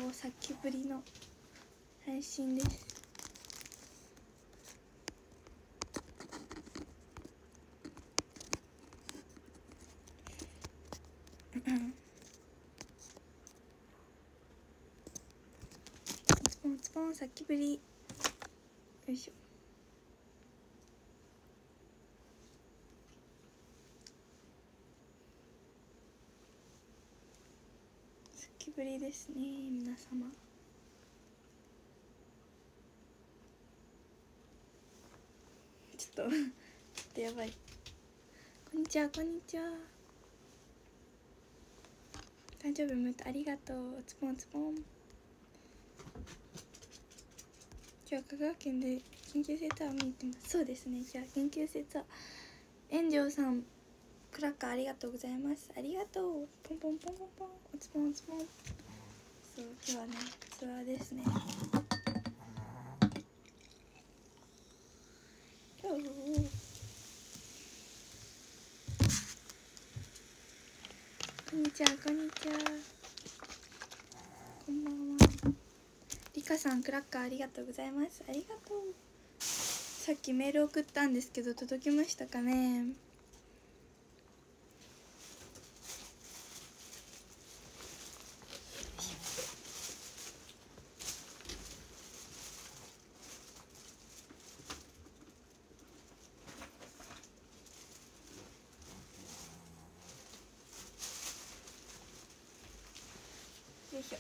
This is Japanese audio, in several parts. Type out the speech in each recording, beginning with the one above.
さっきぶりの配信です。ズボンさっきぶり。よいしょ。さっきぶりですね、皆様。ちょっとやばい。こんにちは、こんにちは。誕生日おめでとう、ありがとう。ズボンズボン。今日は香川県で緊急センターを見に行ってます。そうですね。じゃあ緊急センター、炎上さん、クラッカーありがとうございます。ありがとう。ポンポンポンポンポン。おつぽんおつぽん。そう、今日はね、ツアーですね。こんにちは、こんにちは。こんばんは。リカさん、クラッカーありがとうございます。ありがとう。さっきメール送ったんですけど、届きましたかね。よいしょ。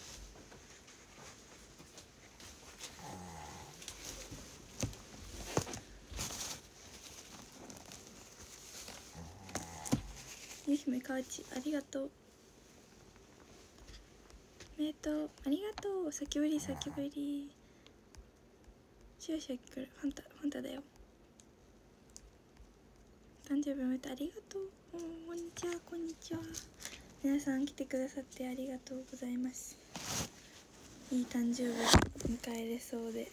ゆひめかわち、ありがとう。ありがとう。先ぶり、先ぶり。シューシュー来る。ファンタだよ。誕生日おめでとう、ありがとう。こんにちは、こんにちは。皆さん来てくださってありがとうございます。いい誕生日迎えれそうで、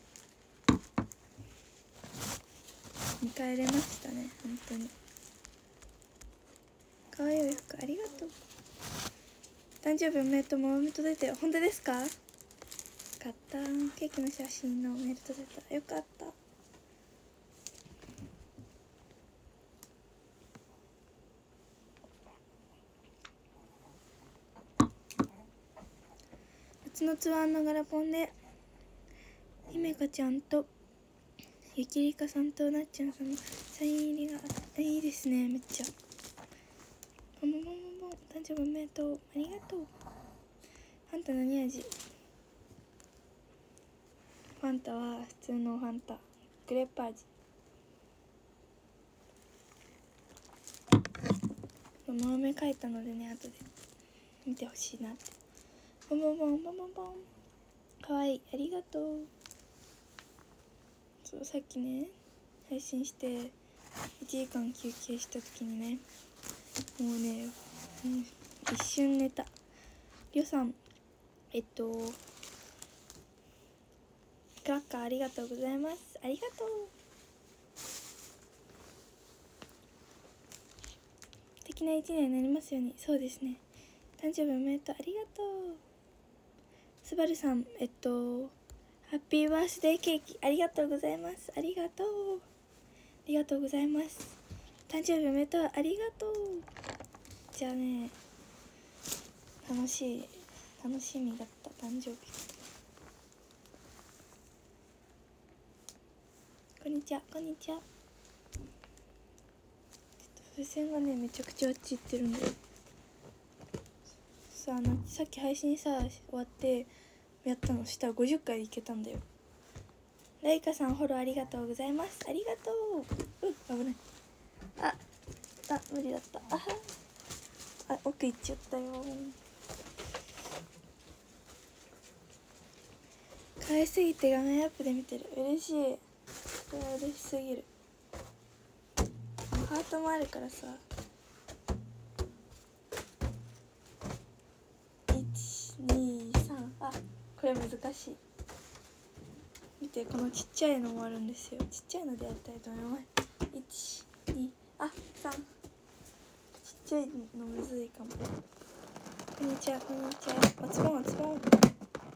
迎えれましたね。本当にかわいい服ありがとう。誕生日おめでとう。もメール届いたよ。本当ですか？よかった。ケーキの写真のメール届いた。よかった。夏のツアーのガラポンで姫香ちゃんとゆきりかさんとなっちゃんさんのサイン入りがいいですね。めっちゃボンボンボンボン。誕生日おめでとう。ありがとう。ファンタ何味？ファンタは普通のファンタ、グレープ味。豆描いたのでね、後で見てほしいなって。ボンボンボンボンボンボン。かわいい、ありがとう。そう、さっきね配信して1時間休憩した時にね、もうね、一瞬寝た。りょさん、クラッカーありがとうございます。ありがとう。素敵な一年になりますように。そうですね。誕生日おめでとう。ありがとう。すばるさん、ハッピーバースデーケーキありがとうございます。ありがとう。ありがとうございます。誕生日おめでとう。ありがとう。じゃあね、楽しみだった誕生日。こんにちは、こんにちは。ちょっと風船がねめちゃくちゃあっち行ってるんでさ、さっき配信さ終わってやったのしたら50回いけたんだよ。ライカさんフォローありがとうございます。ありがとう。危ない。無理だった。奥行っちゃったよ。可愛すぎて画面アップで見てる。嬉しい。これは嬉しすぎる。ハートもあるからさ。123。これ難しい。見て、このちっちゃいのもあるんですよ。ちっちゃいのでやりたいと思います。1、2、3。ちっちゃいのむずいかも。こんにちは、こんにちは。おつぼん。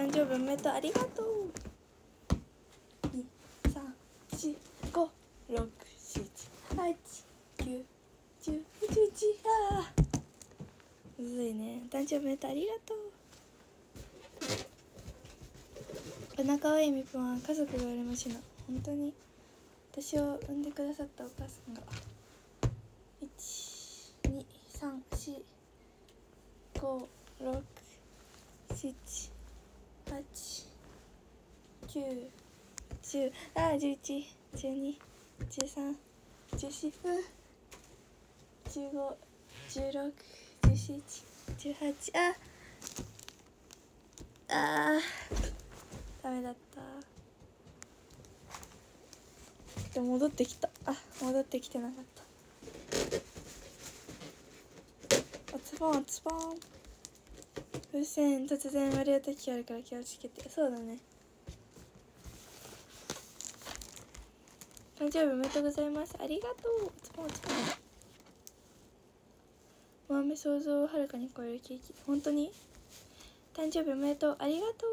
誕生日おめでとう、ありがとう。2、3、4、5、6、7、8、9、10、11。ああむずいね。誕生日おめでとう、ありがとう。こんな可愛いみぽんは家族が羨ましいの。本当に私を産んでくださったお母さんが12345678910ああ1112131415161718あダメだった。でも戻ってきた。戻ってきてなかった。おつぼんおつぼん。風船突然割れる時あるから気をつけて。そうだね。誕生日おめでとうございます。ありがとう。おつぼんおつぼん。豆想像をはるかに超えるケーキ。本当に誕生日おめでとう。ありがとう。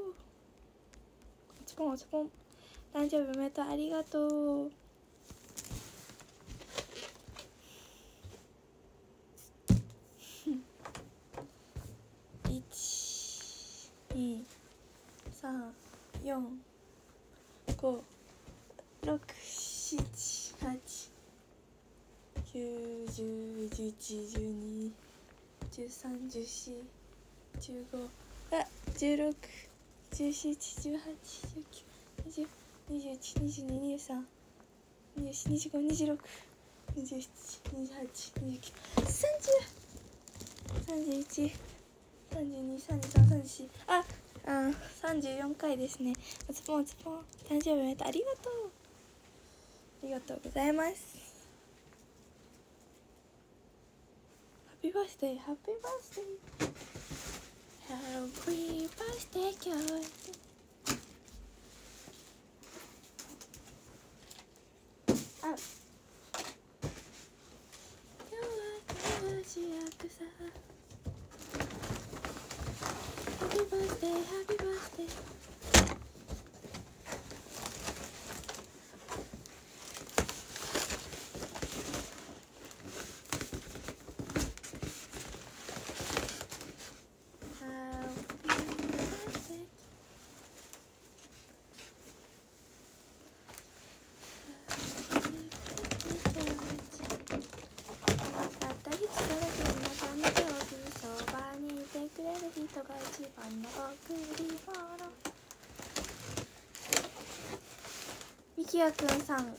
おつぼんおつぼん。誕生日おめでとう。ありがとう。34回ですね。おつぽんおつぽん。誕生日おめでとう。ありがとう。ありがとうございます。ハッピーバースデー、ハッピーバースデー。ハッピーバースデー今日。今日は主役さ。ハッピーバースデー、ハッピーバースデー。人が一番の贈り物。みきやくんさん、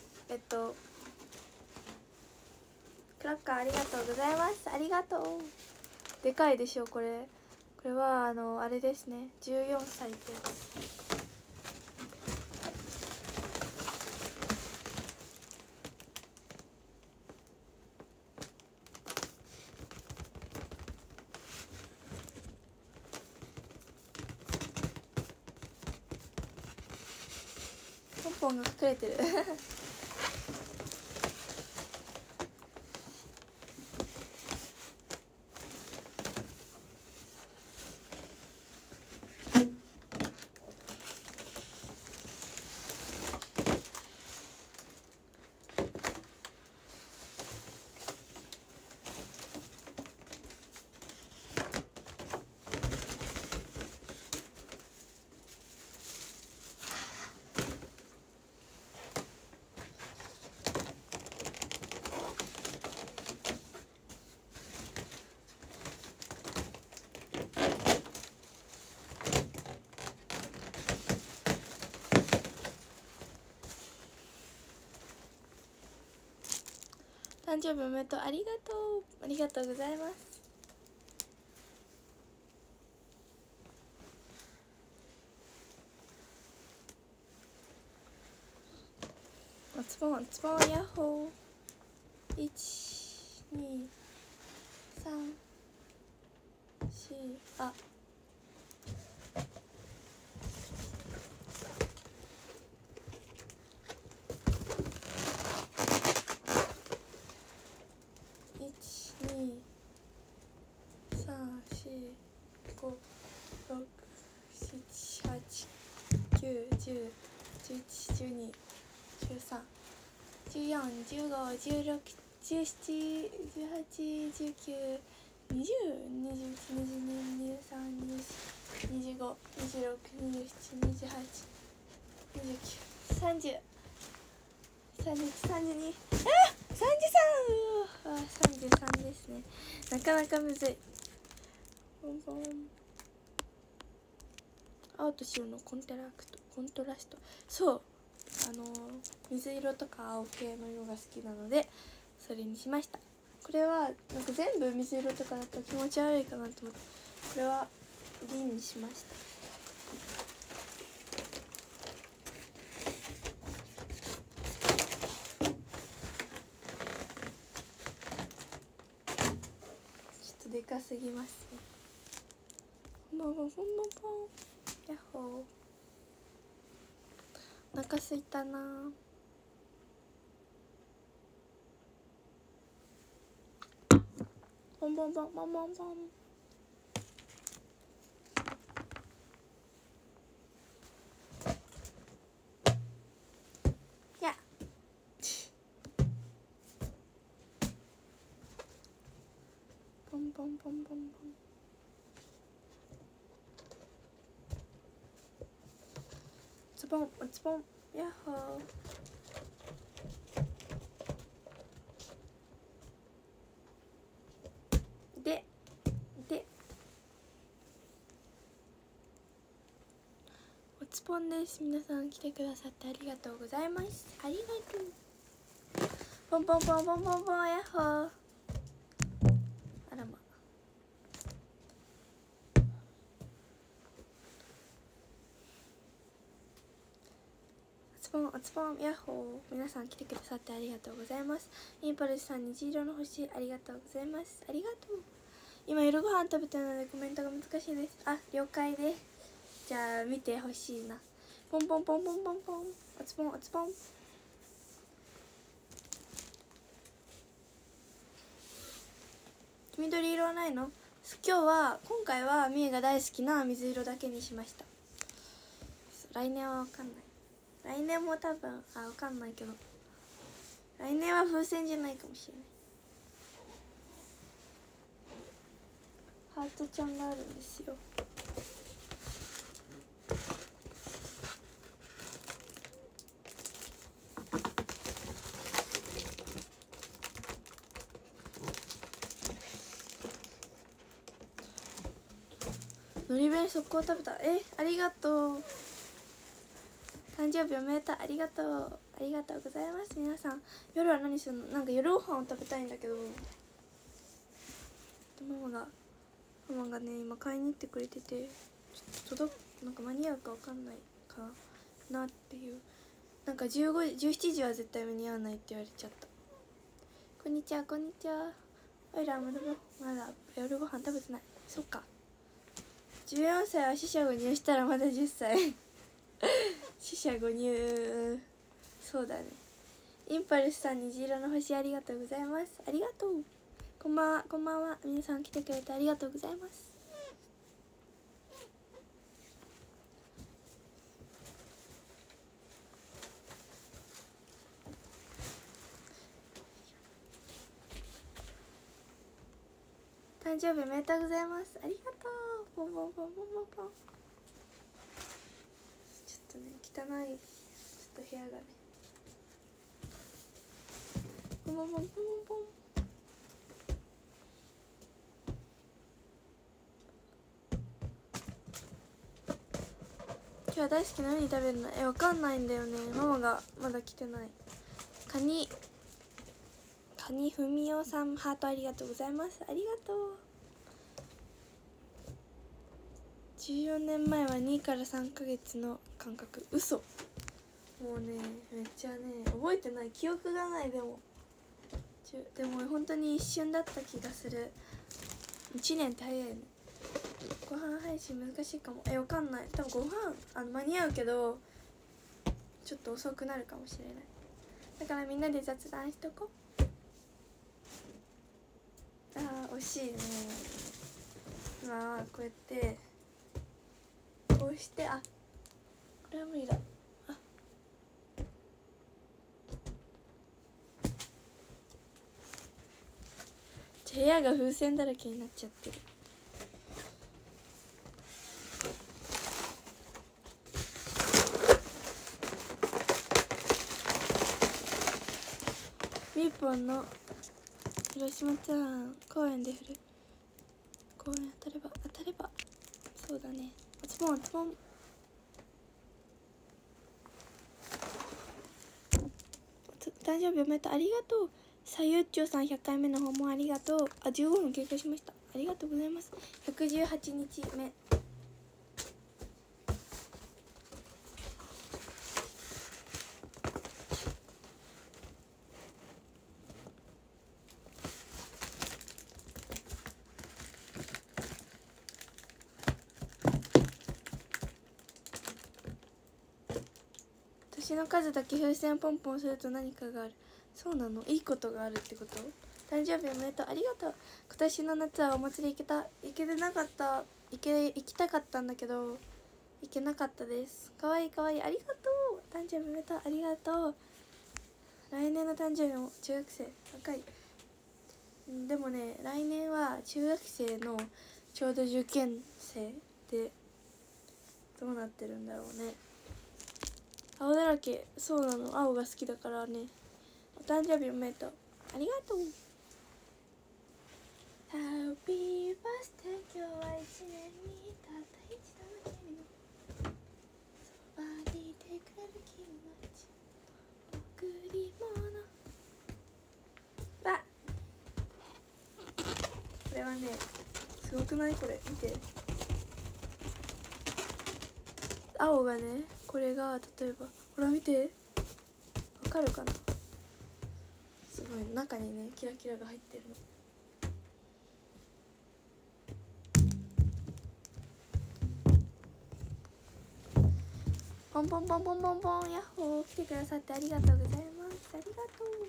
クラッカーありがとうございます。ありがとう。でかいでしょこれ。これはあれですね。14歳ってやつ。ポンポンが隠れてる。誕生日おめでとう。ありがとう。ありがとうございます。おつぼんおつぼんヤッホー。1、2、3、41、2、3、4、5、6、7、 30、32、33ですね。なかなかむずい。ポンポン。青と白のコントラスト、そう、水色とか青系の色が好きなのでそれにしました。これはなんか全部水色とかだと気持ち悪いかなと思って、これは銀にしました。でかすぎますね。ボンボンボンボンボン、ヤッホー。お腹すいたな。ボンボンボンボンボンボン。やボンボンボンボンボン。ズボンズボン、ヤッホー。でおつぽんです。皆さん来てくださってありがとうございます。ありがとう。ポンポンポンポンポンポン、ヤッホー。あらま。おつぽん、ヤッホー。皆さん来てくださってありがとうございます。インパルスさん、虹色の星ありがとうございます。ありがとう。今夜ご飯食べてるのでコメントが難しいです。あ、了解です。じゃあ見てほしいな。ポンポンポンポンポンポン。おつぽんおつぽん。黄緑色はないの？今回はみえが大好きな水色だけにしました。来年はわかんない。来年も多分わかんないけど、来年は風船じゃないかもしれない。ハートちゃんがあるんですよ。のり弁速攻食べた。ありがとう。誕生日おめでとう。ありがとう。ありがとうございます。皆さん夜は何するの？なんか夜ご飯を食べたいんだけど、ママがね今買いに行ってくれてて、ちょっとなんか間に合うかわかんないかなっていう。なんか17時は絶対間に合わないって言われちゃった。こんにちはこんにちは。おいらまだ夜ご飯食べてない。そっか、14歳は四捨五入したらまだ10歳四捨五入、そうだね。インパルスさん、虹色の星ありがとうございます。ありがとう。こんばんはこんばんは。皆さん来てくれてありがとうございます。誕生日おめでとうございます。ありがとう。ポンポンポンポンポンポン。ちょっとね汚い、ちょっと部屋がね。ポンポンポンポンポン。今日は大好きな何食べるの？わかんないんだよね。ママがまだ来てない。カニふみおさん、ハートありがとうございます。ありがとう。14年前は2から3ヶ月の間隔。嘘。もうねめっちゃね覚えてない、記憶がない。でも本当に一瞬だった気がする。1年って早いね。ご飯配信難しいかも。わかんない。多分ご飯間に合うけどちょっと遅くなるかもしれない。だからみんなで雑談しとこう。惜しいね。今こうやってこうして、これは無理だ。 部屋が風船だらけになっちゃってる。みーぽんの広島ツアー公園で振る公園当たればそうだね。おつぼん誕生日おめでとう。ありがとう。さゆっちょうさん100回目の訪問ありがとう。あ、15分経過しました。ありがとうございます。118日目。年の数だけ風船ポンポンすると何かがある。そうなの？いいことがあるってこと？誕生日おめでとう。ありがとう。今年の夏はお祭り行けてなかった。行きたかったんだけど行けなかったです。かわいいありがとう。誕生日おめでとう。ありがとう。来年の誕生日も中学生。若い。でもね、来年は中学生のちょうど受験生でどうなってるんだろうね。青だらけ。そうなの。青が好きだからね。お誕生日おめでとう。ありがとう。ハッピーバースデー。今日は一年にたった一度の君のそばにいてくれる気持ち贈り物。わこれはね、すごくない？これ見て。青がね、これが例えばほら見て、わかるかな。すごい中にねキラキラが入ってるの。ポンポンポンポンポンポン。ヤッホー。来てくださってありがとうございます。ありがとう。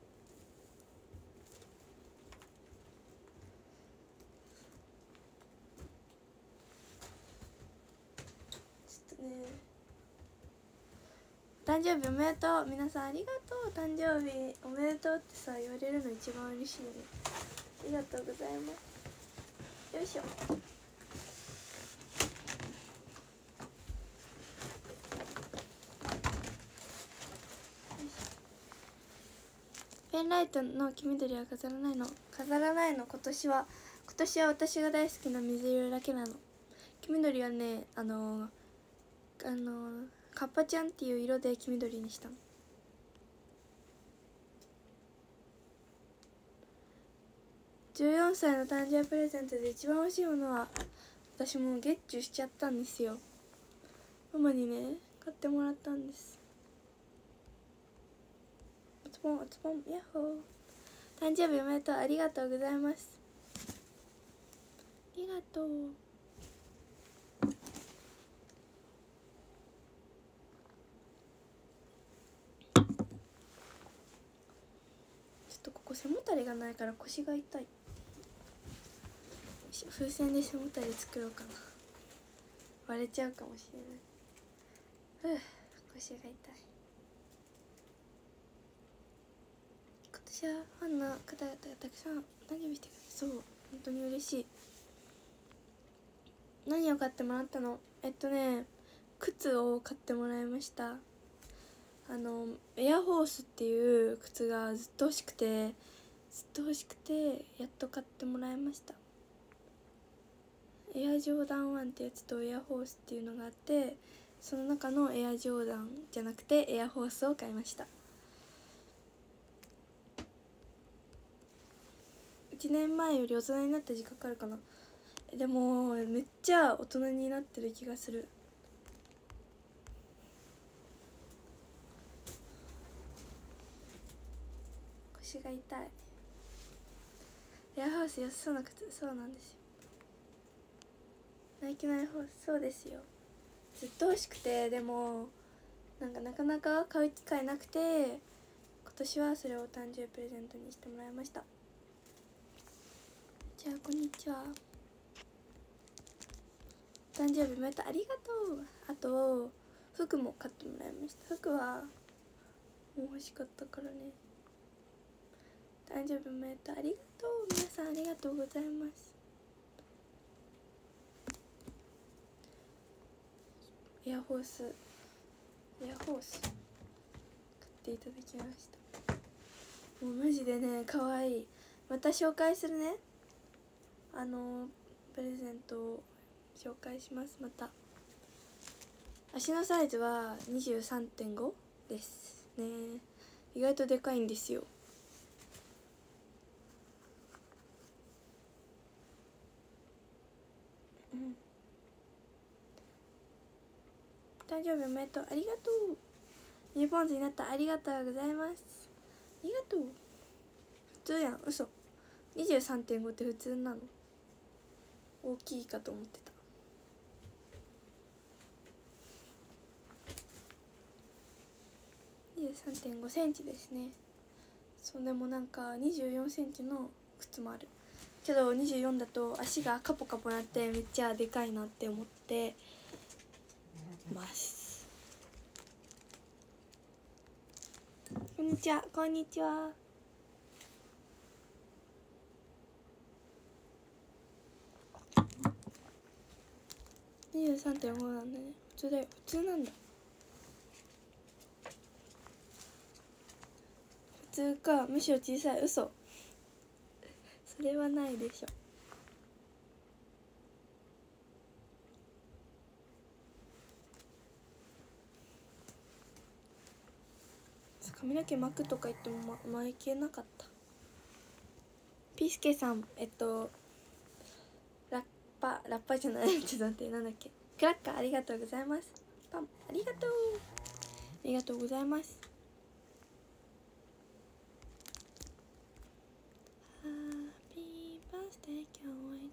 ちょっとね、誕生日おめでとう。皆さんありがとう。誕生日おめでとうってさ言われるの一番嬉しいね。ありがとうございます。よいしょ。ペンライトの黄緑は飾らないの。今年は私が大好きな水色だけなの。黄緑はね、カッパちゃんっていう色で黄緑にしたの。14歳の誕生日プレゼントで一番欲しいものは、私もゲッチュしちゃったんですよ。ママにね買ってもらったんです。おつぼんヤッホー。誕生日おめでとう。ありがとうございます。ありがとう。ちょっとここ背もたれがないから腰が痛い。風船で背もたれ作ろうかな。割れちゃうかもしれない。腰が痛い。今年はファンの方々がたくさん誕生日してくれて、そう本当に嬉しい。何を買ってもらったの？靴を買ってもらいました。エアホースっていう靴がずっと欲しくてやっと買ってもらいました。エアジョーダン1ってやつとエアホースっていうのがあって、その中のエアジョーダンじゃなくてエアホースを買いました。1年前より大人になった自覚あるかな。でもめっちゃ大人になってる気がする。腰が痛い。エアハウス安そうな靴。そうなんですよ。ナイキのエアハウス。そうですよ。ずっと欲しくて、でもなかなか買う機会なくて、今年はそれを誕生日プレゼントにしてもらいました。じゃあこんにちは。誕生日おめでとう。ありがとう。あと服も買ってもらいました。服はもう欲しかったからね。 誕生日おめでとう、ありがとう、皆さんありがとうございます。エアホース買っていただきました。もうマジでね可愛い。また紹介するね、プレゼントを紹介します。また足のサイズは 23.5 ですね。意外とでかいんですよ。誕生日おめでとう、ありがとう。ニューポンズになった、ありがとうございます。ありがとう。普通やん、嘘。23.5 って普通なの？大きいかと思ってた。23.5 センチですね。そう、でもなんか24センチの靴もあるけど、24だと足がカポカポなってめっちゃでかいなって思ってます。こんにちは、こんにちは。23.5 なんだね。普通だよ、普通なんだ。普通か、むしろ小さい。嘘、それはないでしょ。髪の毛巻くとか言っても巻けなかった。ピースケさん、ラッパじゃない、ちょっと待って、なんだっけ、クラッカーありがとうございます。パンありがとう、ありがとうございます。ハッピーバースデー、今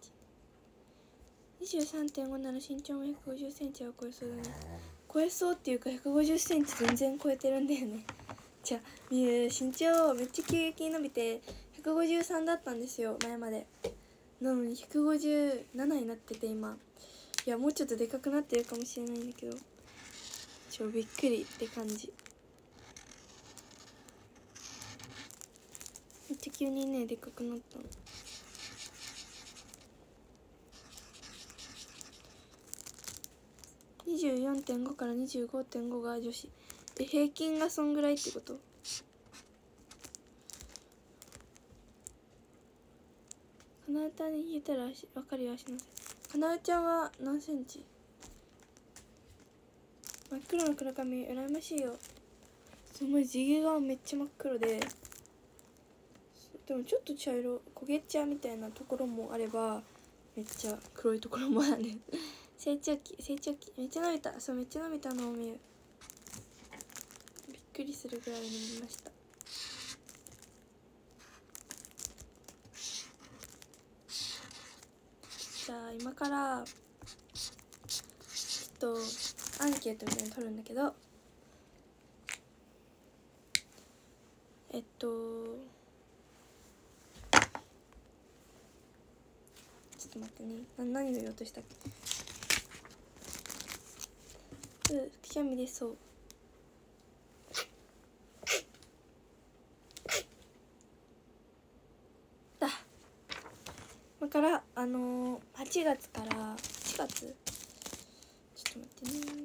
日は23.5 なら身長も150センチは超えそうだね。超えそうっていうか150センチ全然超えてるんだよね。じゃあ身長めっちゃ急激に伸びて153だったんですよ、前まで。なのに157になってて今。いや、もうちょっとでかくなってるかもしれないんだけど、びっくりって感じ。めっちゃ急にねでかくなったの。24.5 から 25.5 が女子。平均がそんぐらいってこと？かなうたに引いたら分かるよ、足の。かなうちゃんは何センチ？真っ黒の黒髪羨ましいよ。すごい地毛がめっちゃ真っ黒で、でもちょっと茶色焦げ茶みたいなところもあればめっちゃ黒いところもある成長期めっちゃ伸びた。そう、めっちゃ伸びたのを見る。びっくりするぐらい伸びました。じゃあ今からちょっとアンケートみたいなの取るんだけど、ちょっと待ってね、何を言おうとしたっけ。くしゃみ出そう。だ今から8月から4月、ちょっと待ってね、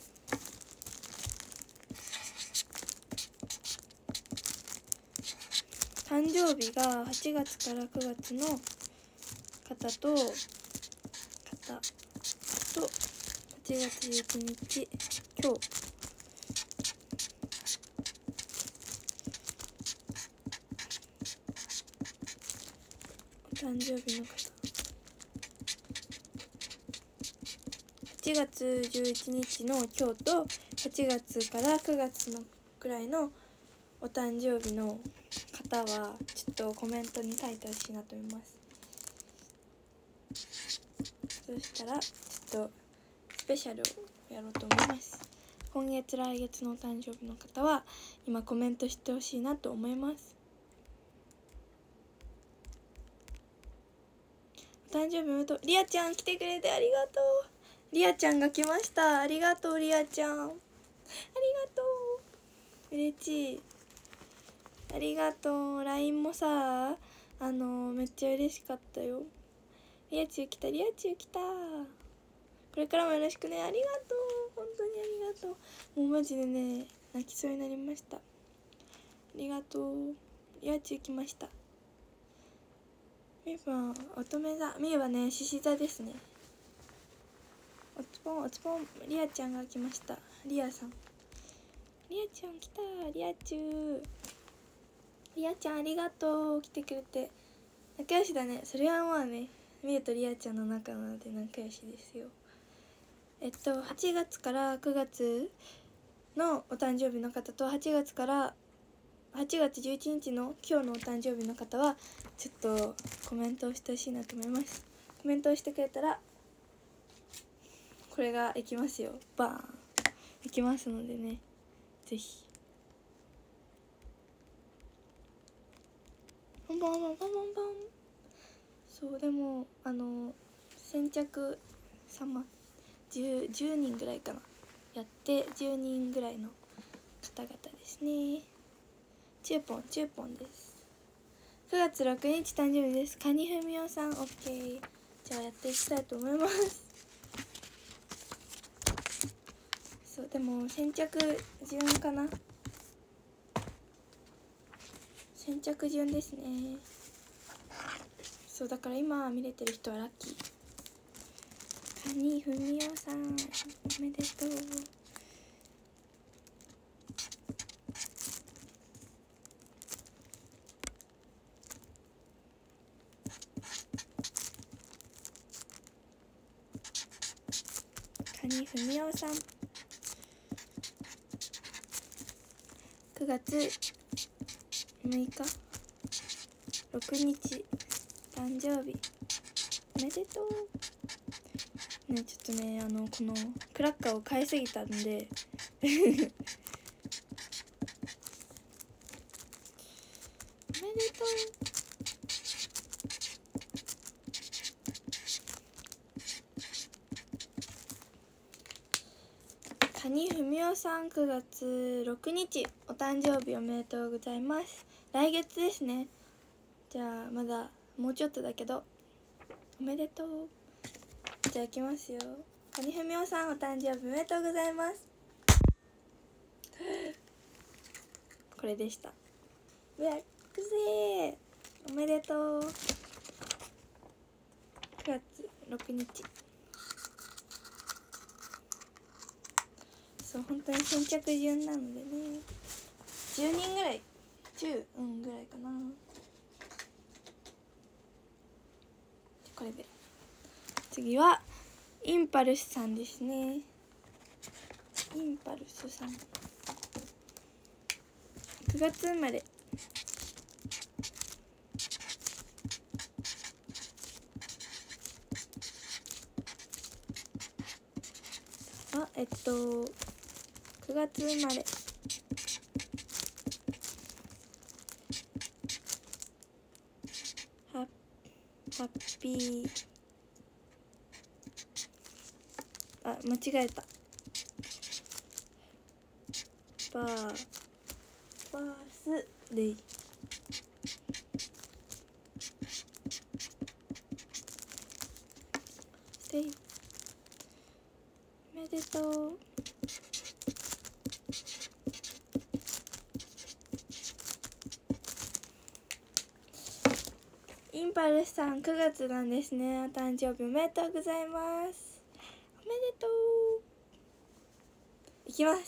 誕生日が8月から9月の方と8月11日今日お誕生日の方、8月11日の今日と8月から9月のくらいのお誕生日の方はちょっとコメントに書いてほしいなと思います。そしたらちょっとスペシャルをやろうと思います。今月来月のお誕生日の方は今コメントしてほしいなと思います。お誕生日おめでとう。リアちゃん来てくれてありがとう。リアちゃんが来ました。ありがとうリアちゃん、ありがとう、嬉しい。 ありがとう。 LINE もさめっちゃ嬉しかったよ。リアチュウ来た、リアチュウ来た。これからもよろしくね。ありがとう、本当にありがとう。もうマジでね泣きそうになりました。ありがとう。リアチュウ来ました。みーは乙女座、みーはね獅子座ですね。おつぽんおつぽん、リアちゃんが来ました。リアさん、リアちゃん来た。リアチュウ、リアちゃんありがとう、来てくれて。仲良しだね。それはまあね、みーとリアちゃんの仲なので仲良しですよ。8月から9月のお誕生日の方と8月から8月11日の今日のお誕生日の方はちょっとコメントをしてほしいなと思います。コメントをしてくれたらこれがいきますよ。バーンいきますのでね、ぜひ。ボンボンボンボンボンボン。そう、でも先着様 10人ぐらいかな、やって10人ぐらいの方々ですね。チューポンチューポンです。9月6日誕生日です。カニフミオさん OK。 じゃあやっていきたいと思います。そうでも先着順かな、先着順ですね。そうだから今見れてる人はラッキー。カニフミオさんおめでとう。カニフミオさん9月6日6日誕生日おめでとうね。ちょっとねこのクラッカーを買いすぎたんでおめでとう。カニフミオさん9月6日お誕生日おめでとうございます。来月ですね。じゃあまだもうちょっとだけどおめでとう。じゃあいきますよ。カニフミオさんお誕生日おめでとうございます。これでした。ブラックセーおめでとう。9月6日。そう本当に先着順なのでね、10人ぐらい10ぐらいかな。これで次はインパルスさんですね。インパルスさん9月生まれ。9月生まれ。ハッピー間違えた。バースデイ。おめでとう。インパルスさん9月なんですね。お誕生日おめでとうございます。おめでとう。いきます。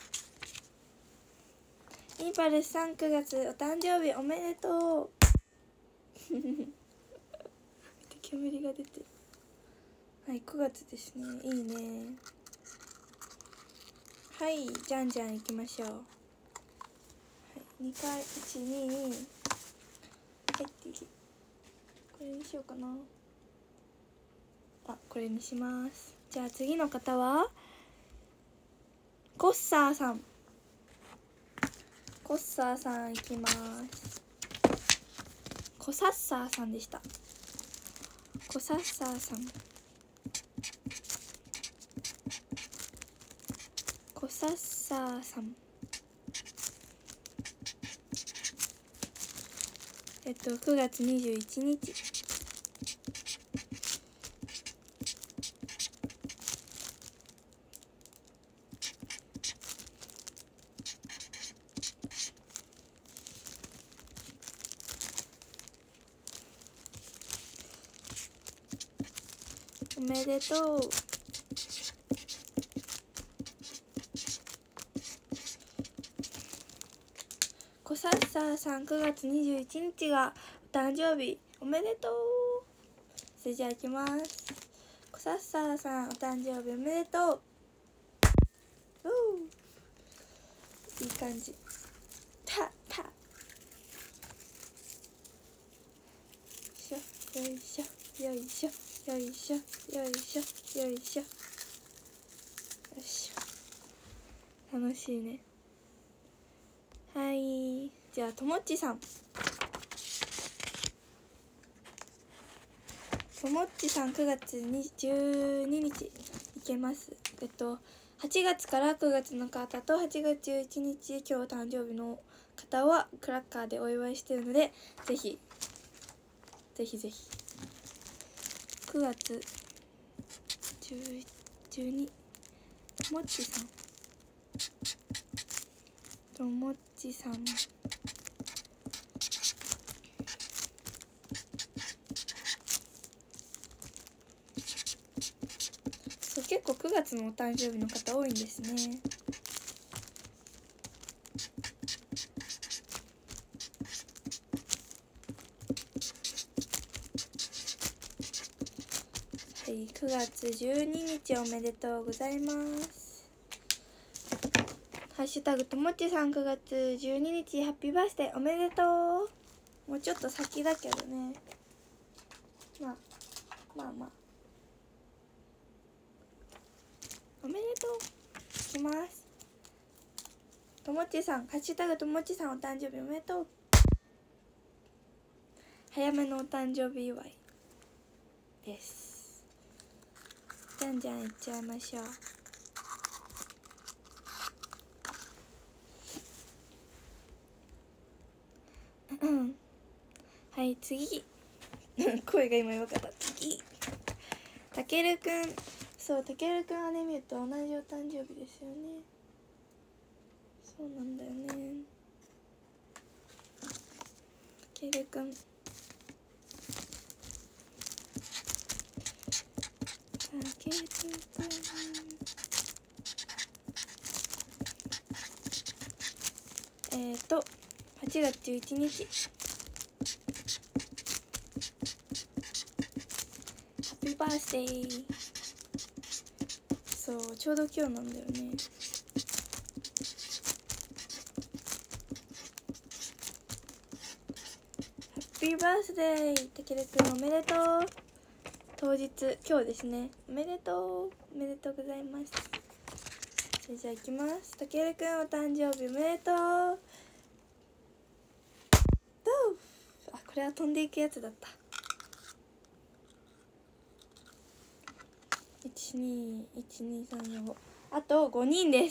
インパルスさん9月お誕生日おめでとう。煙が出てる。はい9月ですね。いいね。はいじゃんじゃんいきましょう。はい、2回122はいこれにしようかな。これにします。じゃあ次の方はコッサーさん。コッサーさんいきます。コサッサーさんでした。コサッサーさん。コサッサーさん。 9月21日。おめでとう。コサッサーさん、9月21日がお誕生日、おめでとう。それじゃあいきます。コサッサーさん、お誕生日おめでとう。いい感じ。たよいしょよいしょよいしょよいしょよいしょ。よいしょ。楽しいね。はい、じゃあともっちさん。ともっちさん、9月12日いけます。8月から9月の方と8月11日今日誕生日の方はクラッカーでお祝いしてるので、ぜひぜひ9月12、ともっちさん、ともっちさん、そう結構9月のお誕生日の方多いんですね。はい、9月12日おめでとうございます。ハッシュタグともっちさん、9月12日ハッピーバースデーおめでとう。もうちょっと先だけどね。まあおめでとう。いきます。ともっちさん、ハッシュタグともっちさんお誕生日おめでとう。早めのお誕生日祝いです。じゃんじゃんいっちゃいましょう。はい、次声が今弱かった。次、たけるくん。そう、たけるくんはね、見ると同じお誕生日ですよね。そうなんだよね。たけるくん、たけるくん8月11日ハッピーバースデー。そう、ちょうど今日なんだよね。ハッピーバースデー、たけるくんおめでとう。当日、今日ですね。おめでとう。おめでとうございます。それじゃあいきます。たけるくんお誕生日おめでとう。あ、これは飛んでいくやつだった。1212345、あと5人です。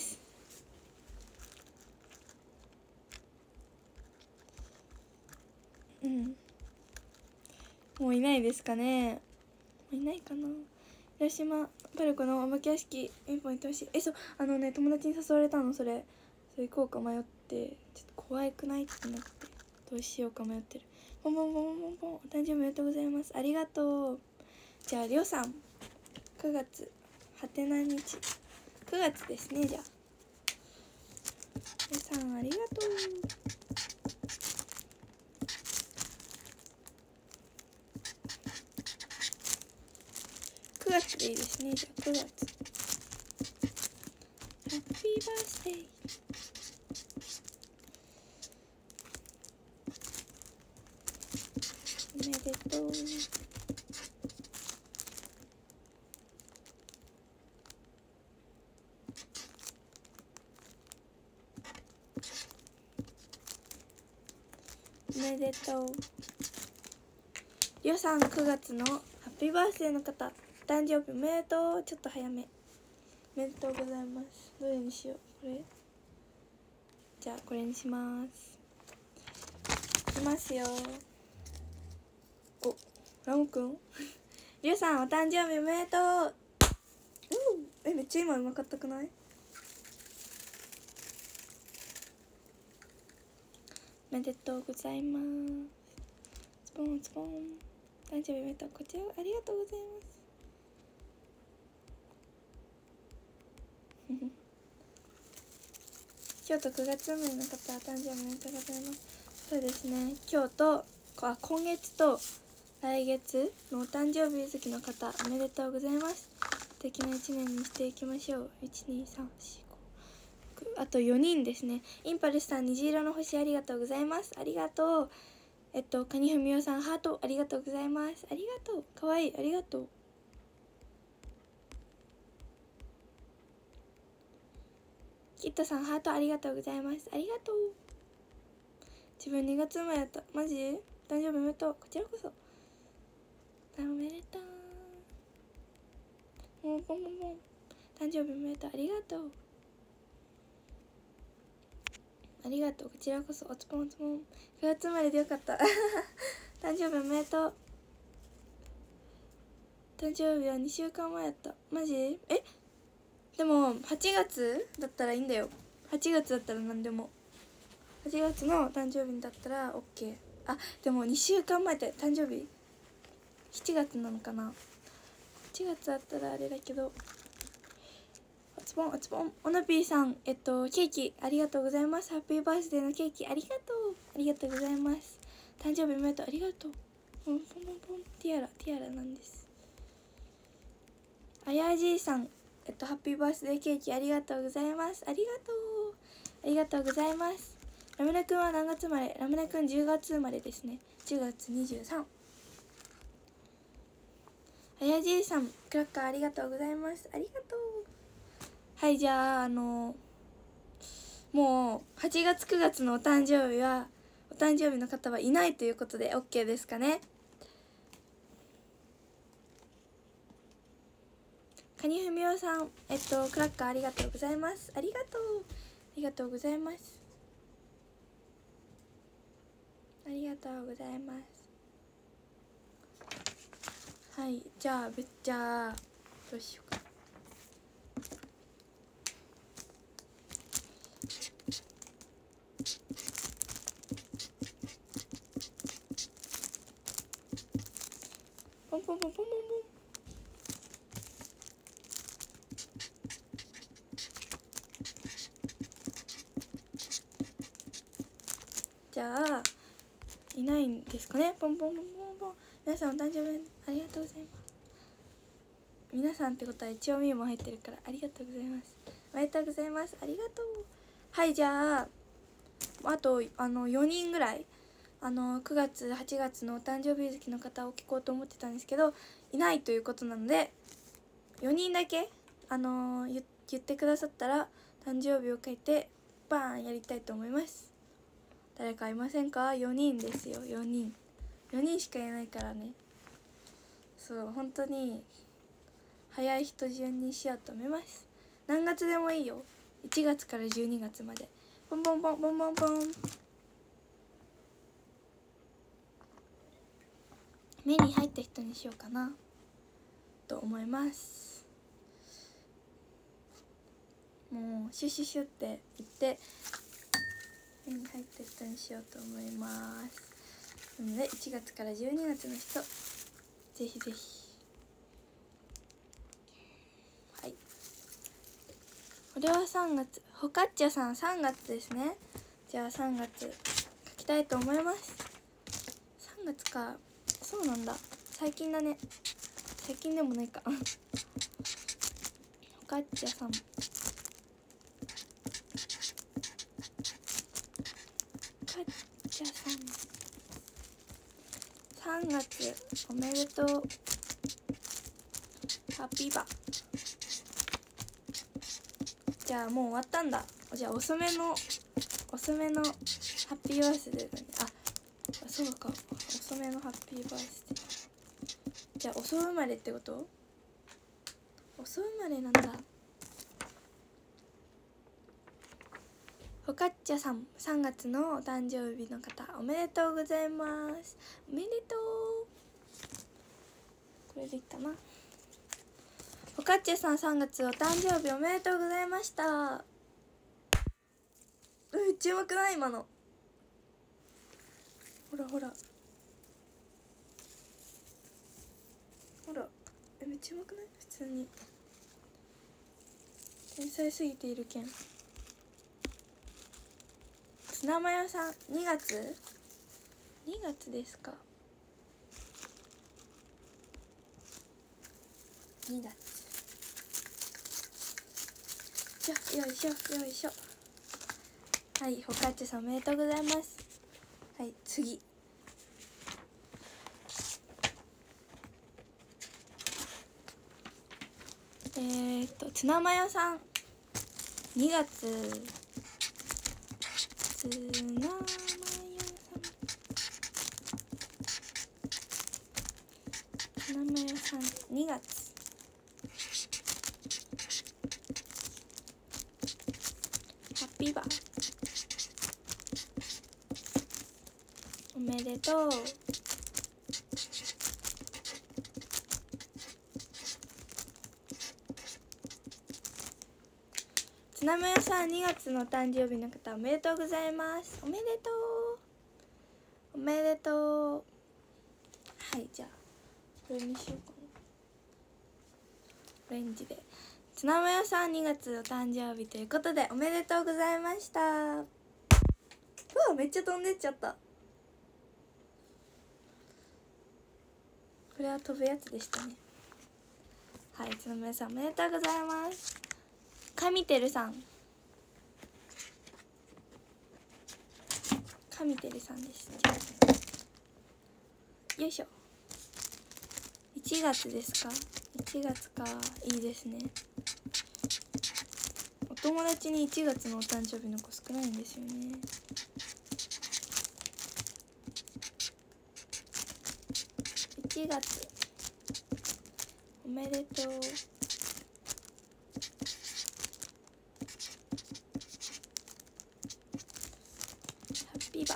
もういないですかね。もういないかな。広島パルコのお化け屋敷ピンポン行ってほしい。そう、友達に誘われたの。それ行こうか迷って、ちょっと怖くないってなって、どうしようか迷ってる。ポンポンポンポンポン、お誕生日おめでとうございます。ありがとう。じゃありょうさん、9月はてな日、9月ですね。じゃありょうさんありがとう。9月でいいですね。じゃあ9月ハッピーバースデー。おめでとう。おめでとう。りょうさん、9月のハッピーバースデーの方、お誕生日おめでとう。ちょっと早め。おめでとうございます。どれにしよう。これ、じゃあこれにします。いきますよ。 ラムくんりゅうさんお誕生日おめでとう。めっちゃ今うまかったくない？おめでとうございます。スポンスポン。誕生日おめでとう。こちらありがとうございます京都9月生まれの方、誕生日おめでとうございます。そうですね、今月と来月のお誕生日月の方、おめでとうございます。素敵な1年にしていきましょう。12345あと4人ですね。インパルスさん、虹色の星ありがとうございます。ありがとう。カニフミオさん、ハートありがとうございます。ありがとう。かわいい、ありがとう。キットさん、ハートありがとうございます。ありがとう。自分2月生まれだった。マジ？誕生日おめでとう。こちらこそ。おめでとう。もうポンポンポン。誕生日おめでとう。ありがとう。ありがとう。こちらこそ。おつぽんおつぽん。9月生まれでよかった。誕生日おめでとう。誕生日は2週間前やった。マジ？でも8月だったらいいんだよ。8月だったら何でも。8月の誕生日だったら OK。 でも2週間前って誕生日7月なのかな。8月だったらあれだけど。おつぼんおつぼん。おなぴーさん、ケーキありがとうございます。ハッピーバースデーのケーキありがとう。ありがとうございます。誕生日おめでとう。ありがとう。ポンポンポンポン。ティアラなんです。あやじいさん、ハッピーバースデーケーキありがとうございます。ありがとう。ありがとうございます。ラムネくんは何月生まれ？ラムネくん10月生まれですね。10月23。あやじいさん、クラッカーありがとうございます。ありがとう。はい、じゃあもう8月9月のお誕生日の方はいないということで OK ですかね。カニフミオさん、クラッカーありがとうございます。ありがとう。ありがとうございます。ありがとうございます。はい、じゃあどうしようか。ポンポンポンポンポンポン。じゃあいないんですかね。ポンポンポンポンポン。皆さんお誕生日ありがとうございます。皆さんってことは一応ミーも入ってるからありがとうございます。おめでとうございます。ありがとう。はい、じゃあと4人ぐらい9月8月のお誕生日月の方を聞こうと思ってたんですけどいないということなので、4人だけ言ってくださったら誕生日を書いてバーンやりたいと思います。誰かいませんか？4人ですよ。4人しかいないからね。そう、本当に早い人順にしようと思います。何月でもいいよ。1月から12月まで。ポンポンポンポンポンポン。目に入った人にしようかなと思います。もうシュシュシュって言って目に入った人にしようと思います。なので1月から12月の人、ぜひぜひ。はい、これは3月。ホカッチャさん3月ですね。じゃあ3月書きたいと思います。3月か。そうなんだ、最近だね。最近でもないか。ホカッチャさん、ホカッチャさん3月おめでとう。ハッピーバー。じゃあもう終わったんだ。じゃあ遅めのハッピーバースデーだね。そうか、遅めのハッピーバースデー。じゃあ遅生まれってこと？遅生まれなんだ。ホカッチャさん3月のお誕生日の方おめでとうございます。おめでとう。 これでいったな。フォカッチェさん3月お誕生日おめでとうございました。めっちゃうまくない今の。ほらほらほら、めっちゃうまくない？普通に天才すぎているけん。ツナマヨさん2月ですか。2月よいしょよいしょ。はい、フォカッチェさんおめでとうございます。はい、次ツナマヨさん2月、ツナマヨさんツナマヨさん2月、ハッピーバーおめでとう。ツナマヨさん2月の誕生日の方おめでとうございます。おめでとうおめでとう。はい、じゃあこれにしようかな。オレンジで。ツナマヨさん2月お誕生日ということでおめでとうございました。うわ、めっちゃ飛んでっちゃった。これは飛ぶやつでしたね。はい、ツナマヨさんおめでとうございます。神てるさん神てるさんです。よいしょ。1月ですか。1月か、いいですね。お友達に1月のお誕生日の子少ないんですよね。1月おめでとう。ハッピーバー。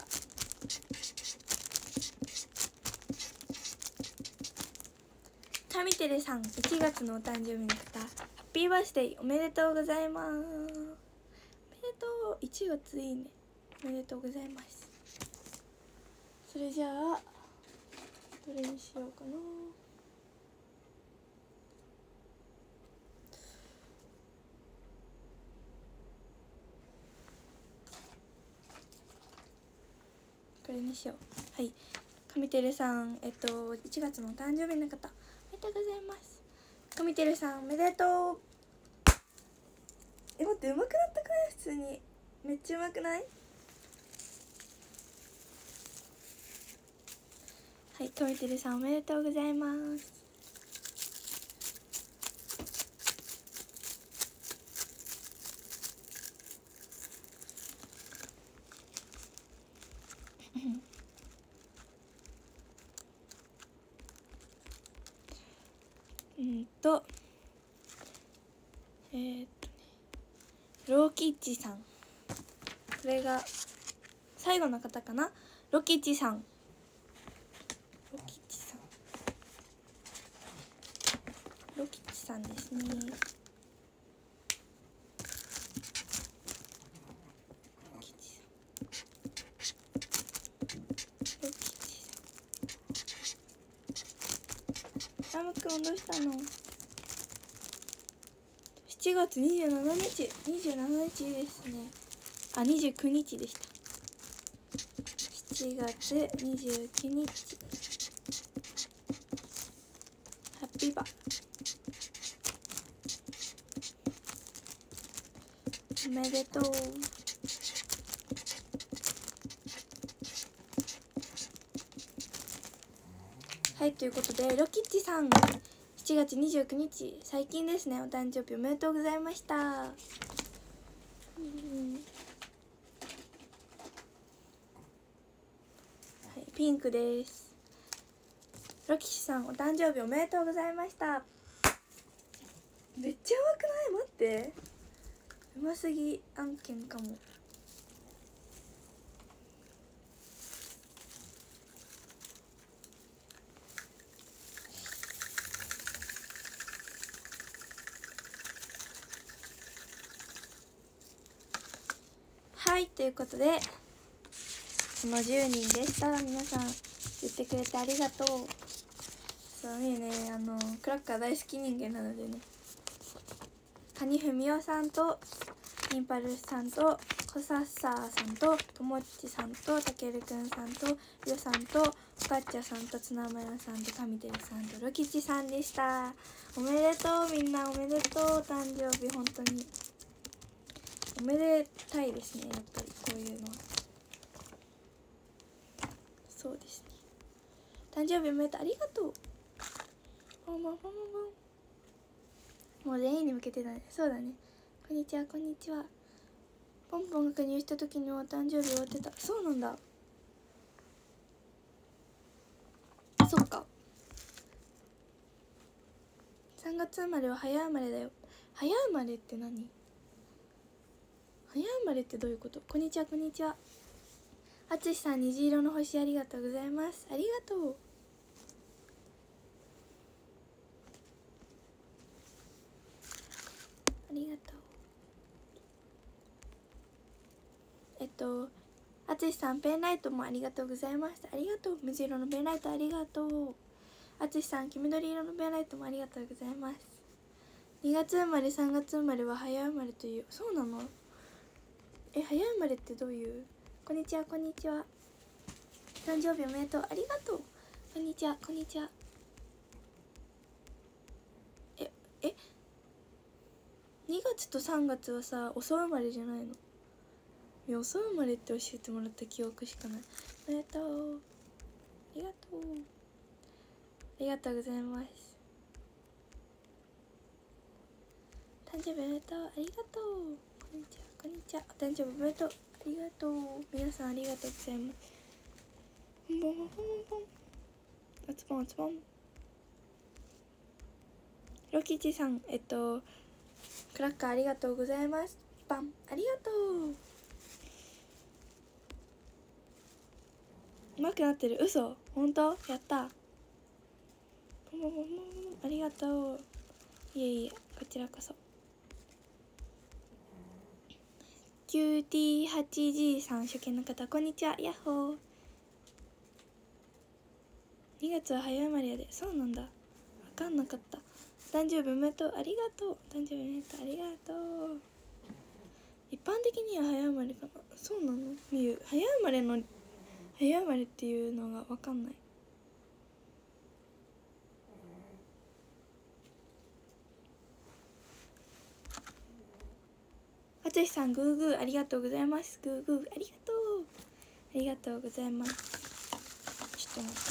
神てるさん1月のお誕生日の方ハッピーバースデーおめでとうございます。おめでとう。1月いいね。おめでとうございます。それじゃあどれにしようかな。これにしよう。はい、神てるさん1月のお誕生日の方おめでとうございます。神てるさんおめでとう。待って、うまくなったくない？普通にめっちゃうまくない？はい、神てるさんおめでとうございます。ロキッチさん、これが最後の方かな。ロキッチさんロキッチさんロキッチさんですね。ラムくんどうしたの。7月27日ですね。あ、29日でした。7月29日ハッピーバーおめでとう。はい、ということでロキッチさん7月29日最近ですね、お誕生日おめでとうございました。はい、ピンクです。ロキシさんお誕生日おめでとうございました。めっちゃうまくない？待って、うますぎ案件かも。 はい、ということでその10人でした。皆さん言ってくれてありがとう。そうね、クラッカー大好き人間なのでね、カニフミオさんとインパルスさんとコサッサーさんとともっちさんとたけるくんさんとヨさんとフカッチャさんとツナマヨさんとカミテルさんとロキチさんでした。おめでとう、みんなおめでとう。誕生日本当におめでたいですね。やっぱりこういうのはそうですね。誕生日おめでとう、ありがとう。ポンポンポンポンポン。もう全員に向けてだね。そうだね。こんにちはこんにちは。ポンポンが加入した時には誕生日終わってた。そうなんだ。そっか。3月生まれは早生まれだよ。早生まれって何？早生まれってどういうこと？こんにちはこんにちは。あつしさん、虹色の星ありがとうございます。ありがとう。ありがとう。あつしさん、ペンライトもありがとうございました。ありがとう。水色のペンライトありがとう。あつしさん、黄緑色のペンライトもありがとうございます。2月生まれ3月生まれは早生まれという。そうなの？早生まれってどういう？こんにちはこんにちは。誕生日おめでとう。ありがとう。こんにちはこんにちは。2月と3月はさ、遅生まれじゃないの？いや、遅生まれって教えてもらった記憶しかない。おめでとう。ありがとう。ありがとうございます。誕生日おめでとう。ありがとう。こんにちはこんにちは。お誕生日おめでとう。ありがとう。皆さんありがとうございます。ボンボンボンボン。おつぼんおつぼん。ロキチさん、クラッカーありがとうございます。パン、ありがとう。うまくなってる？嘘？本当？やった。ポンポンポンポン、ありがとう。いえいえ、こちらこそ。QT8G さん、初見の方、こんにちは。ヤッホー。2月は早生まれやで。そうなんだ。分かんなかった。誕生日おめでとう。ありがとう。誕生日おめでとう。ありがとう。一般的には早生まれかな。そうなの？みゆ、早生まれっていうのが分かんない。あつしさん、グーグーありがとうございます。グーグーありがとう。ありがとうございます。ちょっと待って。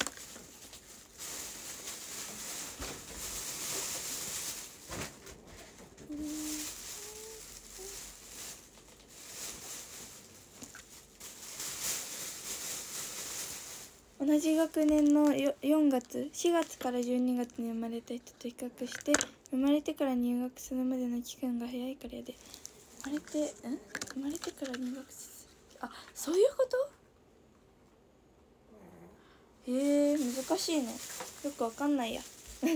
同じ学年の4月から12月に生まれた人と比較して、生まれてから入学するまでの期間が早いからやで。生まれてから入学する。あ、そういうこと？難しいね。よくわかんないや。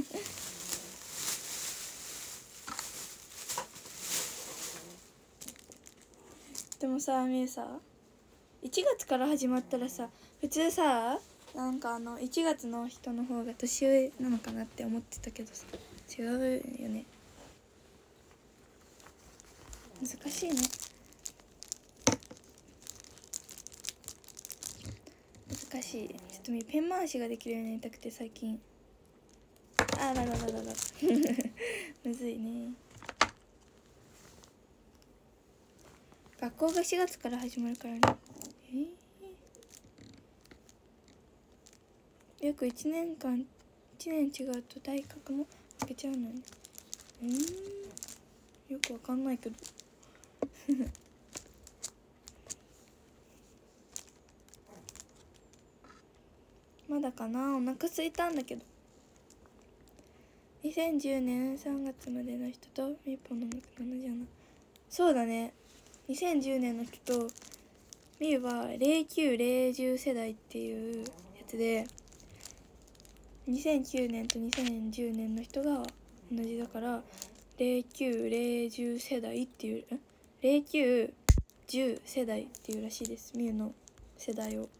でもさ、みゆさ、1月から始まったらさ、普通さ、なんか1月の人の方が年上なのかなって思ってたけどさ、違うよね。難しいね。難しい。ちょっとペン回しができるようになりたくて最近。あらららららむずいね。学校が4月から始まるからね。約1年違うと体格も負けちゃうのね。よくわかんないけどまだかな。お腹空いたんだけど。2010年3月までの人とみーぽんの77。そうだね。2010年の人とみゆは0910世代っていうやつで、2009年と2010年の人が同じだから0910世代っていう、09 10世代っていうらしいです。みゆの世代を。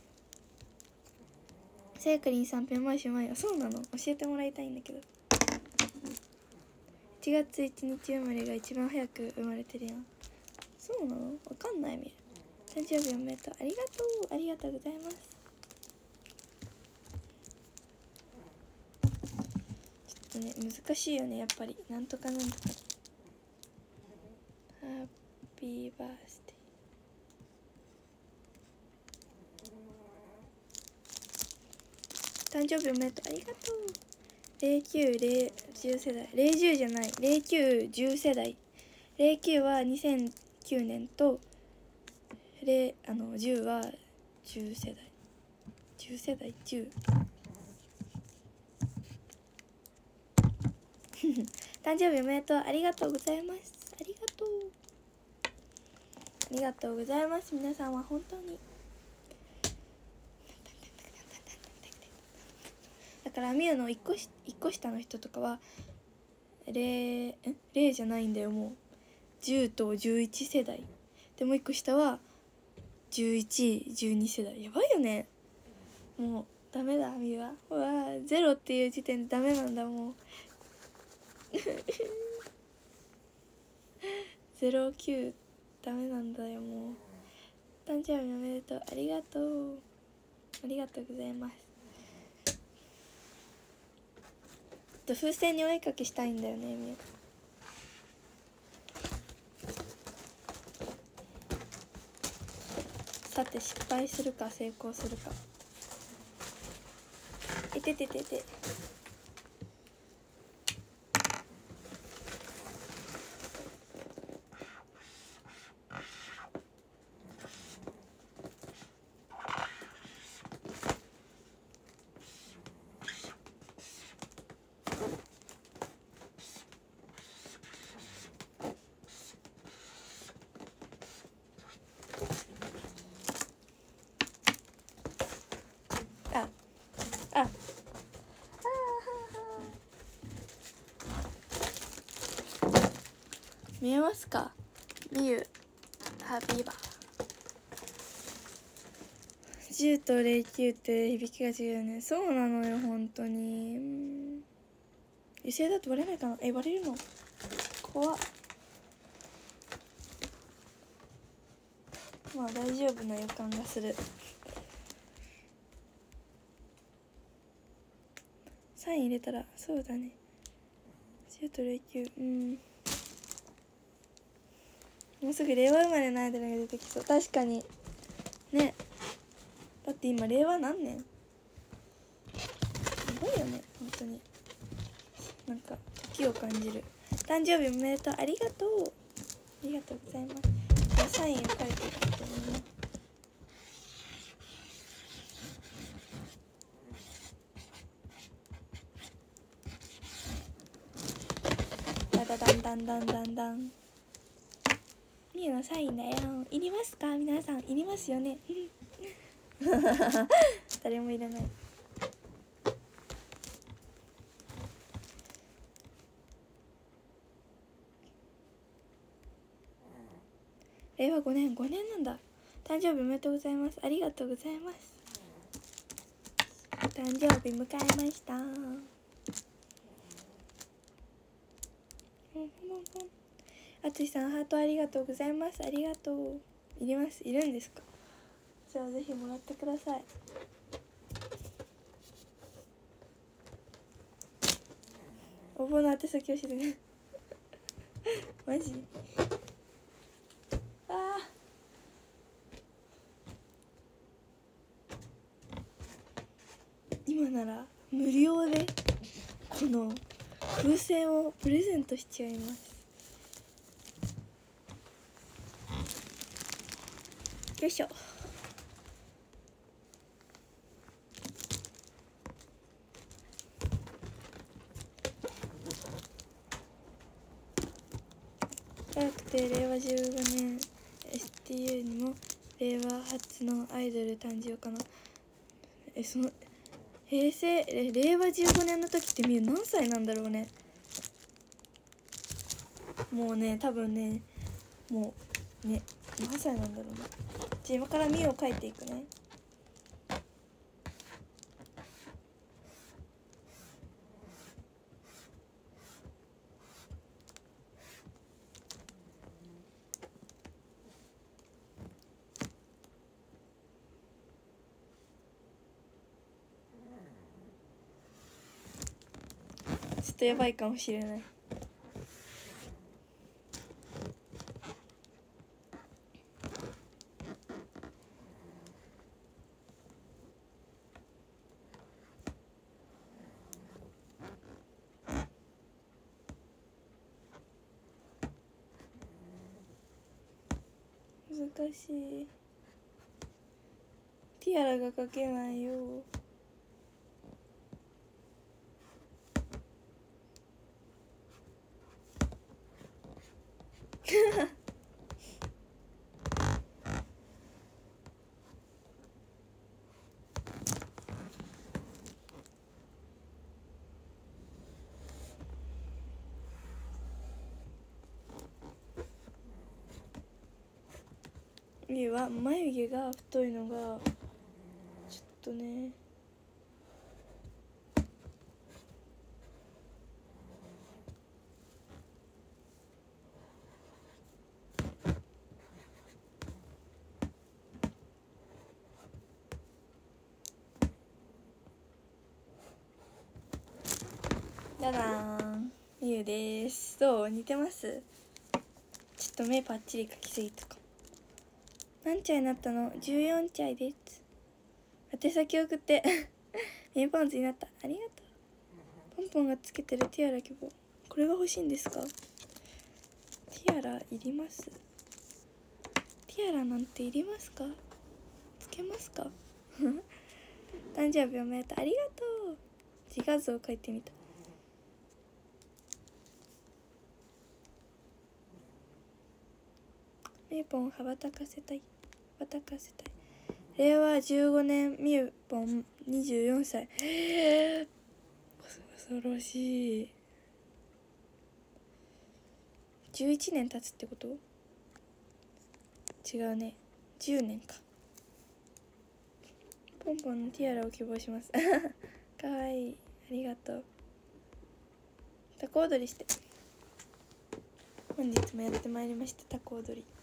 さやかりんさん、ペン回しうまいよ。そうなの？教えてもらいたいんだけど。1月1日生まれが一番早く生まれてるやん。そうなの？わかんない。みゆ誕生日おめでとう。ありがとう。ありがとうございます。ちょっとね、難しいよね、やっぱり。なんとかなんとか。ハッピーバースデー。誕生日おめでとう。ありがとう。09、10世代。09じゃない。09、10世代。09は2009年と、10は10世代。10世代、10。誕生日おめでとう。ありがとうございます。ありがとう。ありがとうございます。皆さんは本当に。だからみゆの1個下の人とかは0じゃないんだよ。もう10と11世代で、もう1個下は11、12世代。やばいよね。もうダメだ。みゆはうわ0っていう時点でダメなんだ。もう09ダメなんだよ。もう誕生日おめでとう。ありがとう。ありがとうございます。風船にお絵かきしたいんだよね。みゆさて失敗するか成功するか。いてててて。見えますか？みゆハッピーバー。10と09って響きが違うね。そうなのよ本当に。油性だと割れないかな。割れるの怖っ。まあ大丈夫な予感がする。サイン入れたらそうだね。10と09。もうすぐ令和生まれのアイドルが出てきそう。確かにね。だって今令和何年？すごいよね本当に。なんか時を感じる。誕生日おめでとう。ありがとう。ありがとうございます。サイン書いてるけどね。だんだん。みゆのサインだよ。いりますか皆さん。いりますよね。誰もいらない。令和5年なんだ。誕生日おめでとうございます。ありがとうございます。誕生日迎えました。あつしさんハートありがとうございます。ありがとう。いります？いるんですか？じゃあぜひもらってください。応募の宛先教えてくれ。マジ？今なら無料でこの風船をプレゼントしちゃいます。よいしょ。早くて令和15年 STU にも令和初のアイドル誕生かな。その令和15年の時ってみゆ何歳なんだろうね。もうね多分ねもうね何歳なんだろうな。じゃあ今からみゆを描いていくね。ちょっとやばいかもしれない。難しい。ティアラが描けないよ。みゆは眉毛が太いのがちょっとね。じゃらーん、みゆです。どう？似てます？ちょっと目パッチリ描きすぎたかも。何歳になったの？14歳です。宛先送ってミニポンズになった。ありがとう。ポンポンがつけてるティアラ希望。これが欲しいんですか？ティアラいります？ティアラなんていりますか？つけますか？誕生日おめでとう。ありがとう。自画像描いてみた。みゆぽん羽ばたかせたい。羽ばたかせたい。令和15年みゆぽん24歳。恐ろしい。11年経つってこと？違うね、10年か。ポンポンのティアラを希望します。かわいい、ありがとう。タコ踊りして。本日もやってまいりました、タコ踊り。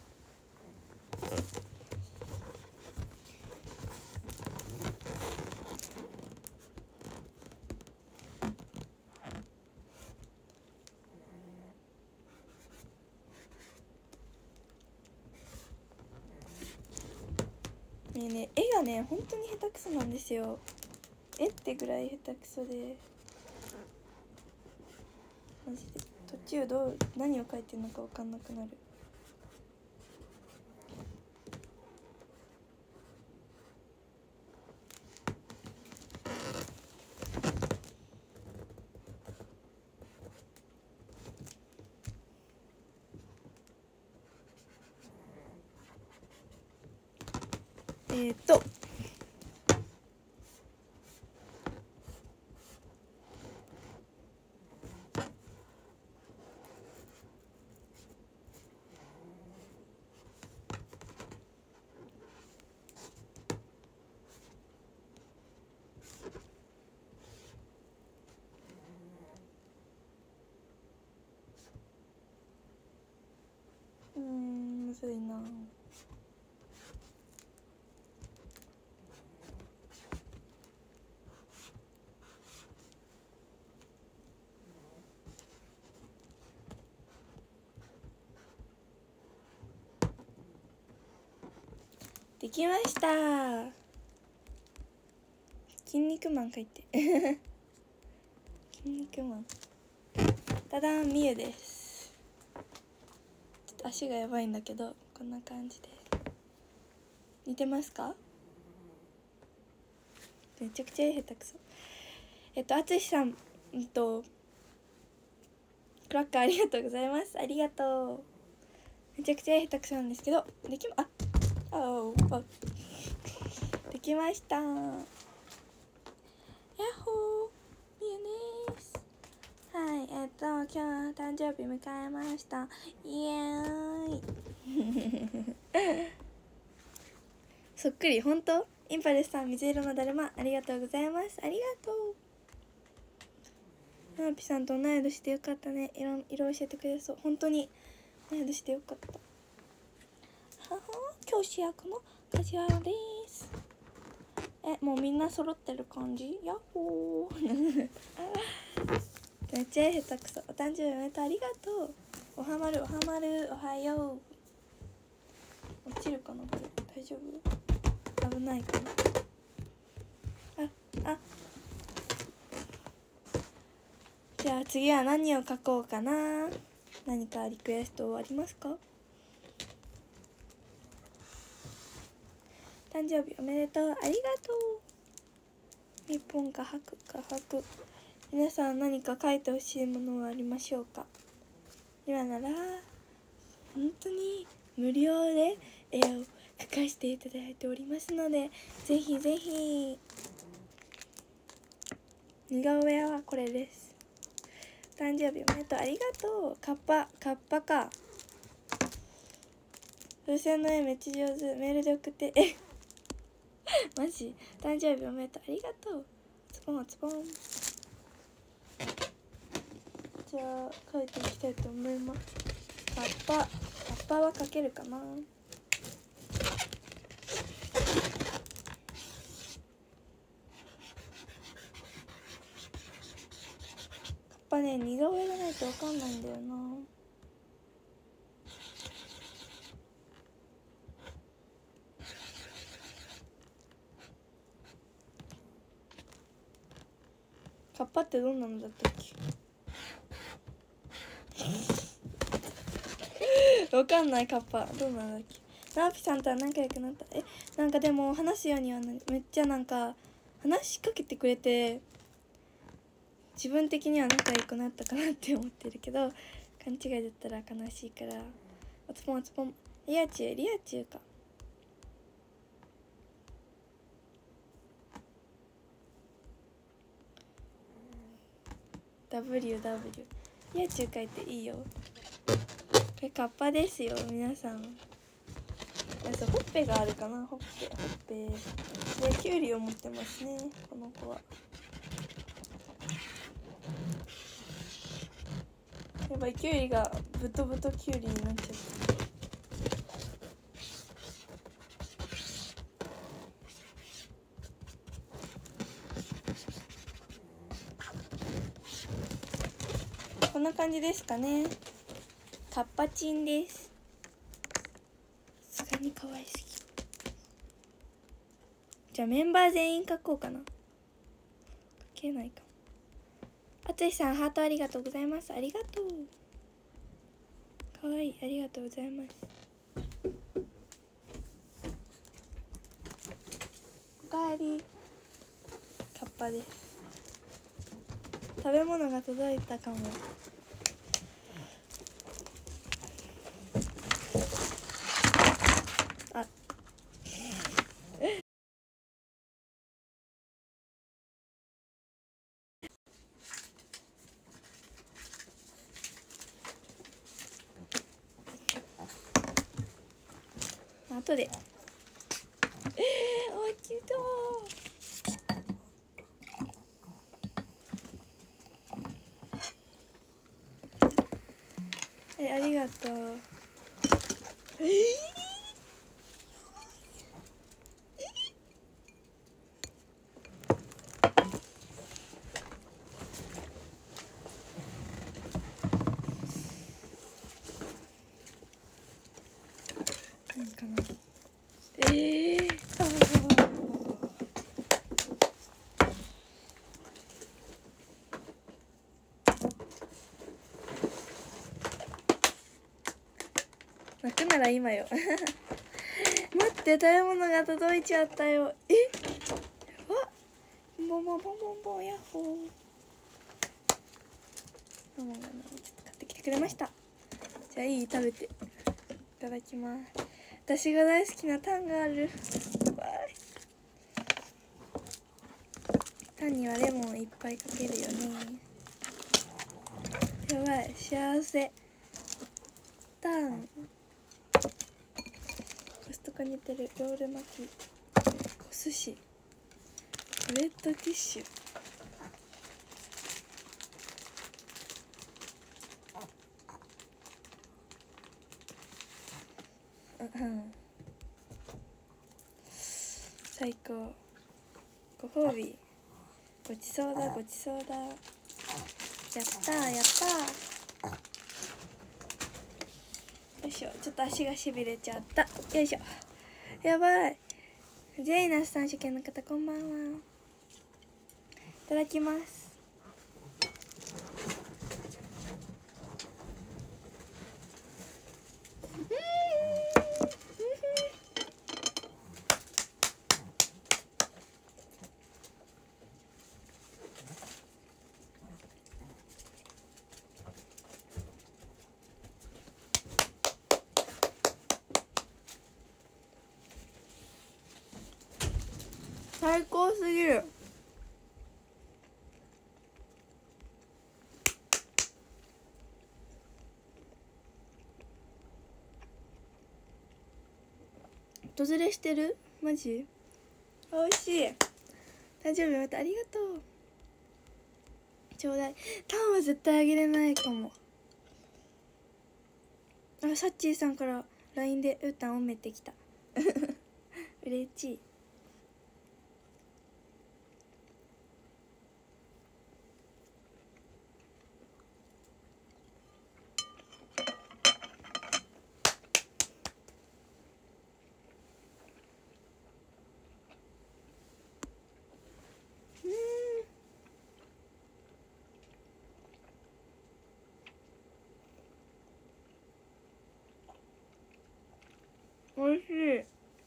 ね、絵がね本当に下手くそなんですよ。絵ってぐらい下手くそで、マジで途中何を描いてるのか分かんなくなる。むずいな。できました。筋肉マン描いて。筋肉マン。ただん、みゆです。ちょっと足がやばいんだけど、こんな感じで。似てますか？めちゃくちゃ下手くそ。あつしさん、クラッカーありがとうございます。ありがとう。めちゃくちゃ下手くそなんですけど、できました。やっほー、みゆです。はい、今日は誕生日迎えました。イエーイ。 そっくり。本当？インパルスさん、水色のだるまありがとうございます。ありがとう。ななぴさんと同い年でよかったね。色教えてくれそう。本当に同い年でよかった。はは、教師役の梶原です。もうみんな揃ってる感じ？ヤッホー。めっちゃ下手くそ。お誕生日おめでとう、ありがとう。おはまる、おはまる、おはよう。落ちるかなこれ、大丈夫？危ないかな。じゃあ次は何を書こうかな。何かリクエストありますか？誕生日おめでとう、ありがとう。日本か白か白。皆さん何か書いてほしいものはありましょうか？今なら本当に無料で絵を描かせていただいておりますので、ぜひぜひ。似顔絵はこれです。誕生日おめでとう、ありがとう。カッパか。風船の絵めっちゃ上手。メールで送ってマジ？誕生日おめでとう、ありがとう。ズボンじゃあ描いていきたいと思います。カッパは描けるかな。カッパね、似顔絵がないと分かんないんだよな。カッパってどんなのだったっけ？わかんない。カッパどうなんだっけ？ナーピさんとは仲良くなった。なんかでも話すようにはめっちゃなんか話しかけてくれて、自分的には仲良くなったかなって思ってるけど、勘違いだったら悲しいから。おつぽんリアチューか。WW リアチュー書いていいよ。これカッパですよ皆さん。ほっぺがあるかな。ほっぺでキュウリを持ってますねこの子は。やばい、キュウリがブトキュウリになっちゃった。こんな感じですかね。カッパチンです。さすがに可愛すぎ。じゃあメンバー全員書こうかな。書けないかも。あつしさんハートありがとうございます。ありがとう。かわいい、ありがとうございます。おかえり。カッパです。食べ物が届いたかも。後で。おいしそう。ありがとう。何かな。泣くなら今よ。待って、食べ物が届いちゃったよ。わっ、ボンボンヤッホー。ママがちょっと買ってきてくれました。じゃあ食べていただきます。私が大好きなタンがある。タンにはレモンいっぱいかけるよね。やばい、幸せ。タンこにてるロール巻き、お寿司、ウェットティッシュ、最高。ご褒美、ごちそうだごちそうだ。やったーやったー。よいしょ、ちょっと足がしびれちゃった。よいしょ、やばい。ジェイナスさん、初見の方こんばんは。いただきます。最高すぎる。訪れしてる？マジ？おいしい。誕生日おめでとう。ありがとう。ちょうだい。タンは絶対あげれないかも。あ、サッチーさんから LINE でうーたんおめてきた。嬉しい。おいしい。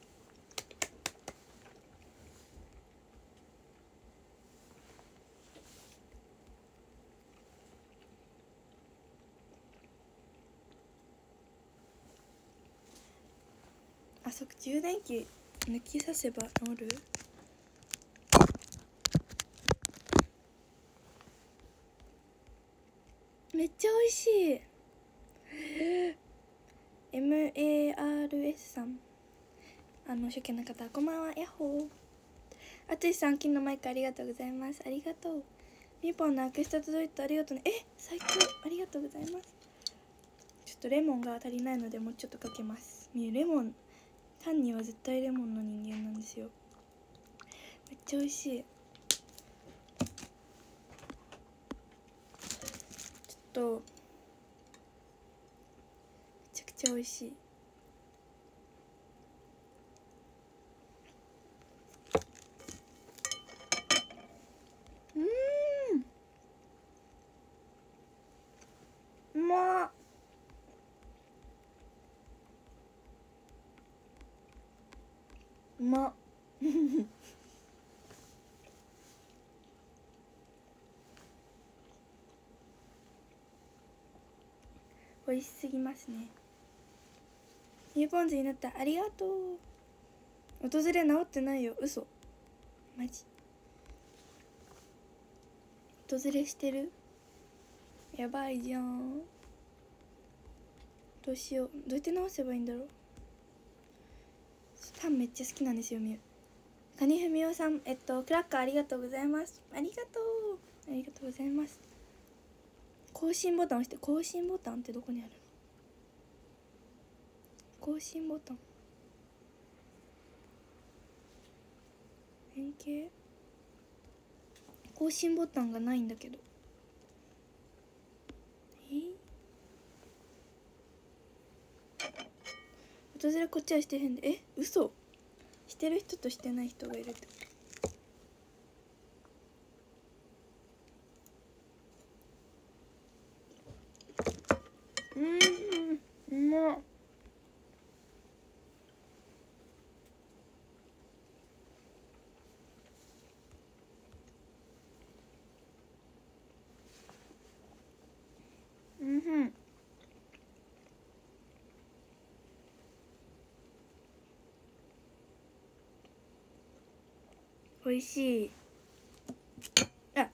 あ、そっか、充電器抜きさせば治る？めっちゃおいしい。MARS さん、初見の方こんばんは。ヤッホー。あつしさん、金のマイクありがとうございます。ありがとう。みぽんのアクスタ届いた。ありがとうね。最高、ありがとうございます。ちょっとレモンが足りないのでもうちょっとかけます。レモン、タンには絶対レモンの人間なんですよ。めっちゃ美味しい。ちょっとめちゃくちゃ美味しい。うまっ。うまっ。美味しすぎますね。ニューポンズになった。ありがとう。訪れ治ってないよ。嘘。マジ。訪れしてる？やばいじゃん。どうしよう。どうやって直せばいいんだろう。パンめっちゃ好きなんですよ、みゆ。カニフミオさん、クラッカーありがとうございます。ありがとう。ありがとうございます。更新ボタン押して。更新ボタンってどこにあるの？更新ボタン。変形？更新ボタンがないんだけど。訪れこっちはしてへんで。嘘。してる人としてない人がいるってこと？うまっ。おいしい。あ、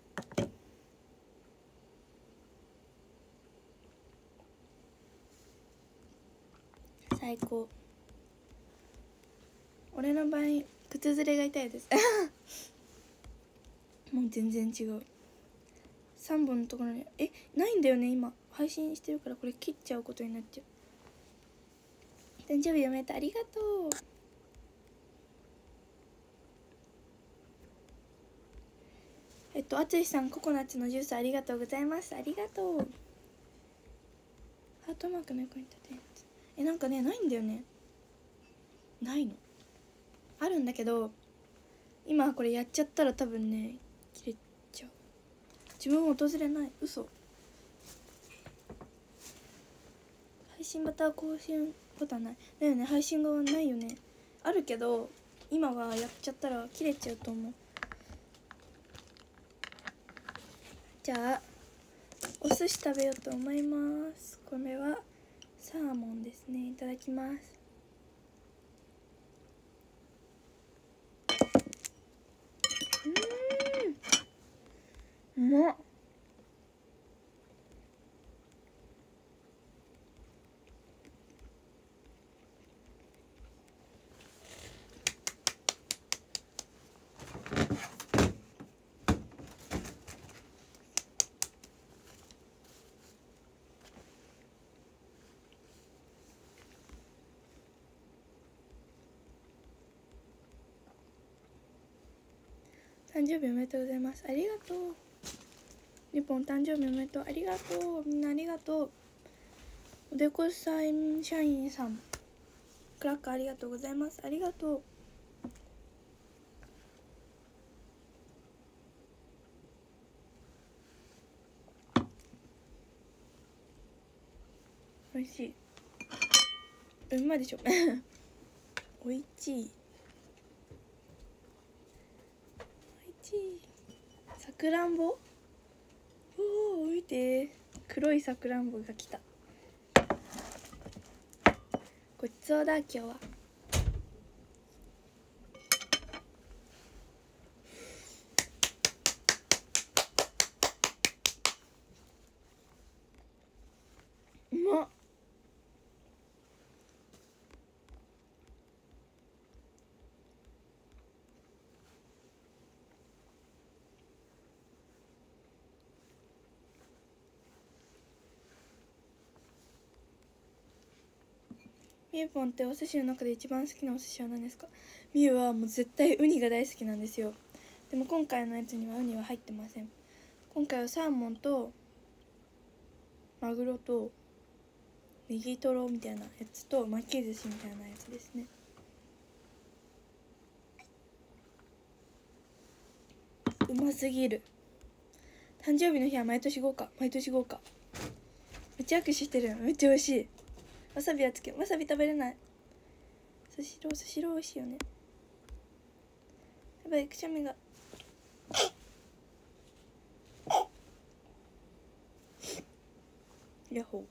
最高。 俺の場合靴ずれが痛いですもう全然違う。3本のところにないんだよね。今配信してるからこれ切っちゃうことになっちゃう。誕生日おめでとう、ありがとう。あつしさん、ココナッツのジュースありがとうございます。ありがとう。ハートマークの横に立てるやつ、なんかね、ないんだよね。ないのあるんだけど、今これやっちゃったら多分ね切れちゃう。自分も訪れない、嘘。配信また更新ボタンないだよね。配信がないよね。あるけど今はやっちゃったら切れちゃうと思う。じゃあお寿司食べようと思います。これはサーモンですね。いただきます。うまっ。誕生日おめでとうございます。ありがとう。日本誕生日おめでとう。ありがとう。みんなありがとう。おでこさん社員さん、クラッカーありがとうございます。ありがとう。おいしい。うまいでしょおいしい。おいしい。さくらんぼ。おお、見て、黒いさくらんぼが来た。ごちそうだ今日は。うまっ。みゆぽんってお寿司の中で一番好きなお寿司は何ですか？みゆはもう絶対ウニが大好きなんですよ。でも今回のやつにはウニは入ってません。今回はサーモンとマグロとネギトロみたいなやつと巻き寿司みたいなやつですね。うますぎる。誕生日の日は毎年豪華、毎年豪華。めっちゃ握手してる。めっちゃ美味しい。わさびはつけ、わさび食べれない。スシロー、スシロー美味しいよね。やばい、くしゃみが。ヤッホ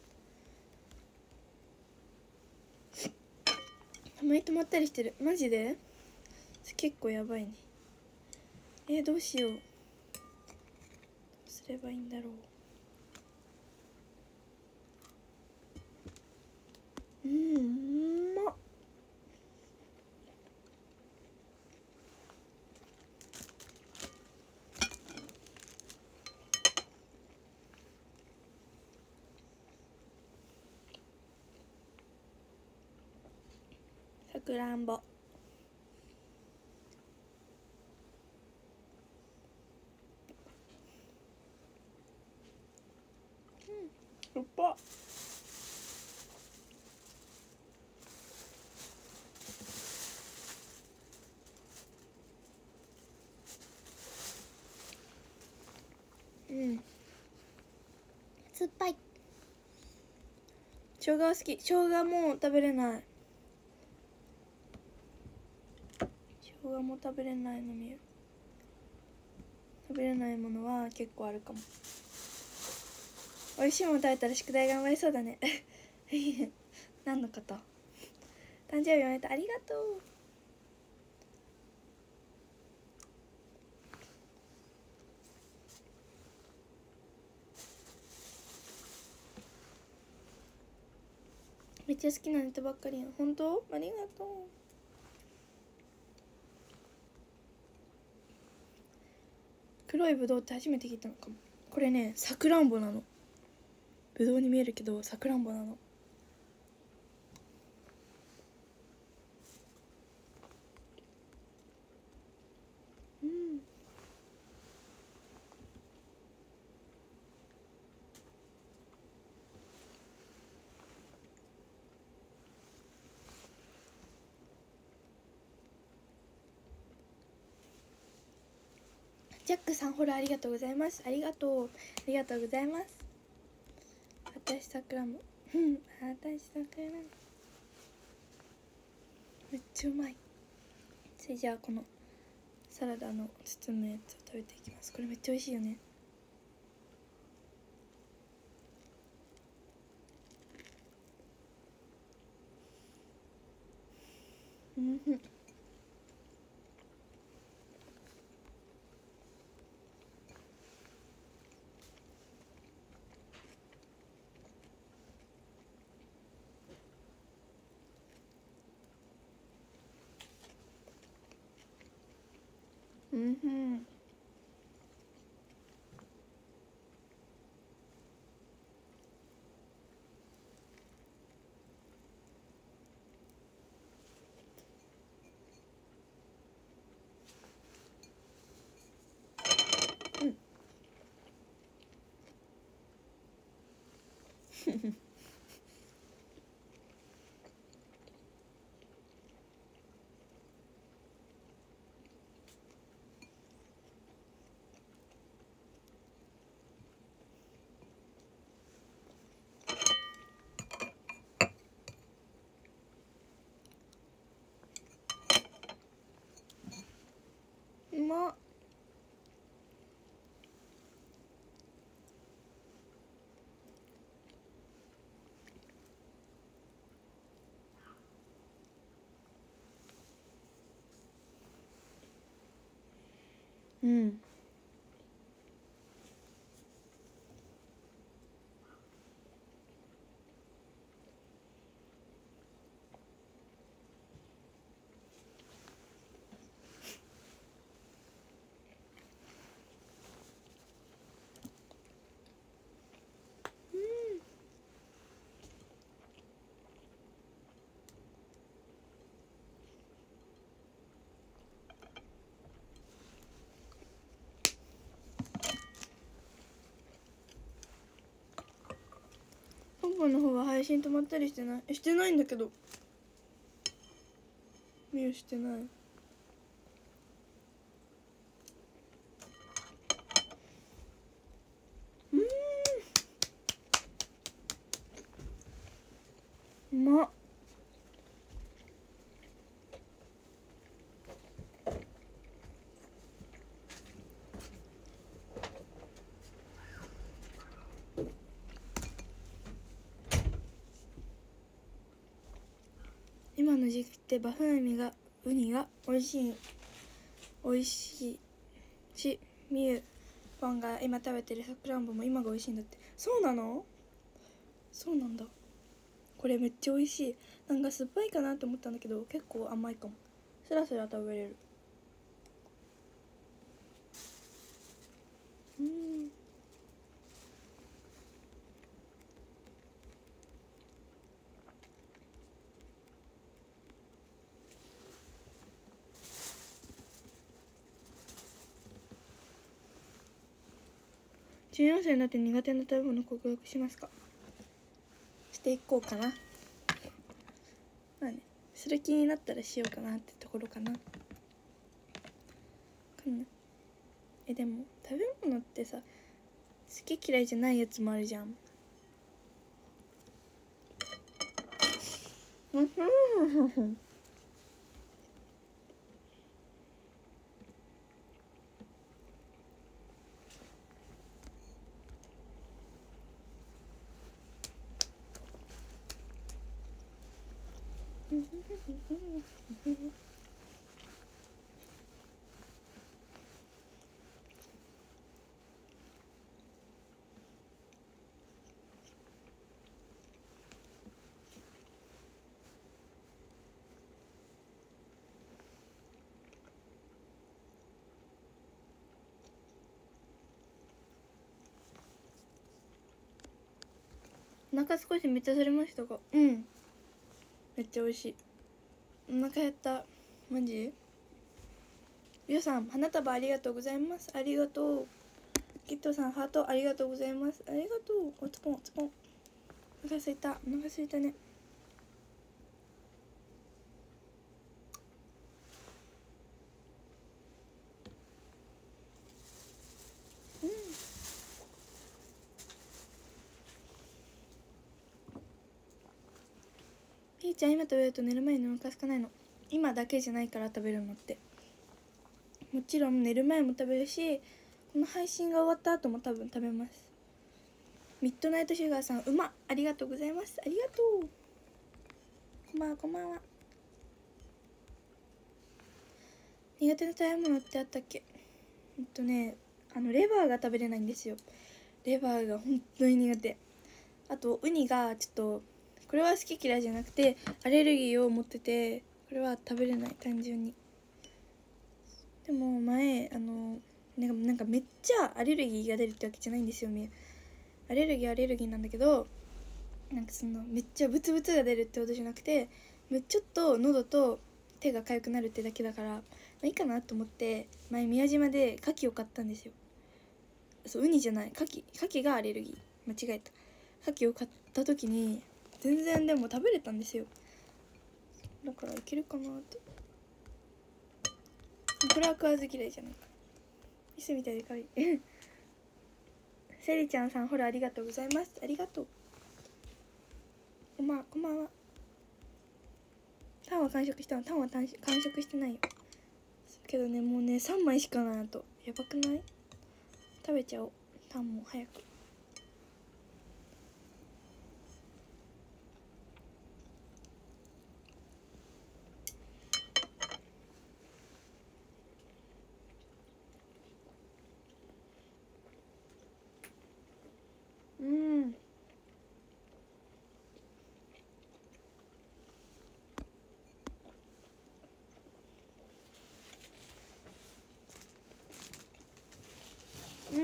ー。たまに止まったりしてる。マジで結構やばいね。どうしよう。どうすればいいんだろう。うまっ。さくらんぼ。うっぱ。酸っぱい。生姜は好き。生姜も食べれない。生姜も食べれないのに、食べれないものは結構あるかも。美味しいもの食べたら宿題頑張りそうだね何のこと？誕生日おめでとう、ありがとう。めっちゃ好きなネタばっかりやん。本当？ありがとう。 黒いぶどうって初めて聞いたのかも。これね、さくらんぼなの。ぶどうに見えるけどさくらんぼなの。ジャックさん、フォローありがとうございます。ありがとう。ありがとうございます。私さくらんぼ。私さくらんぼ。めっちゃうまい。それじゃあこのサラダの包むやつを食べていきます。これめっちゃ美味しいよね。うまっ。ポンポンの方は配信止まったりしてない？してないんだけど。ミューしてない。うまっ。今の時期ってバフンウニが美味しいし、みゆパンが今食べてるさくらんぼも今が美味しいんだって。そうなの？そうなんだ。これめっちゃ美味しい。なんか酸っぱいかなって思ったんだけど結構甘いかも。スラスラ食べれる。14歳になって苦手な食べ物克服しますか？していこうかな。まあね、する気になったらしようかなってところかな。でも食べ物ってさ、好き嫌いじゃないやつもあるじゃん。 お腹少し満たされましたか？うん、めっちゃ美味しい。お腹減った、マジ。りょうさん花束ありがとうございます。ありがとう。キットさんハートありがとうございます。ありがとう。おつぽんおつぽん。お腹すいた、お腹すいたね。うん。ひーちゃん今食べると寝る前にお腹空かないの？今だけじゃないから食べるのって。もちろん寝る前も食べるし、この配信が終わった後も多分食べます。ミッドナイトシュガーさん、ありがとうございます。ありがとう。こんばんは、こんばんは。苦手な食べ物ってあったっけ？レバーが食べれないんですよ。レバーが本当に苦手。あとウニがちょっと、これは好き嫌いじゃなくてアレルギーを持ってて、これは食べれない、単純に。でも前なんかめっちゃアレルギーが出るってわけじゃないんですよ。アレルギーなんだけど、なんかめっちゃブツブツが出るってことじゃなくて、ちょっと喉と手が痒くなるってだけだから、まあいいかなと思って前宮島で牡蠣を買ったんですよ。そう、ウニじゃない、牡蠣がアレルギー、間違えた。牡蠣を買った時に全然でも食べれたんですよ。だからいけるかなって。これは食わず嫌いじゃないか。ミスみたいで可愛いセリちゃんさん、フォローありがとうございます。ありがとう。こんばんは。タンは完食したの？タンは完食してないよ。けどね、もうね3枚しかない。あとやばくない？食べちゃおう、タンも早く。うん。うん。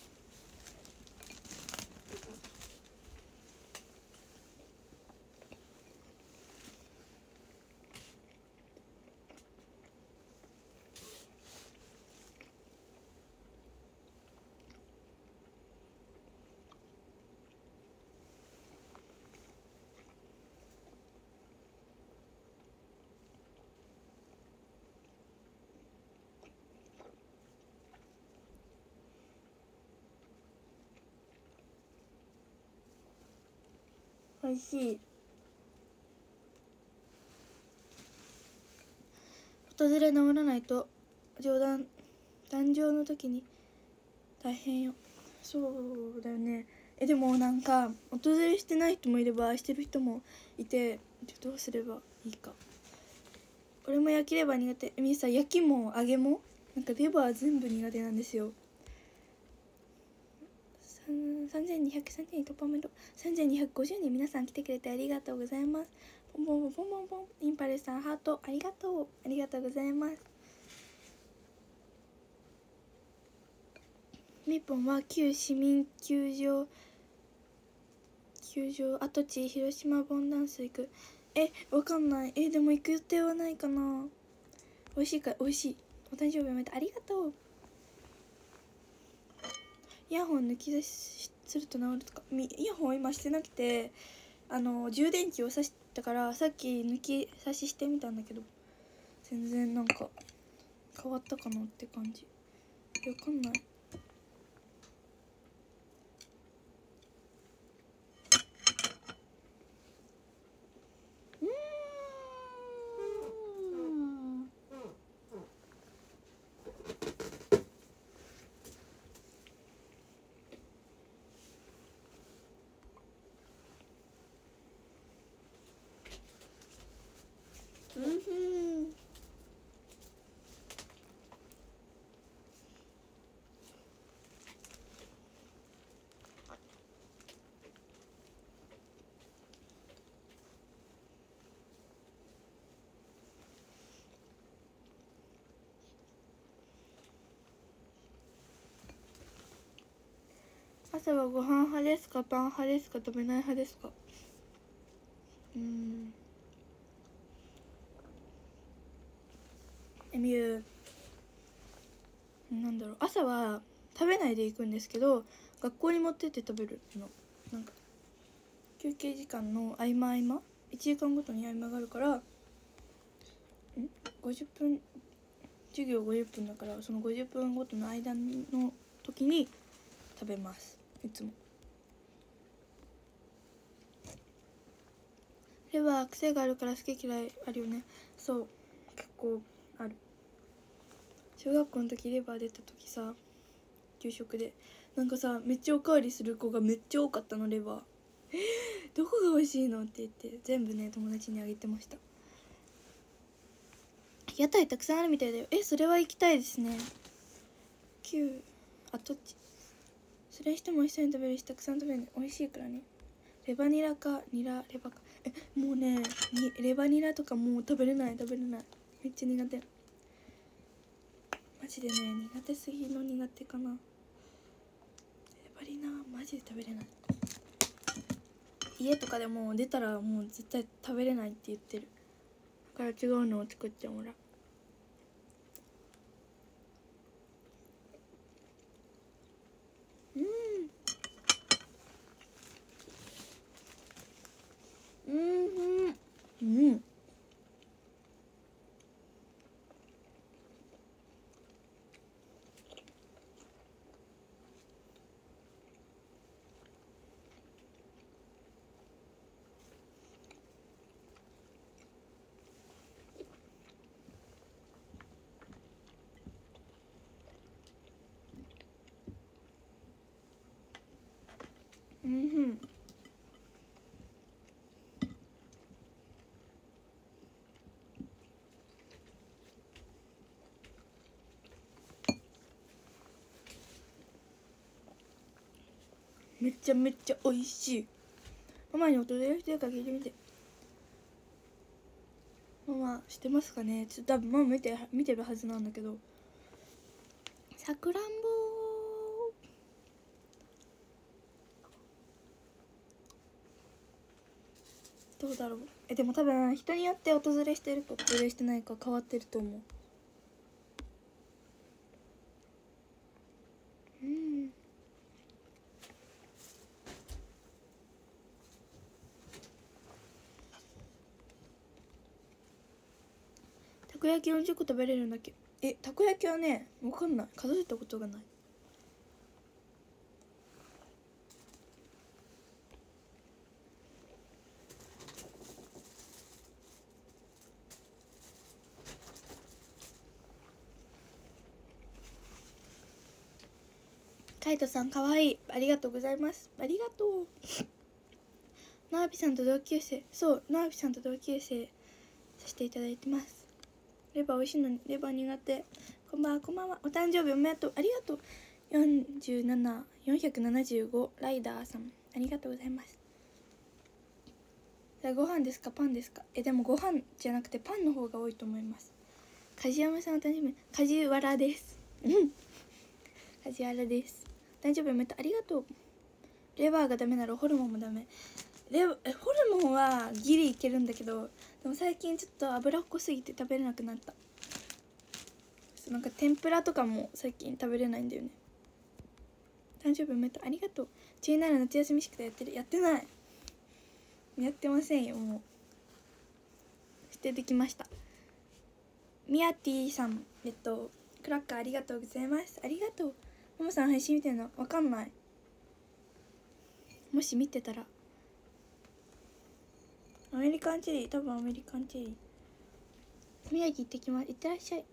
おいしい。訪れ治らないと誕生の時に大変よ。そうだよね。でもなんか訪れしてない人もいればしてる人もいて、どうすればいいか。俺も焼きレバー苦手。みんな焼きも揚げもなんかレバー全部苦手なんですよ。3230人突破おめでとう。3250人、皆さん来てくれてありがとうございます。ポンポンポンポンポンポン。インパルスさんハートありがとう。ありがとうございます。みぽんは旧市民球場跡地広島ボンダンス行く。わかんない。でも行く予定はないかな。美味しいか、美味しい。お誕生日おめでとう。ありがとう。イヤホン抜き出しすると治るとか。イヤホン今してなくて、充電器を挿したからさっき抜き差ししてみたんだけど、全然なんか変わったかなって感じ。わかんない。 朝はご飯派ですか、パン派ですか、食べない派ですか？ミュなんだろう、朝は食べないで行くんですけど、学校に持ってって食べるの。なんか休憩時間の合間1時間ごとに合間があるから、50分授業50分だから、その50分ごとの間の時に食べます、いつも。レバー癖があるから好き嫌いあるよね。そう、結構ある。小学校の時レバー出た時さ、給食でなんかさ、めっちゃおかわりする子がめっちゃ多かったの。レバーどこが美味しいのって言って全部ね、友達にあげてました。屋台たくさんあるみたいだよ。それは行きたいですね。どっち、それにしても美味しそうに食べるし、たくさん食べるの美味しいからね。レバニラかニラレバか。もうね、レバニラとかもう食べれない。めっちゃ苦手。マジでね、苦手すぎの苦手かな。レバニラマジで食べれない。家とかでも出たらもう絶対食べれないって言ってる。だから違うのを作ってもらう。めちゃめちゃ美味しい。ママに音でしてるか聞いてみて。ママ知ってますかね。ちょっと多分ママ見てるはずなんだけど、さくらんぼどうだろう。でも多分人によって訪れしてるか訪れしてないか変わってると思う。たこ焼き40個食べれるんだっけ。たこ焼きはね、分かんない、数えたことがない。カイトさんかわいい、ありがとうございます。ありがとう。ナービさんと同級生。そう、ナービさんと同級生させていただいてます。レバー美味しいのにレバー苦手。こんばんは。お誕生日おめでとう。ありがとう。47475ライダーさん、ありがとうございます。ご飯ですかパンですか。でもご飯じゃなくてパンの方が多いと思います。梶山さんお誕生日、梶原です梶原です。誕生日おめでとう。ありがとう。レバーがダメならホルモンもダメ。ホルモンはギリいけるんだけど、でも最近ちょっと脂っこすぎて食べれなくなった。なんか天ぷらとかも最近食べれないんだよね。誕生日おめでとう。ありがとう。17夏休み宿題やってる。やってない、やってませんよ。もう捨ててきました。ミヤティさん、クラッカーありがとうございます。ありがとう。ももさん配信見てるのわかんない。もし見てたら。アメリカンチェリー、多分アメリカンチェリー。宮城行ってきます。いってらっしゃい。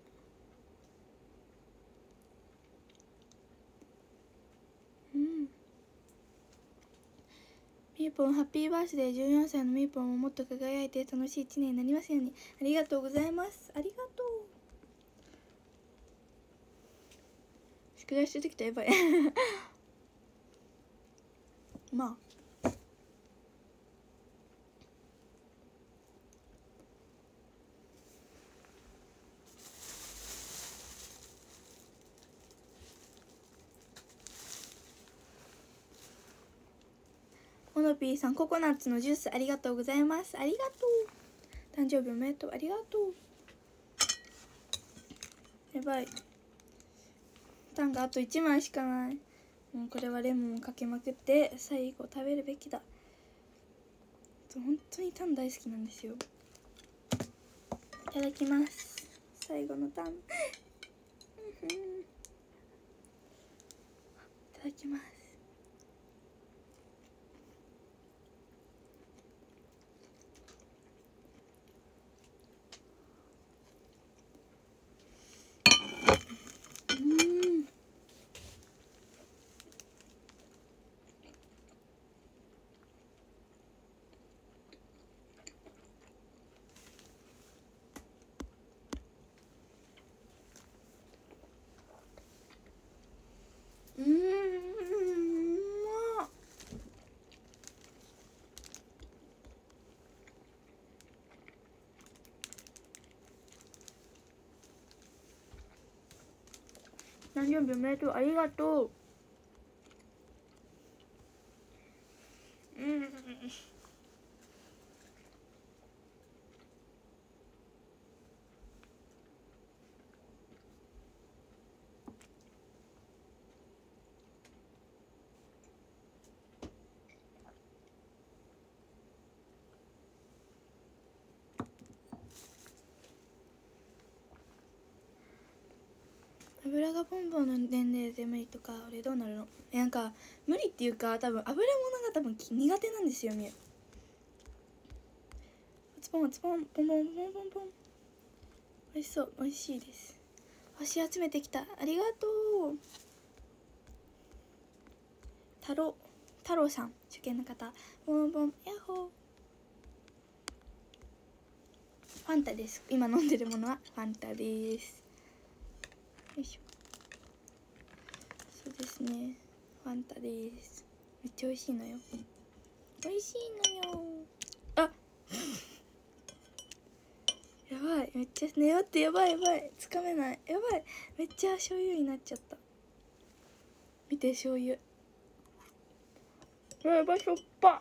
みーぽんハッピーバースデー。14歳のみーぽんももっと輝いて楽しい1年になりますように。ありがとうございます。ありがとう。宿題しててきた。やばいまあのぴーさん、ココナッツのジュースありがとうございます。ありがとう。誕生日おめでとう。ありがとう。やばい、タンがあと1枚しかない。もうこれはレモンをかけまくって最後食べるべきだ。本当にタン大好きなんですよ。いただきます。最後のタンいただきます。誕生日おめでとう。ありがとう。油がポンポンの年齢で無理とか、俺どうなるの？なんか無理っていうか、多分油物が多分苦手なんですよ。みゆスポンスポンポンポンポンポンポン。美味しそう、美味しいです。星集めてきた。ありがとう。太郎さん、初見の方、ボンボンヤッホー。ファンタです。今飲んでるものはファンタです。よいしょ。そうですね、ファンタです。めっちゃ美味しいのよ。美味しいのよ。あやばい、めっちゃね、待って、やばいやばい、つかめない、やばい、めっちゃ醤油になっちゃった。見て、醤油。やばい、しょっぱ。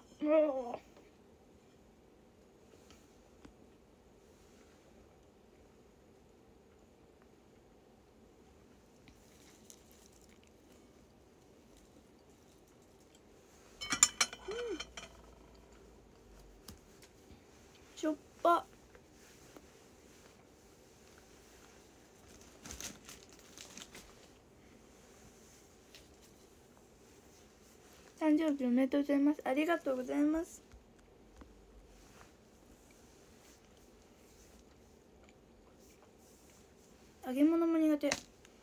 しょっぱ。誕生日おめでとうございます。ありがとうございます。揚げ物も苦手。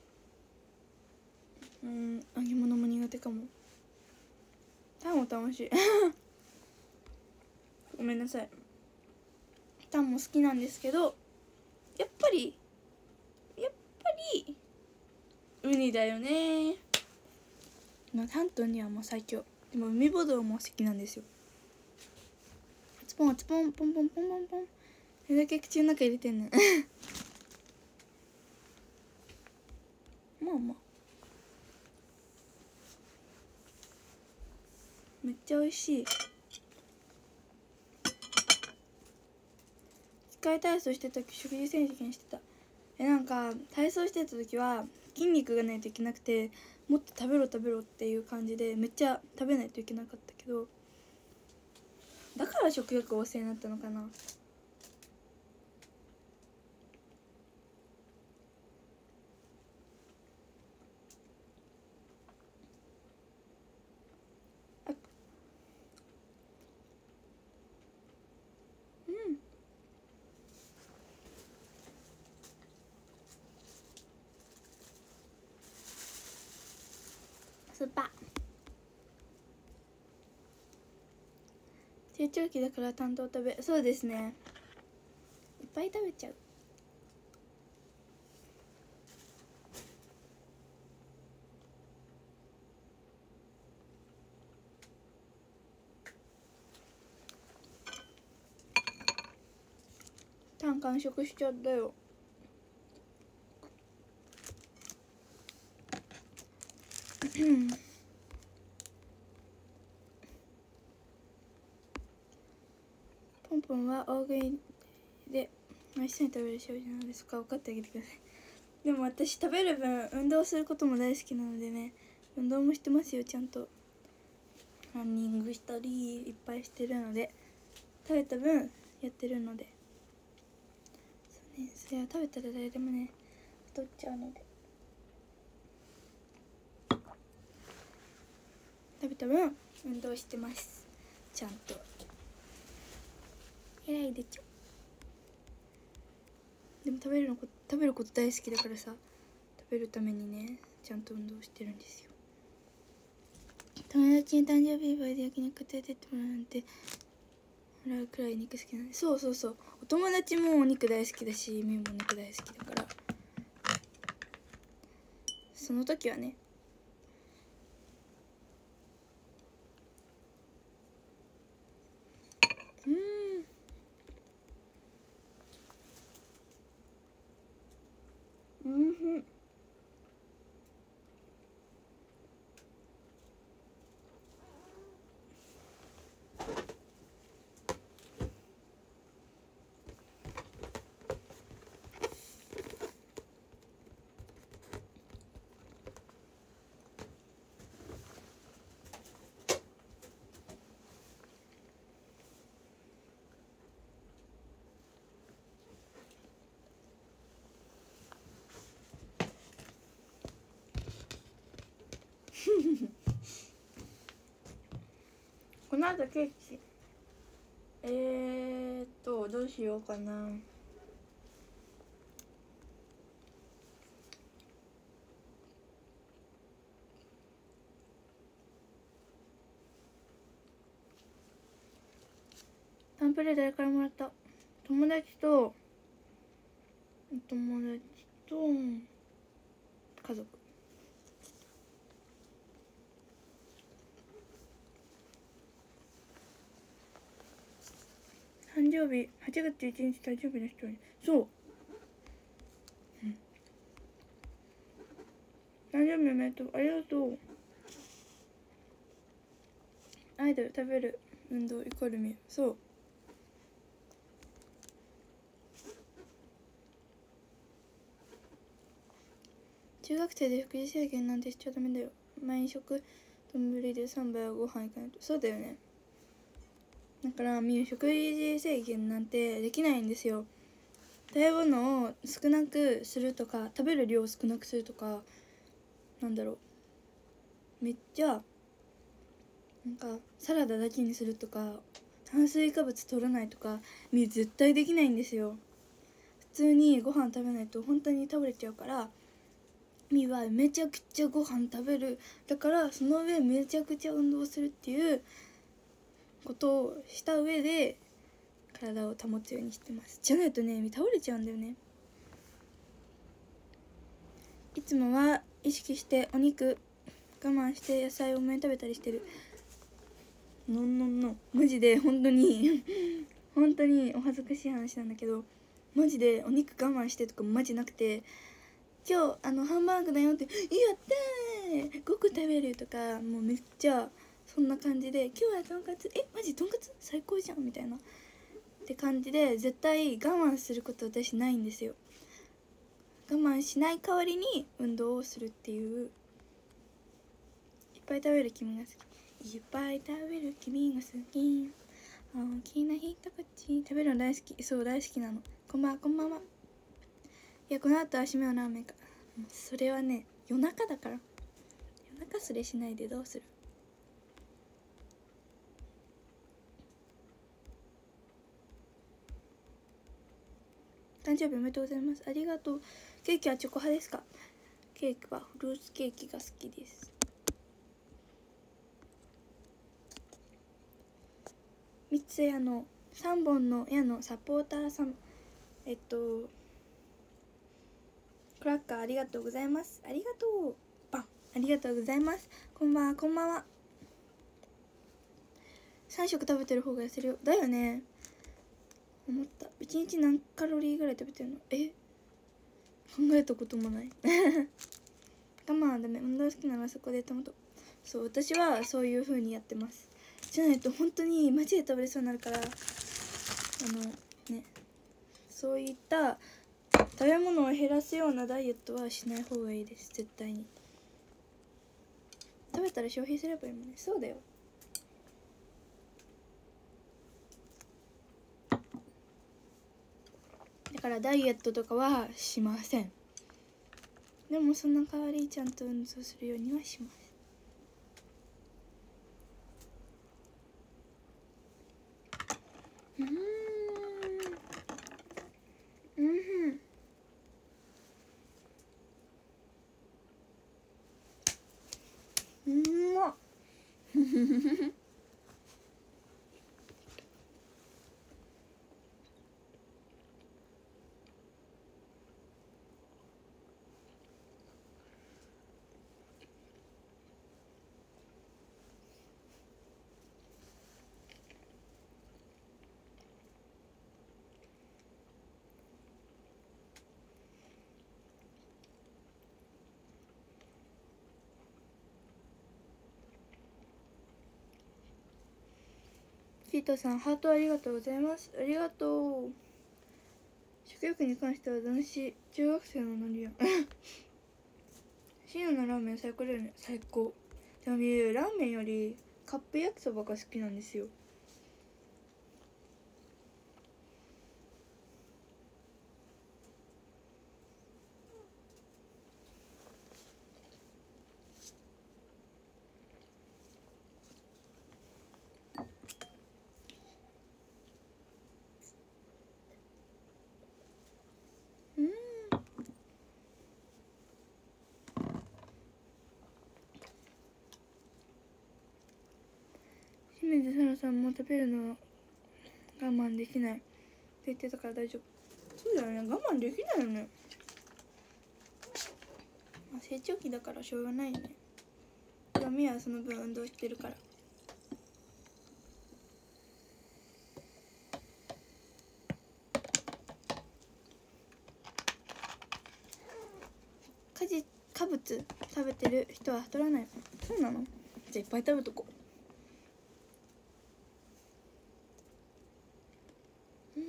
揚げ物も苦手かも。タンも楽しいごめんなさい。タンも好きなんですけど、やっぱりウニだよね。タンとウニはもう最強。でも海ぶどうも好きなんですよ。スポンスポンポンポンポンポンポン。それだけ口の中入れてんねんまあまあめっちゃ美味しい。機械体操してた時食事制限してた。なんか体操してた時は筋肉がないといけなくて、もっと食べろ食べろっていう感じでめっちゃ食べないといけなかったけど、だから食欲旺盛になったのかな。スーパー成長期だから担当食べ、そうですね、いっぱい食べちゃう。タン完食しちゃったよポンは大食いで一緒に食べる商品なのですか、分かってあげてください。でも私食べる分運動することも大好きなのでね、運動もしてますよ。ちゃんとランニングしたりいっぱいしてるので、食べた分やってるので、そうね、それは食べたら誰でもね太っちゃうので、食べた分運動してます、ちゃんと。偉いでちょ。でも食べること大好きだからさ、食べるためにねちゃんと運動してるんですよ。友達に誕生日祝いで焼肉連れてってもらうなんて笑うくらい肉好きなんで。そうそうそう、お友達もお肉大好きだし、みもお肉大好きだから、その時はね。この後ケーキどうしようかな。タンプレ誰からもらった？友達と家族。誕生日8月1日誕生日の人に、そう、誕生日おめでとう、ありがとう。アイドル、食べる、運動イコール見る。そう、中学生で食事制限なんてしちゃダメだよ。毎食丼で3杯はご飯いかないと。そうだよね。だから食事制限なんてできないんですよ。食べ物を少なくするとか、食べる量を少なくするとか、なんだろう、めっちゃなんかサラダだけにするとか、炭水化物取らないとか絶対できないんですよ。普通にご飯食べないと本当に倒れちゃうから、はめちゃくちゃご飯食べる。だからその上めちゃくちゃ運動するっていうことをした上で体を保つようにしてます。じゃないとね倒れちゃうんだよね。いつもは意識してお肉我慢して野菜多めに食べたりしてる。のマジで本当に本当にお恥ずかしい話なんだけど、マジでお肉我慢してとかマジなくて、今日ハンバーグだよって「やったー5個食べる」とか、もうめっちゃそんな感じで「今日はとんかつマジとんかつ最高じゃん」みたいなって感じで、絶対我慢すること私ないんですよ。我慢しない代わりに運動をするっていう。いっぱい食べる君が好き、いっぱい食べる君が好き、大きな一口食べるの大好き。そう大好きなの。こんばんは。いやこの後は締めのラーメンか。それはね夜中だから、夜中すれしないでどうする。誕生日おめでとうございます。ありがとう。ケーキはチョコ派ですか？ケーキはフルーツケーキが好きです。三つ矢の3本の矢のサポーターさん、クラッカーありがとうございます。ありがとう。ありがとうございます。こんばんは。3食食べてる方が痩せるよ。だよね。思った。1日何カロリーぐらい食べてるの？考えたこともない我慢はダメ。運動好きならそこでトマト。そう、私はそういう風にやってます。じゃないと本当にマジで食べれそうになるから、 ね、そういった食べ物を減らすようなダイエットはしない方がいいです。絶対に食べたら消費すればいいもんね。そうだよ。だからダイエットとかはしません。でもその代わりちゃんと運動するようにはします。うまっキートさんハートありがとうございます。ありがとう。食欲に関しては男子中学生のノリやシーノのラーメン最高だよね。最高。でもラーメンよりカップ焼きそばが好きなんですよ。清水さなさんも食べるのは我慢できないって言ってたから大丈夫。そうだよね、我慢できないよね。まあ、成長期だからしょうがないよね。でもミはその分運動してるから。果物食べてる人は太らないの？そうなの？じゃあいっぱい食べとこう。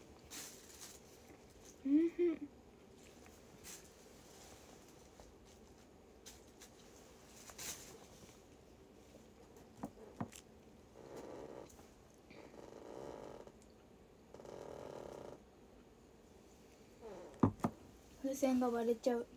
風船が割れちゃう。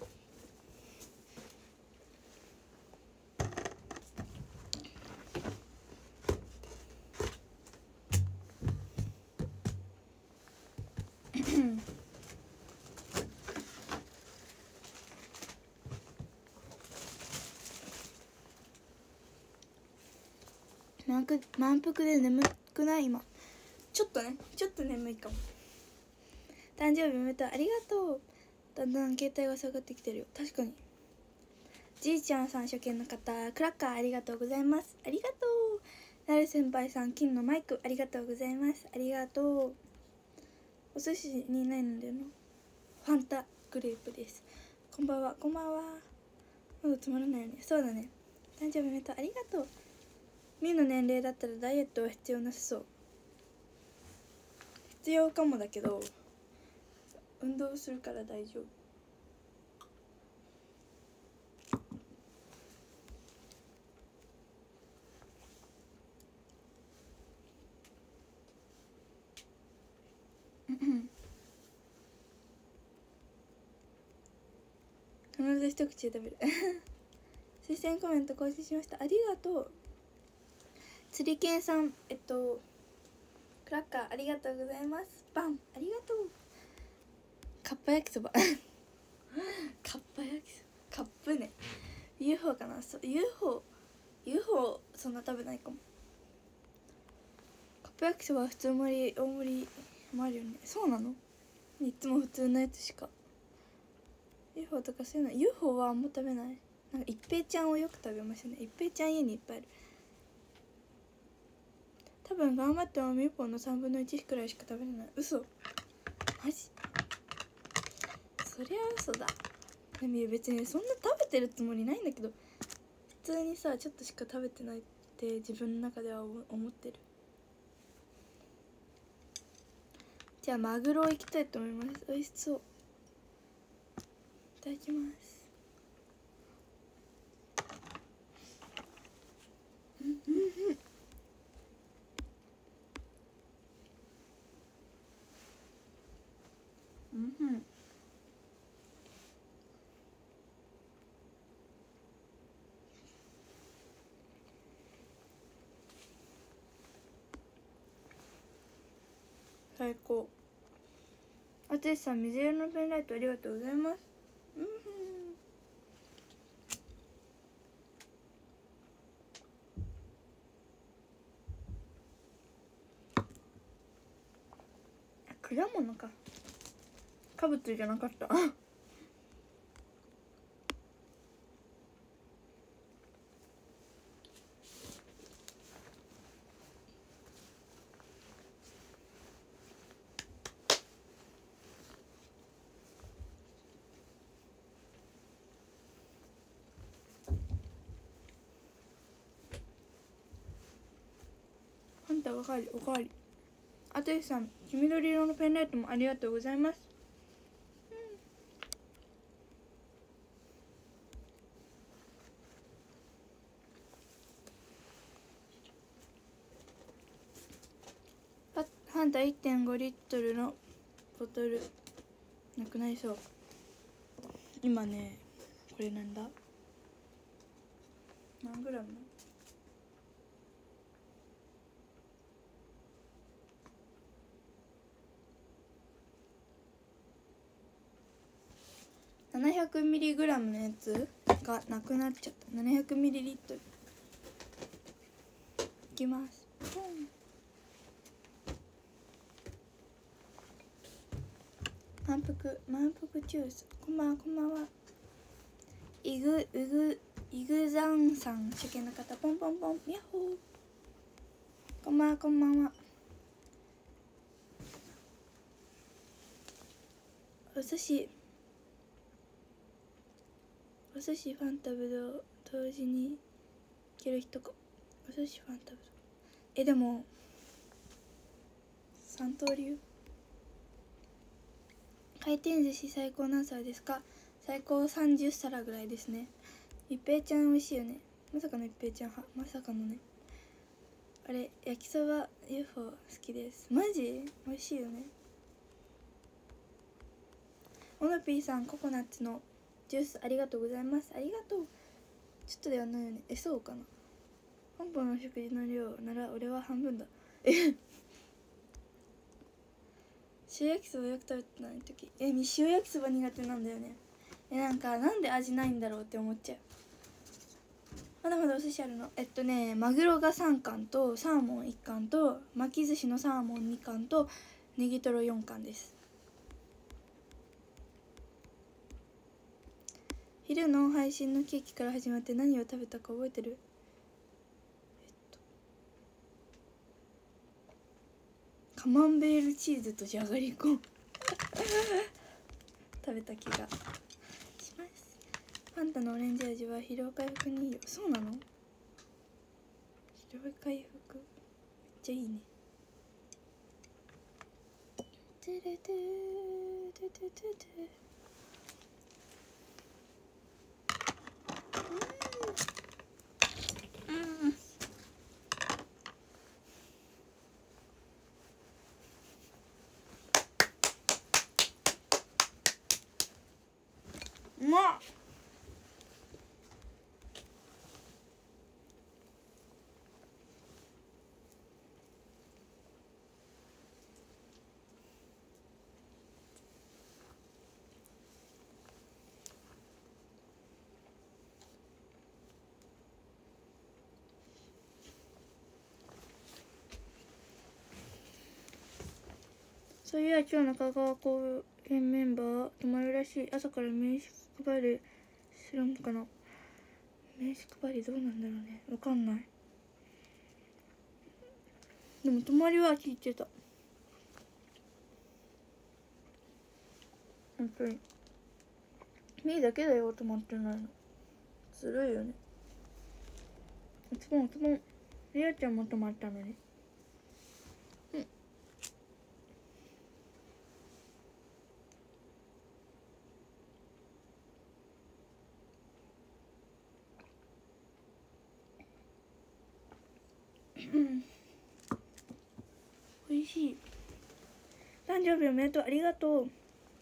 満腹で眠くない今。ちょっと眠いかも。誕生日おめでとう。ありがとう。だんだん携帯が下がってきてるよ。確かに。じいちゃんさん初見の方、クラッカーありがとうございます。ありがとう。なる先輩さん、金のマイクありがとうございます。ありがとう。お寿司にないのでのファンタグレープです。こんばんは。こんばんは。まだつまらないよね。そうだね。誕生日おめでとう。ありがとう。みーの年齢だったらダイエットは必要なさそう。必要かもだけど運動するから大丈夫。必ず一口で食べる推薦コメント更新しました。ありがとう。釣りけんさん、クラッカーありがとうございます。バンありがとう。カッパ焼きそばカッパ焼きそば、カップね。 UFO かな。そう UFO そんな食べないかも。カップ焼きそばは普通盛り大盛りもあるよね。そうなの？いつも普通のやつしか。 UFO とかそういうの UFO はあんま食べない。なんか一平ちゃんをよく食べましたね。一平ちゃん家にいっぱいある。多分頑張ってもみぽんの3分の1くらいしか食べれない。嘘？マジ？そりゃ嘘だ。でも別にそんな食べてるつもりないんだけど、普通にさちょっとしか食べてないって自分の中では思ってる。 じゃあマグロいきたいと思います。美味しそう。いただきます。最高。あつしさん、水色のペンライトありがとうございます。果物か。果物じゃなかった。あんたおかわりおかわり。あつしさん、黄緑色のペンライトもありがとうございます。ファンタ 1.5 リットルのボトルなくなりそう。今ね、これなんだ、何グラム？700ミリグラムのやつがなくなっちゃった。700ミリリットルいきます。満腹チュース。こんばんは。イグザンさん、初見の方、ポンポンポン、ヤッホー。こんばんは。お寿司ファンタブドウ同時にいける人か。お寿司ファンタブドウ、でも三刀流。回転寿司最高何皿ですか？最高30皿ぐらいですね。一平ちゃん美味しいよね。まさかの一平ちゃん派。まさかのね。あれ、焼きそば UFO 好きです。マジ美味しいよね。オノピーさん、ココナッツのジュースありがとうございます。ありがとう。ちょっとではないよね。そうかな。本邦の食事の量なら俺は半分だ。塩焼きそばよく食べてない時。塩焼きそば苦手なんだよね。なんで味ないんだろうって思っちゃう。まだまだお寿司あるの。マグロが3貫とサーモン1貫と巻き寿司のサーモン2貫とネギトロ4貫です。昼の配信のケーキから始まって何を食べたか覚えてる？カマンベールチーズとじゃがりこ食べた気がします。ファンタのオレンジ味は疲労回復にいいよ。そうなの？疲労回復めっちゃいいね。トゥルトゥトゥトゥトゥトゥ。うまっ。そういや、今日の香川公園メンバー泊まるらしい。朝から名刺配りするんかな。名刺配りどうなんだろうね。わかんない。でも泊まりは聞いてた。本当にみーだけだよ泊まってないの。ずるいよね。いつもりあちゃんも泊まったのに。 おいしい。誕生日おめでとう、ありがとう。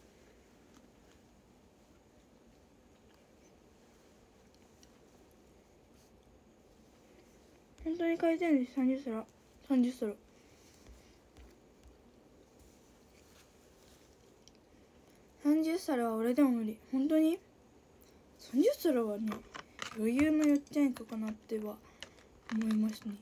本当に回転寿司30皿30皿30皿は俺でも無理。本当に30皿はね、余裕のよっちゃんいかかなっては思いますね。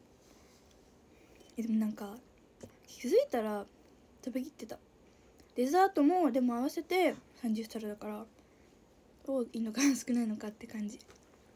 でもなんか気づいたら食べきってた。デザートもでも合わせて30皿だから、多いのか少ないのかって感じ。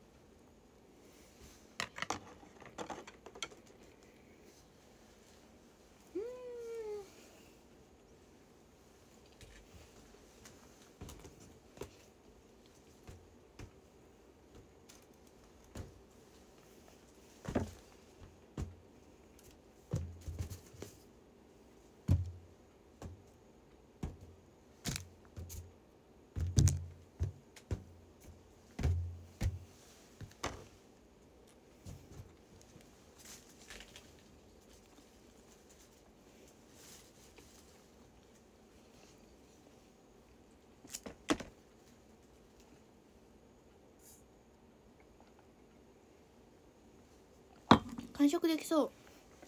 完食できそう。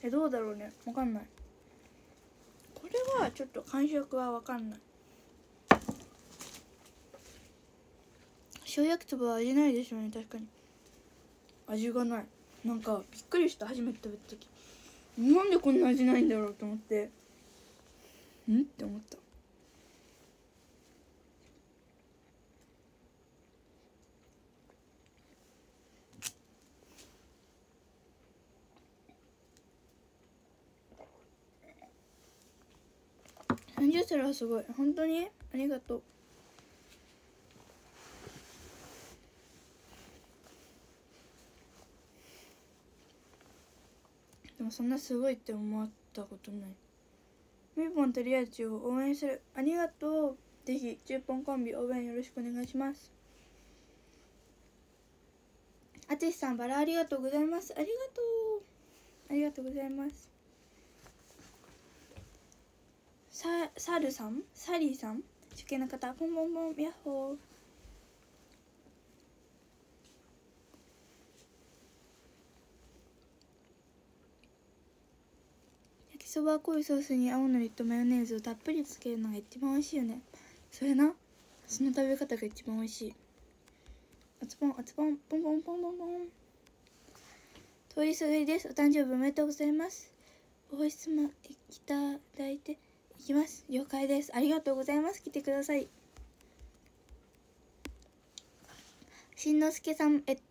どうだろうね、わかんない。これはちょっと完食はわかんない。塩焼きそばは味ないでしょうね。確かに味がない。なんかびっくりした。初めて食べた時、なんでこんな味ないんだろうと思って、って思った。30皿はすごい。本当にありがとう。でもそんなすごいって思ったことない。みぽんとりあえずを応援する。ありがとう。ぜひ10本コンビ応援よろしくお願いします。あつしさん、バラありがとうございます。ありがとう。ありがとうございます。サリーさん、主権の方、ポンポンポン、ヤッホー。焼きそばは濃いソースに青のりとマヨネーズをたっぷりつけるのが一番美味しいよね。それな、その食べ方が一番美味しい。おつぽんおつぽん、ポンポンポンポンポン。通りすがりです。お誕生日おめでとうございます。お星様いただいていきます。了解です。ありがとうございます。来てください。しんのすけさん、なんだっ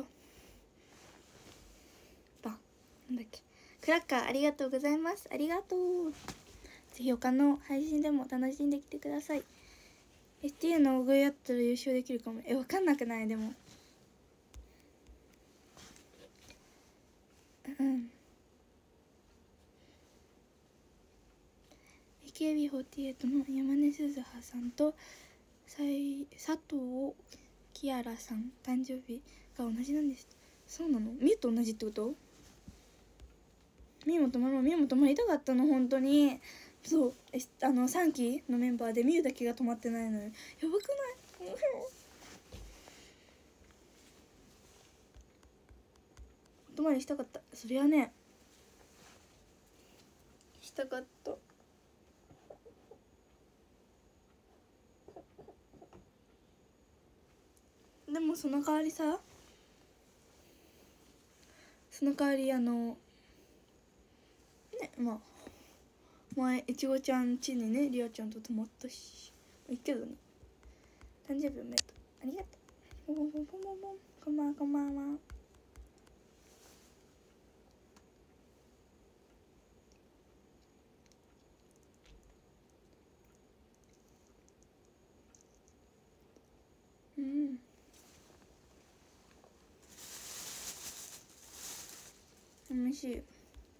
け、クラッカーありがとうございます。ありがとう。ぜひ他の配信でも楽しんできてください。STU の大食いやったら優勝できるかも。わかんなくない？でもAKB48 の山根鈴葉さんと佐藤キアラさん誕生日が同じなんです。そうなの？みゆと同じってこと？みゆもとまりたかったの本当に。そう3期のメンバーでみゆだけが止まってないのよ。やばくない？お泊まりしたかった。そりゃね、したかった。でもその代わりまあ前いちごちゃん家にね、りあちゃんと泊まったし、いいけどね。誕生日おめでとう。ありがとう。こんばんは、こんばんは。おいしい。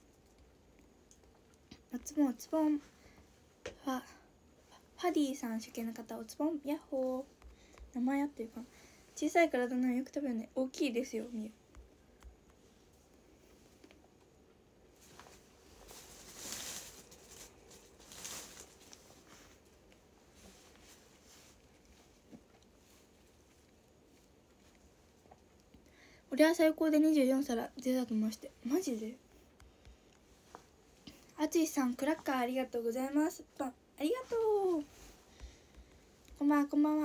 おつぼんファディさん、主権の方、おつぼんヤッホー。名前合ってるかな。小さい体なのよく食べるね。大きいですよ、みゆ。 俺は最高で24皿出たと思いまして。マジで。あつしさんクラッカーありがとうございます。ありがとう。こんばんはこんばんは。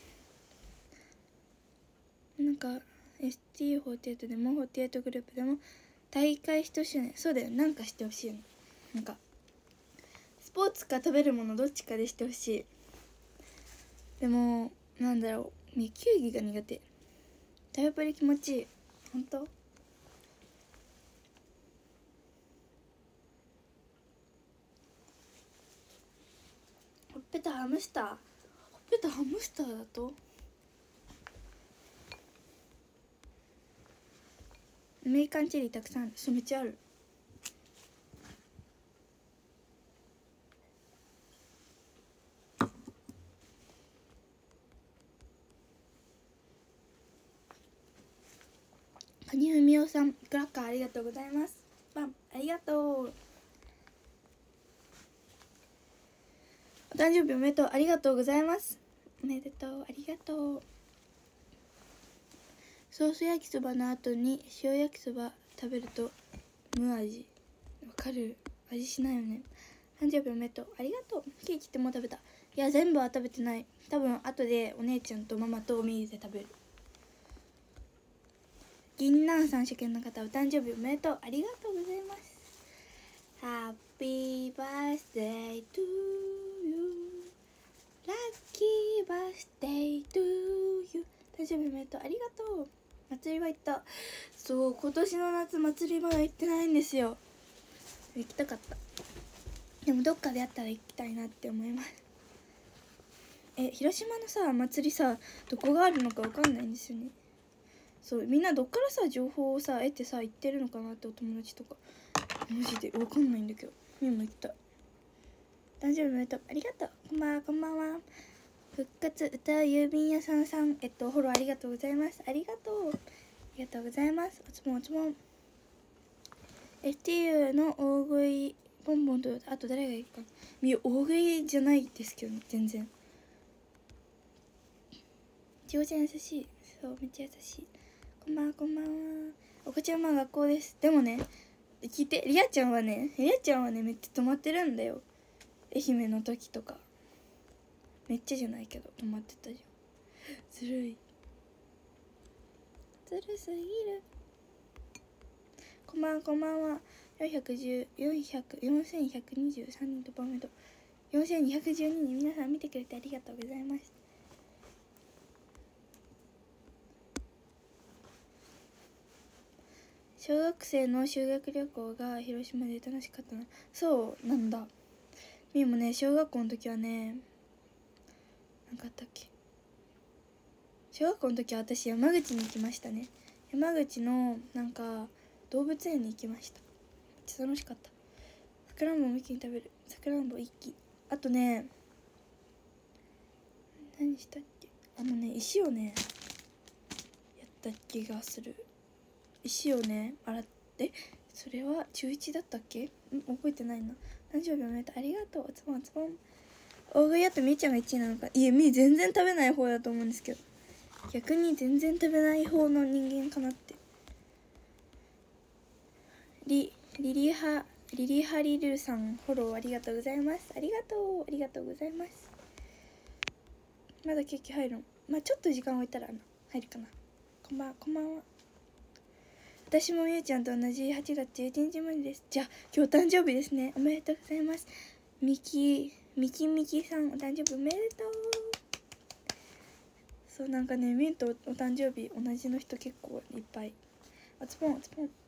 なんか ST48 でも48グループでも大会1周年、そうだよ、なんかしてほしいの。なんかスポーツか食べるものどっちかでしてほしい。でもなんだろう、球技が苦手。食べっぷり気持ちいい。ほんとほっぺたハムスター、ほっぺたハムスターだとアメリカンチェリーたくさんある。そう、めっちゃある。谷文夫さんクラッカーありがとうございます。バンありがとう。お誕生日おめでとう、ありがとうございます。おめでとう、ありがとう。ソース焼きそばの後に塩焼きそば食べると無味。わかる、味しないよね。誕生日おめでとう、ありがとう。ケーキってもう食べた？いや全部は食べてない。多分後でお姉ちゃんとママとおみゆで食べる。銀杏さん初見の方お誕生日おめでとう、ありがとうございます。Happy birthday to you, Lucky birthday to you。 誕生日おめでとう、ありがとう。祭りは行った。そう、今年の夏祭りまだ行ってないんですよ。行きたかった。でもどっかでやったら行きたいなって思います。広島のさ祭りさ、どこがあるのか分かんないんですよね。そう、みんなどっからさ情報をさ得てさ行ってるのかなって、お友達とか。マジで分かんないんだけど。みんも行った。誕生日おめでとう、ありがとう。こんばんはこんばんは。復活歌う郵便屋さんさん、フォローありがとうございます。ありがとう、ありがとうございます。おつもんおつもん。 FTU の大食いボンボンと、あと誰がいいか。大食いじゃないですけどね、全然。ちごちゃん優しい。そう、めっちゃ優しい。こんばんはこんばんは。おこちゃま学校です。でもね、聞いて、リアちゃんはねめっちゃ泊まってるんだよ。愛媛の時とかめっちゃじゃないけど泊まってたじゃん。ずるい、ずるすぎる。こんばんはこんばんは。4123人とパーメント4212人、皆さん見てくれてありがとうございます。小学生の修学旅行が広島で楽しかったな。そうなんだ。みーもね、小学校の時はね、なんかあったっけ。小学校の時は私山口に行きましたね。山口のなんか動物園に行きました。めっちゃ楽しかった。さくらんぼを一気に食べる。さくらんぼ一気。あとね、何したっけ。石をねやった気がする。石をね洗って、それは中1だったっけ。覚えてないな。誕生日おめでとう、ありがとう。おつぼんおつぼん。大食いやとみーちゃんが1位なのか。いや、みー全然食べない方だと思うんですけど、逆に全然食べない方の人間かなって。リリハリルさんフォローありがとうございます。ありがとう、ありがとうございます。まだケーキ入るの。まあちょっと時間置いたら入るかな。こんばんはこんばんは。私もみゆちゃんと同じ8月11日までです。じゃあ今日誕生日ですね。おめでとうございます。ミキさんお誕生日おめでとう。そうなんかね、みゆとお誕生日同じの人結構いっぱい。おつぽんおつぽん。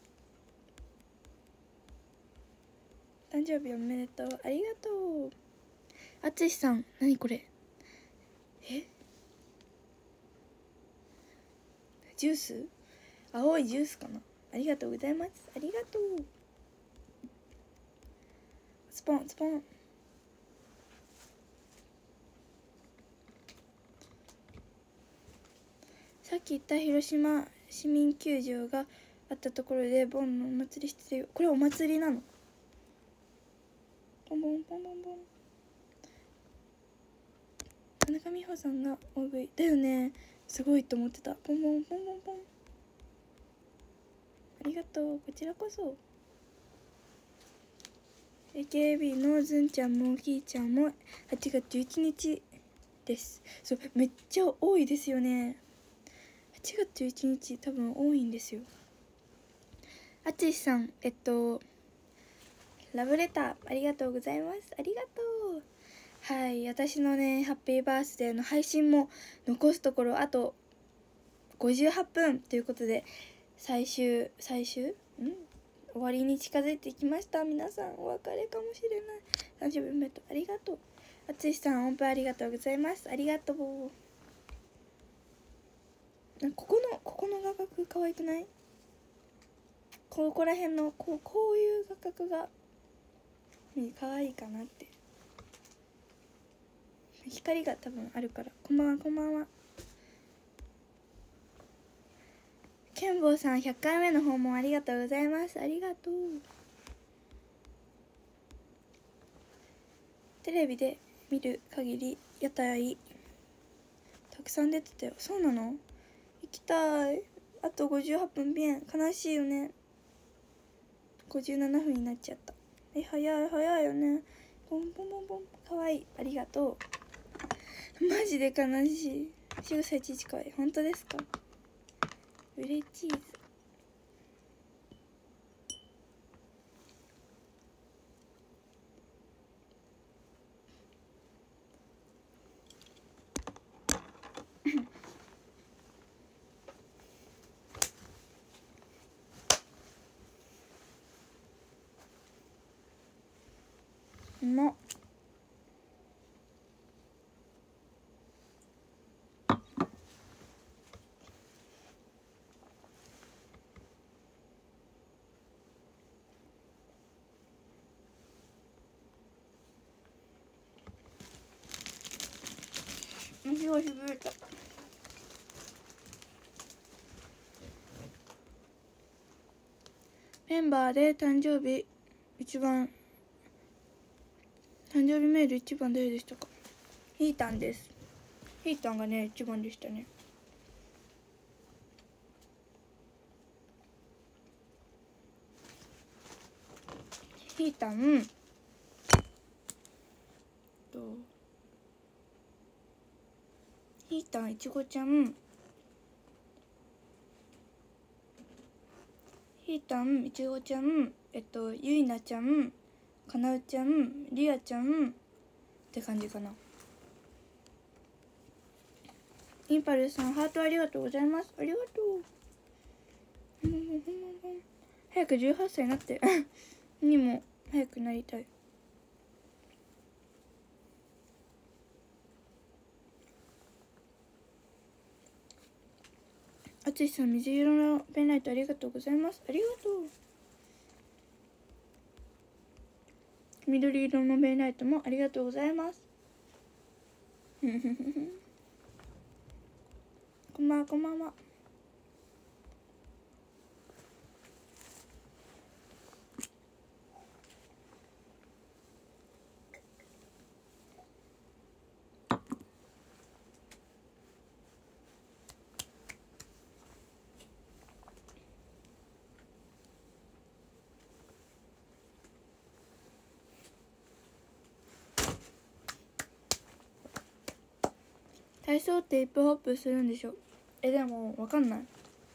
誕生日おめでとう、ありがとう。あつしさん、何これ。ジュース、青いジュースかな。ありがとうございます。ありがとう。スポンスポン。さっき言った広島市民球場があったところでボンのお祭りしてるよ。これお祭りなの。ポンポンポンポンポン。田中美穂さんが大食いだよね。すごいと思ってた。ポンポンポンポンポン。 りがとう。こちらこそ。 AKB のずんちゃんもきーちゃんも8月11日です。そう、めっちゃ多いですよね。8月11日多分多いんですよ。あつしさん、ラブレターありがとうございます。ありがとう。はい、私のねハッピーバースデーの配信も残すところあと58分ということで最終終わりに近づいてきました。皆さんお別れかもしれない。30分目とありがとう。あつしさん音符ありがとうございます。ありがとう。ここの画角可愛くない？ここら辺のこういう画角が可愛いかなって。光が多分あるから。こんばんはこんばんは。ケンボーさん100回目の訪問ありがとうございます。ありがとう。テレビで見る限り屋台たくさん出てたよ。そうなの？行きたい。あと58分便。悲しいよね。57分になっちゃった。早いよね。ポンポンポンポン。かわいい。ありがとう。マジで悲しい。4歳1近い。本当ですか？うれチーズ。うまっ。足がしびれた。メンバーで誕生日メール一番誰でしたか？ヒータンです。ヒータンがね一番でしたね。ヒータンヒータンいちごちゃん、ひーたんいちごちゃん、ゆいなちゃん、かなうちゃん、りあちゃんって感じかな。インパルさんハートありがとうございます。ありがとう。早く18歳になってにも早くなりたい。あつしさん水色のペンライトありがとうございます。ありがとう。緑色のペンライトもありがとうございます。こんばんはこんばんは。体操ってヒップホップするんでしょ？でもわかんない。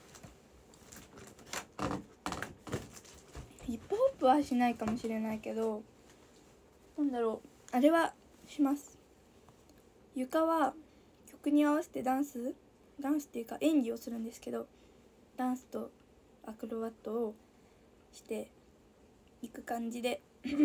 ヒップホップはしないかもしれないけど、なんだろう、あれはします。床は曲に合わせてダンスっていうか演技をするんですけど、ダンスとアクロバットをしていく感じで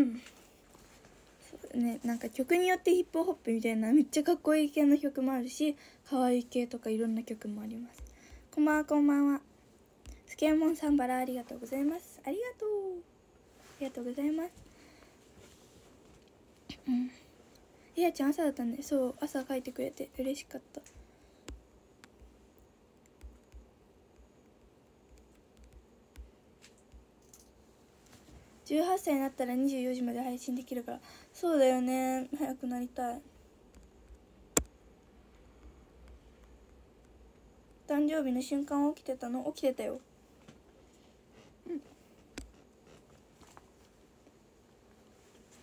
そうね、なんか曲によってヒップホップみたいなめっちゃかっこいい系の曲もあるし、可愛い系とかいろんな曲もあります。こんばんはこんばんは。スケモンさんバラありがとうございます。ありがとうありがとうございます。りあちゃん朝だったんで、そう朝書いてくれて嬉しかった。18歳になったら24時まで配信できるから。そうだよね、早くなりたい。誕生日の瞬間起きてたの？起きてたよ。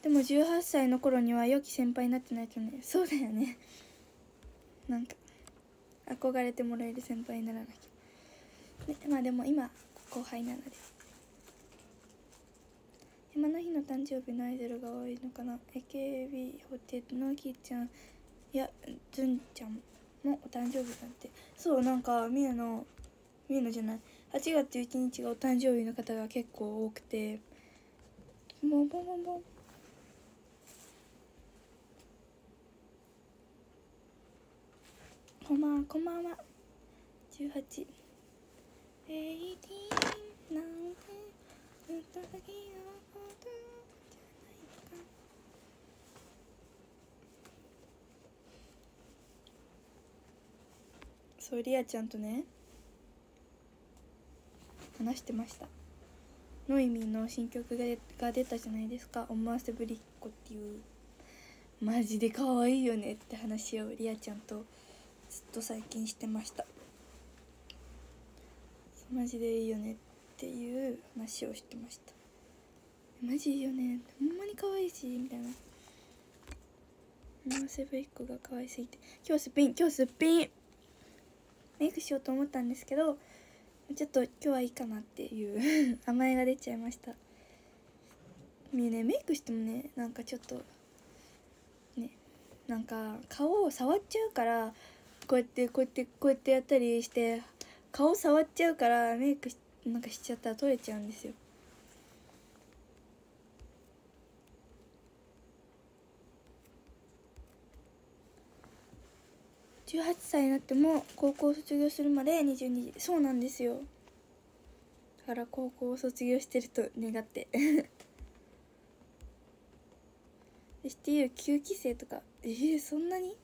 でも18歳の頃には良き先輩になってないとね。そうだよね。なんか憧れてもらえる先輩にならなきゃ、ね、まあでも今後輩なので。山の日の誕生日のアイドルが多いのかな。 AKB48 のきーちゃんやずんちゃんもお誕生日だって。そう、なんかみゆのじゃない、8月11日がお誕生日の方が結構多くて、ボンボンボンボン。こんばんは、こんばんは。18 18なんて歌った時のことじゃないか。そう、リアちゃんとね話してました。ノイミーの新曲が出たじゃないですか。思わせぶりっ子っていう、マジで可愛いよねって話をリアちゃんとずっと最近してました。マジでいいよねっていう話をしてました。マジいいよね、ほんまに可愛いしみたいな。思わせぶりっ子が可愛すぎて、今日すっぴんメイクしようと思ったんですけど、ちょっと今日はいいかなっていう甘えが出ちゃいました。メイクしてもね、なんかちょっとね、なんか顔を触っちゃうから、こうやってやったりして顔触っちゃうから、メイクなんかしちゃったら取れちゃうんですよ。18歳になっても高校を卒業するまで22時。そうなんですよ。だから高校を卒業してると願ってSTU9 期生とか、そんなに。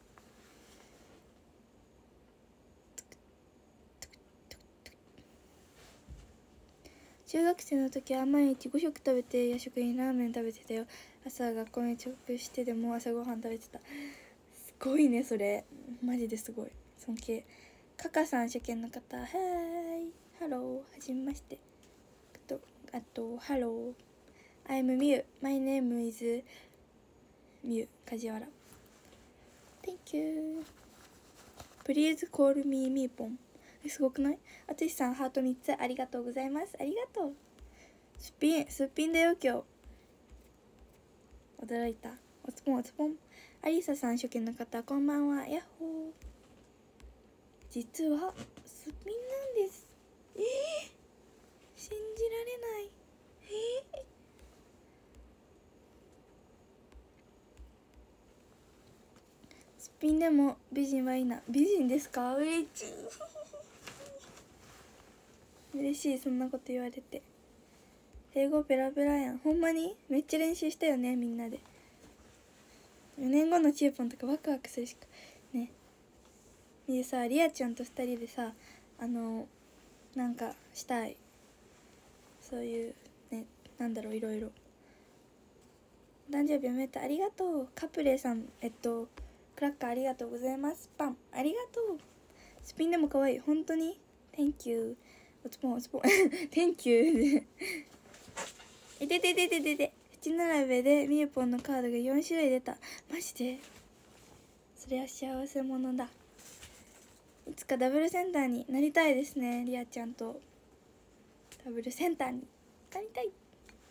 中学生の時は毎日5食食べて、夜食にラーメン食べてたよ。朝学校に遅刻してでも朝ごはん食べてた。すごいね、それマジですごい、尊敬。カカさん、初見の方、はーい、ハロー、はじめまして。あとハロー、 I'm Miu, my name is Miu 梶原。 Thank you, please call me みーぽん。すごくない？あつしさん、ハート3つありがとうございます。ありがとう。すっぴんだよ今日。驚いた。おつぽん。アリサさん、初見の方、こんばんは。やっほー。実はすっぴんなんです。信じられない。すっぴんでも美人はいいな。美人ですか？嬉しい、そんなこと言われて。英語ペラペラやん。ほんまにめっちゃ練習したよね、みんなで。4年後のチューポンとかワクワクするしかね。でさ、リアちゃんと2人でさ、なんかしたい。そういうね、なんだろう、いろいろ。誕生日おめでとう、ありがとう。カプレさん、クラッカーありがとうございます。パンありがとう。スピンでも可愛い、本当に Thank you。 おつぽんThank you いてててててて、縁並べでみゆぽんのカードが4種類出た。マジでそれは幸せ者だ。いつかダブルセンターになりたいですね。リアちゃんとダブルセンターになりたい、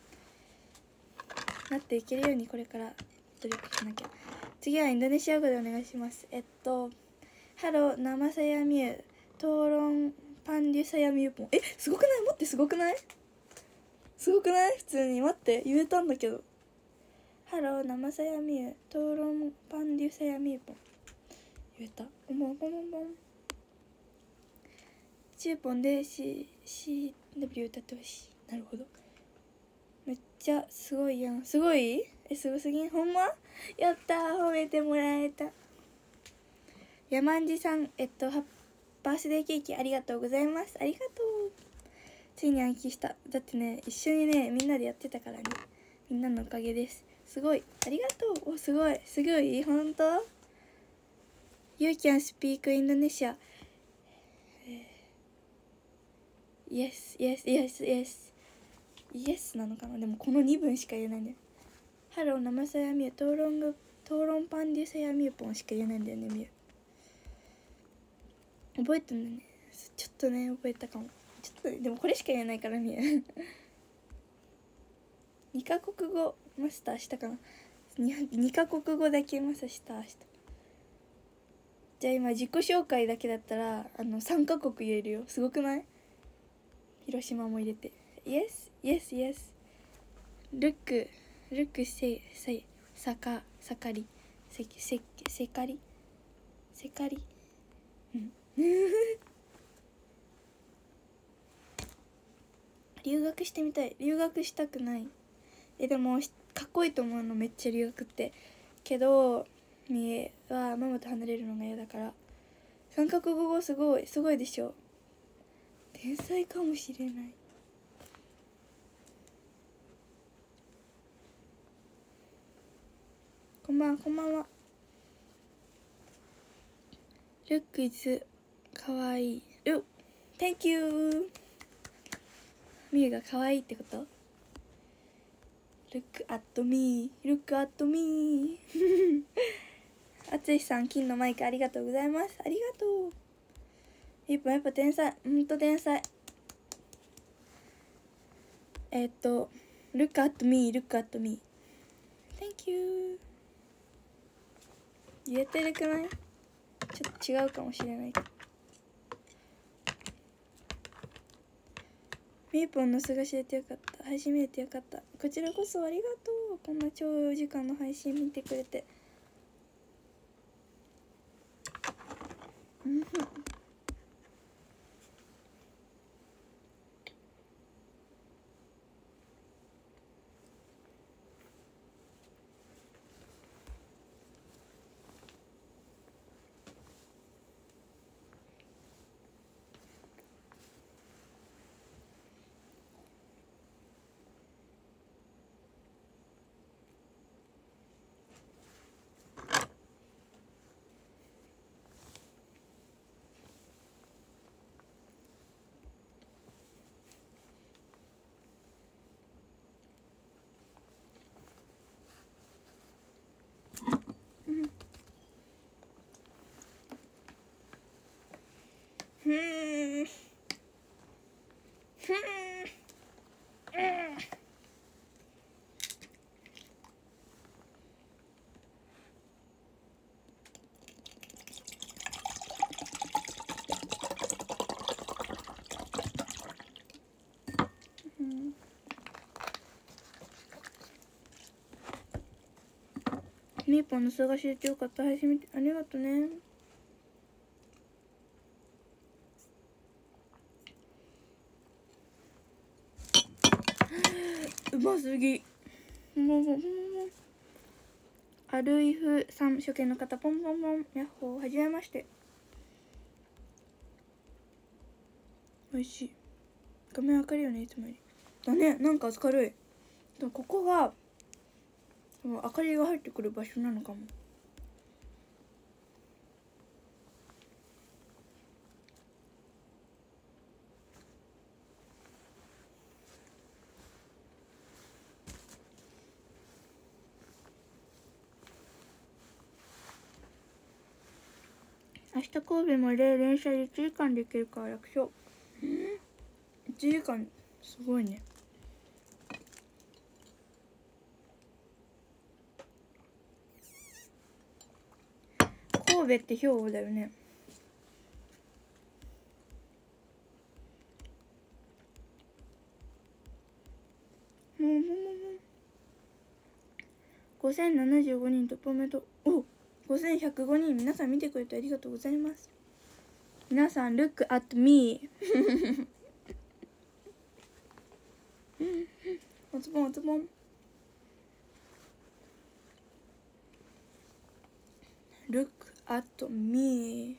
なっていけるようにこれから努力しなきゃ。次はインドネシア語でお願いします。ハロー、生さやみゆ、討論パンデュサヤミユポン。すごくない？待って、すごくない？普通に待って、言えたんだけど。ハロー、生さやみゆ、討論パンデュサヤミユポン。言えた。ポンポンポンポン。チューポンで CW 歌ってほしい。なるほど。めっちゃすごいやん。すごい？すごすぎん？ほんま？やったー、褒めてもらえた。山んじさん、バースデーケーキありがとうございます。ありがとう。ついに暗記した。だってね、一緒にね、みんなでやってたからね。みんなのおかげです。すごい。ありがとう。すごい。ほんと？ You can speak Indonesia. Yes なのかな。でもこの2文しか言えないね。 ハロー生さやみゆ討論パンデュさやみゆぽんしか言えないんだよねみゆ。覚えてんだね。ちょっとね覚えたかも。ちょっと、ね、でもこれしか言えないからみゆ2カ国語マスターしたかな。2カ国語だけマスターした明日。じゃあ今自己紹介だけだったら3カ国言えるよ。すごくない？広島も入れて Yes Yes Yes ルックせさかりせかりうん留学してみたい。留学したくない。でもかっこいいと思うのめっちゃ留学ってけどみえはママと離れるのが嫌だから。3カ国語すごいでしょ。天才かもしれない。こんばんは。ルックイズかわいい。Thank you。 みゆがかわいいってこと？ Look at me あつしさん金のマイクありがとうございます。ありがとう。やっぱ天才、ほんと天才。Look at me Thank you。 言えてるくない？ちょっと違うかもしれないけど。みーぽんのすが知れてよかった。配信見れてよかった。こちらこそありがとう。こんな長時間の配信見てくれて。みーぽんの探しれてよかった。配信見てありがとね。うますぎ。アルイフさん初見の方ポンポンポンヤッホーはじめまして。美味しい。画面明るいよねいつもより。だね、なんか明るい。でもここが明かりが入ってくる場所なのかも。明日神戸まで電車で1時間で行けるから楽勝。1時間すごいね。神戸って兵庫だよね。5075人突破おめでとう。お、5105人。皆さん見てくれてありがとうございます。皆さん look at me おつぼんlook at me。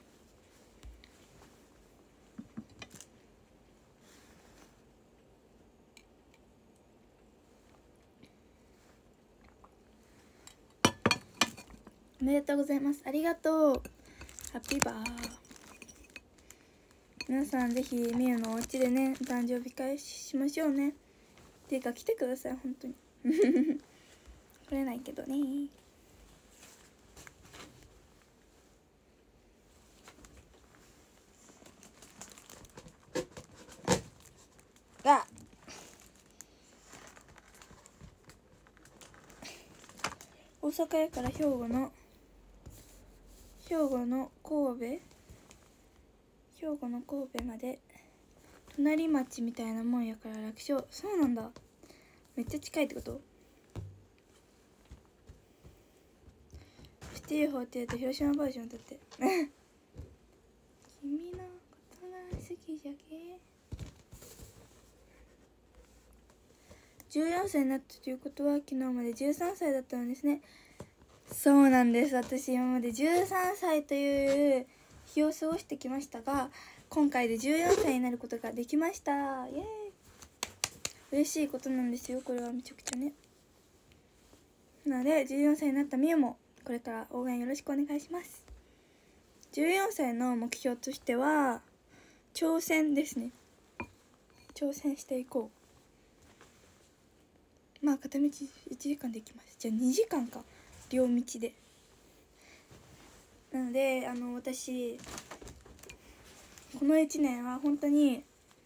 おめでとうございます。ありがとう。ハッピーバー。皆さんぜひみゆのお家でね誕生日会しましょうね。っていうか来てください本当に来れないけどね。あ、大阪やから兵庫の神戸まで隣町みたいなもんやから楽勝。そうなんだ、めっちゃ近いってこと。シティ48広島バージョンだって君のことが好きじゃけ。14歳になったということは昨日まで13歳だったのですね。そうなんです。私今まで13歳という日を過ごしてきましたが、今回で14歳になることができました。イエーイ。嬉しいことなんですよ、これはめちゃくちゃね。なので14歳になったみゆもこれから応援よろしくお願いします。14歳の目標としては挑戦ですね。挑戦していこう。まあ片道1時間できます。じゃあ2時間か、両道で。なので私この1年は本当に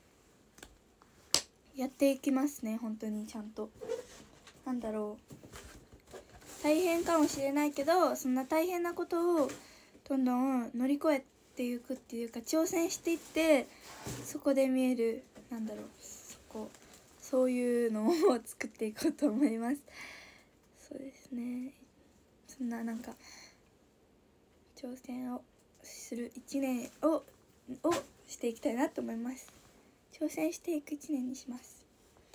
やっていきますね。本当にちゃんと、なんだろう、大変かもしれないけど、そんな大変なことをどんどん乗り越えていくっていうか、挑戦していって、そこで見える、なんだろう、そういうのを作っていこうと思います。そうですね。そんななんか挑戦をする1年をしていきたいなと思います。挑戦していく1年にします。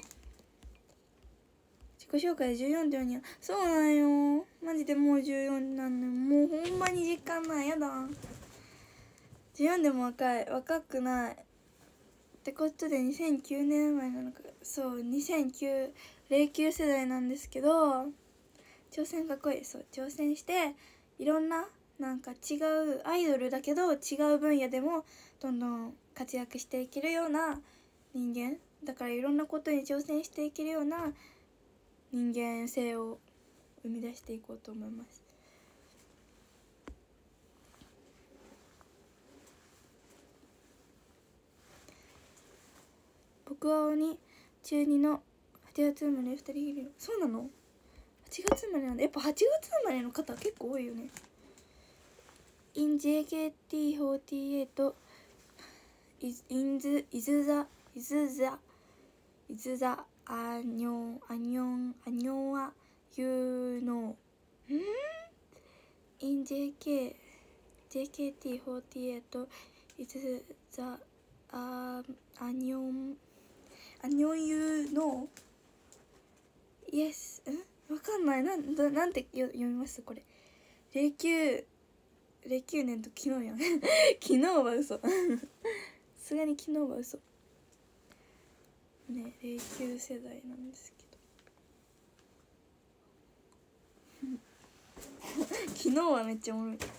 自己紹介で14秒には、そうなんよ、マジでもう14なんのよ。もうほんまに実感ない。やだ、14でも若くないってことで2009年生まれなのか。そう2009世代なんですけど、挑戦かっこいい。そう、挑戦していろんななんか違うアイドルだけど違う分野でもどんどん活躍していけるような人間だから、いろんなことに挑戦していけるような人間性を生み出していこうと思います。僕は鬼中2の8月生まれ2人いるよ。そうなの？ 8 月生まれなんだ。やっぱ8月生まれの方結構多いよね。in JKT48 is the 안녕はyou know in JKT48 is the 안녕 you know yes。 わかんない。なんて読みますこれ。09年と昨日やん昨日は嘘さすがに昨日は嘘ね。09世代なんですけど昨日はめっちゃおもろい。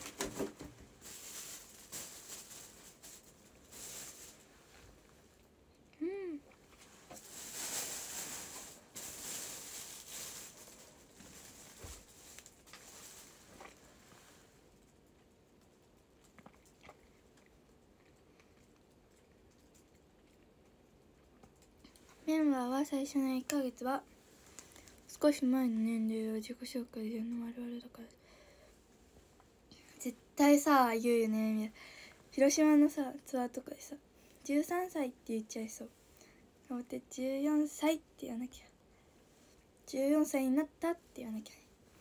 メンバーは最初の1ヶ月は少し前の年齢を自己紹介で言うのもあるあるだから、絶対さ言うよね。広島のさツアーとかでさ13歳って言っちゃいそう。頑張って14歳って言わなきゃ。14歳になったって言わなき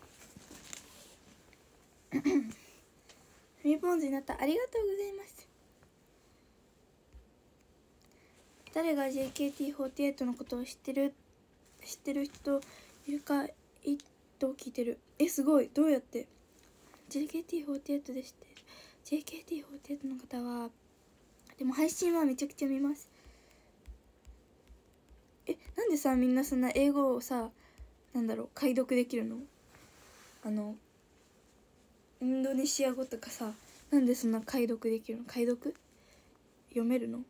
ゃねフミポンズになった。ありがとうございます。誰が JKT48 のことを知ってる人いるかと聞いてる。すごい。どうやって JKT48 で知ってる JKT48 の方は。でも配信はめちゃくちゃ見ます。なんでさみんなそんな英語をさなんだろう解読できるの？インドネシア語とかさ、なんでそんな解読できるの？解読読めるの？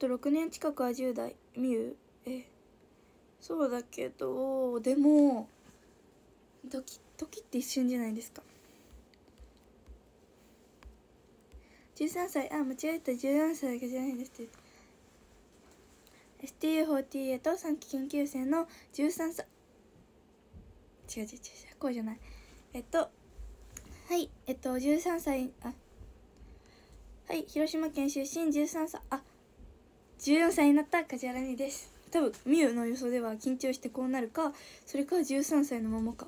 と6年近くは10代みゆ。そうだけど、でも時って一瞬じゃないですか。13歳、間違えた、14歳じゃないですって言って。 STU48 3期研究生の13歳。違うこうじゃない。はい、13歳、はい、広島県出身13歳、14歳になった梶原美です。多分みゆの予想では緊張してこうなるか、それか13歳のままか。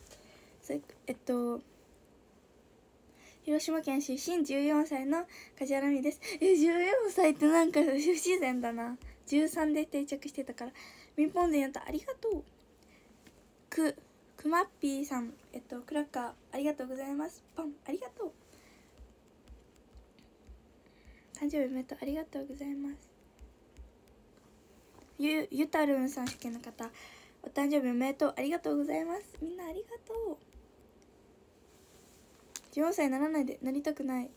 広島県出身14歳の梶原美です。14歳ってなんか不自然だな。13で定着してたから。ミンポンでやった、ありがとう。くまっぴーさん、クラッカーありがとうございます。パンありがとう。誕生日おめでとう、ありがとうございます。ゆたるんさん初見の方、お誕生日おめでとう、ありがとうございます。みんなありがとう。14歳にならないで、なりたくない。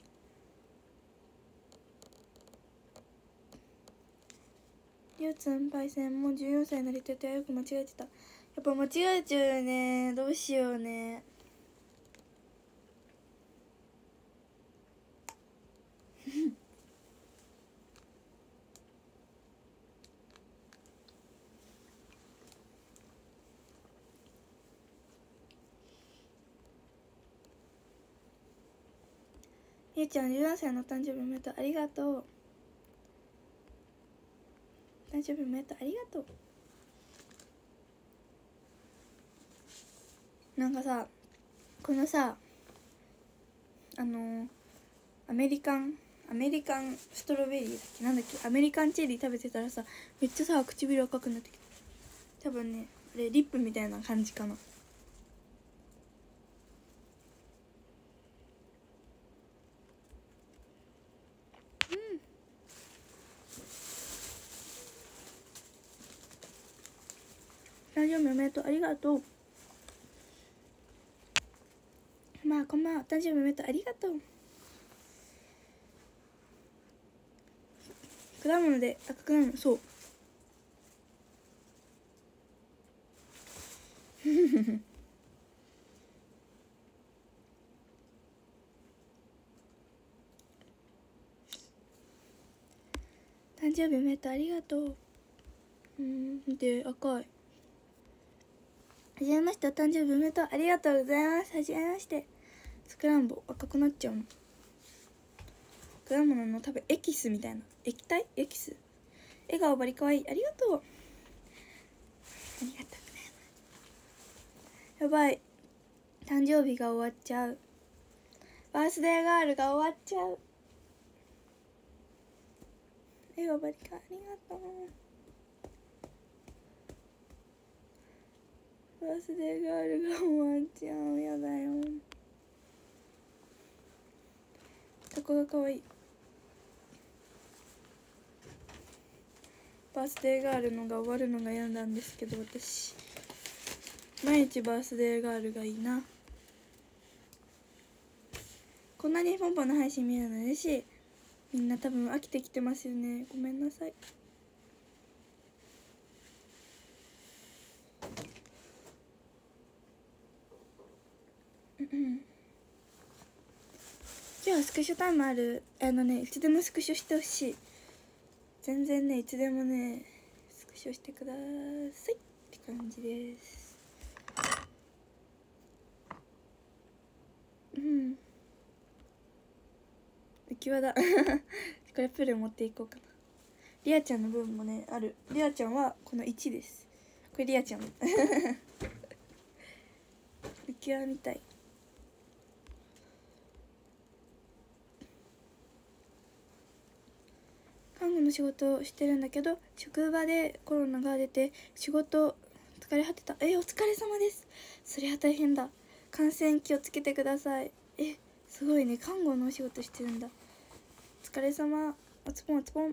りょうつんパイセンも14歳になりたいとよく間違えてた。やっぱ間違えちゃうよね。どうしようね。ゆうちゃん14歳の誕生日おめでとう、ありがとう。誕生日おめでとう、ありがとう。なんかさ、このさ、アメリカンストロベリーだっけ、なんだっけ、アメリカンチェリー食べてたらさ、めっちゃさ唇赤くなってきた。多分ね、あれリップみたいな感じかな。誕生日おめでとう、ありがとう。まあこんばんは、誕生日おめでとう、ありがとう。果物で赤くなるの、そう。誕生日おめでとう、ありがとう。見て、赤い。はじめまして、お誕生日おめでとう、ありがとうございます。はじめまして。さくらんぼ赤くなっちゃうの。果物の多分エキスみたいな、液体エキス。笑顔バリかわいい、ありがとう。ありがとうございます。やばい、誕生日が終わっちゃう。バースデーガールが終わっちゃう。笑顔バリか、ありがとう。バースデーガールが終わっちゃう、やだよ。タコがかわいい。バースデーガールのが終わるのが嫌なんですけど、私毎日バースデーガールがいいな。こんなにポンポンの配信見えるの嬉しい。みんな多分飽きてきてますよね、ごめんなさい。今日スクショタイムある。いつでもスクショしてほしい。全然ね、いつでもねスクショしてくださいって感じです。浮き輪だこれプール持っていこうかな。リアちゃんの分もねある。リアちゃんはこの1です。これリアちゃん浮き輪みたい。看護の仕事をしてるんだけど、職場でコロナが出て仕事疲れ果てた。お疲れ様です。そりゃ大変だ。感染気をつけてください。すごいね、看護のお仕事してるんだ。お疲れ様。おつぽんおつぽん。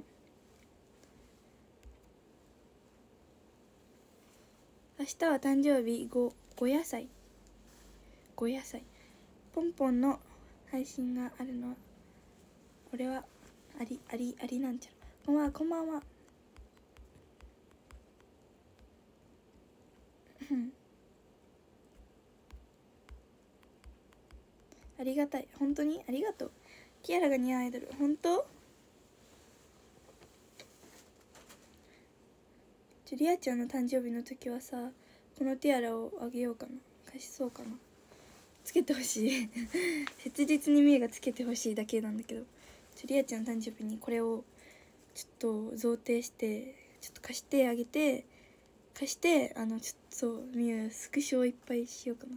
明日は誕生日5野菜ポンポンの配信があるのは俺はありなんちゃら。 こんばんは、こんばんは。ありがたい、本当にありがとう。ティアラが似合うアイドル、本当？リアちゃんの誕生日の時はさ、このティアラをあげようかな、貸しそうかな、つけてほしい切実にみえがつけてほしいだけなんだけど、リアちゃんの誕生日にこれをちょっと贈呈して、ちょっと貸してあげて、貸してちょっとそうみえスクショをいっぱいしようかな。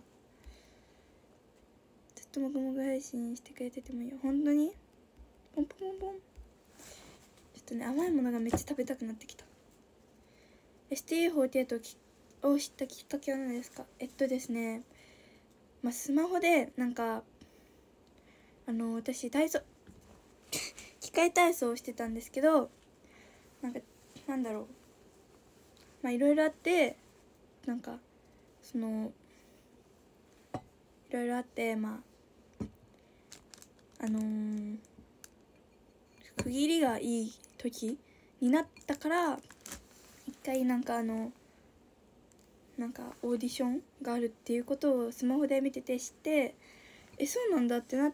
ずっともぐもぐ配信してくれててもいいよ、本当に。ポンポンポン。ちょっとね、甘いものがめっちゃ食べたくなってきた。STU48 を知ったきっかけは何ですか？ですね、スマホでなんか私体操機械体操をしてたんですけど、なんだろう、いろいろあって、いろいろあって、区切りがいい時になったから、一回オーディションがあるっていうことをスマホで見てて知って、そうなんだってなって、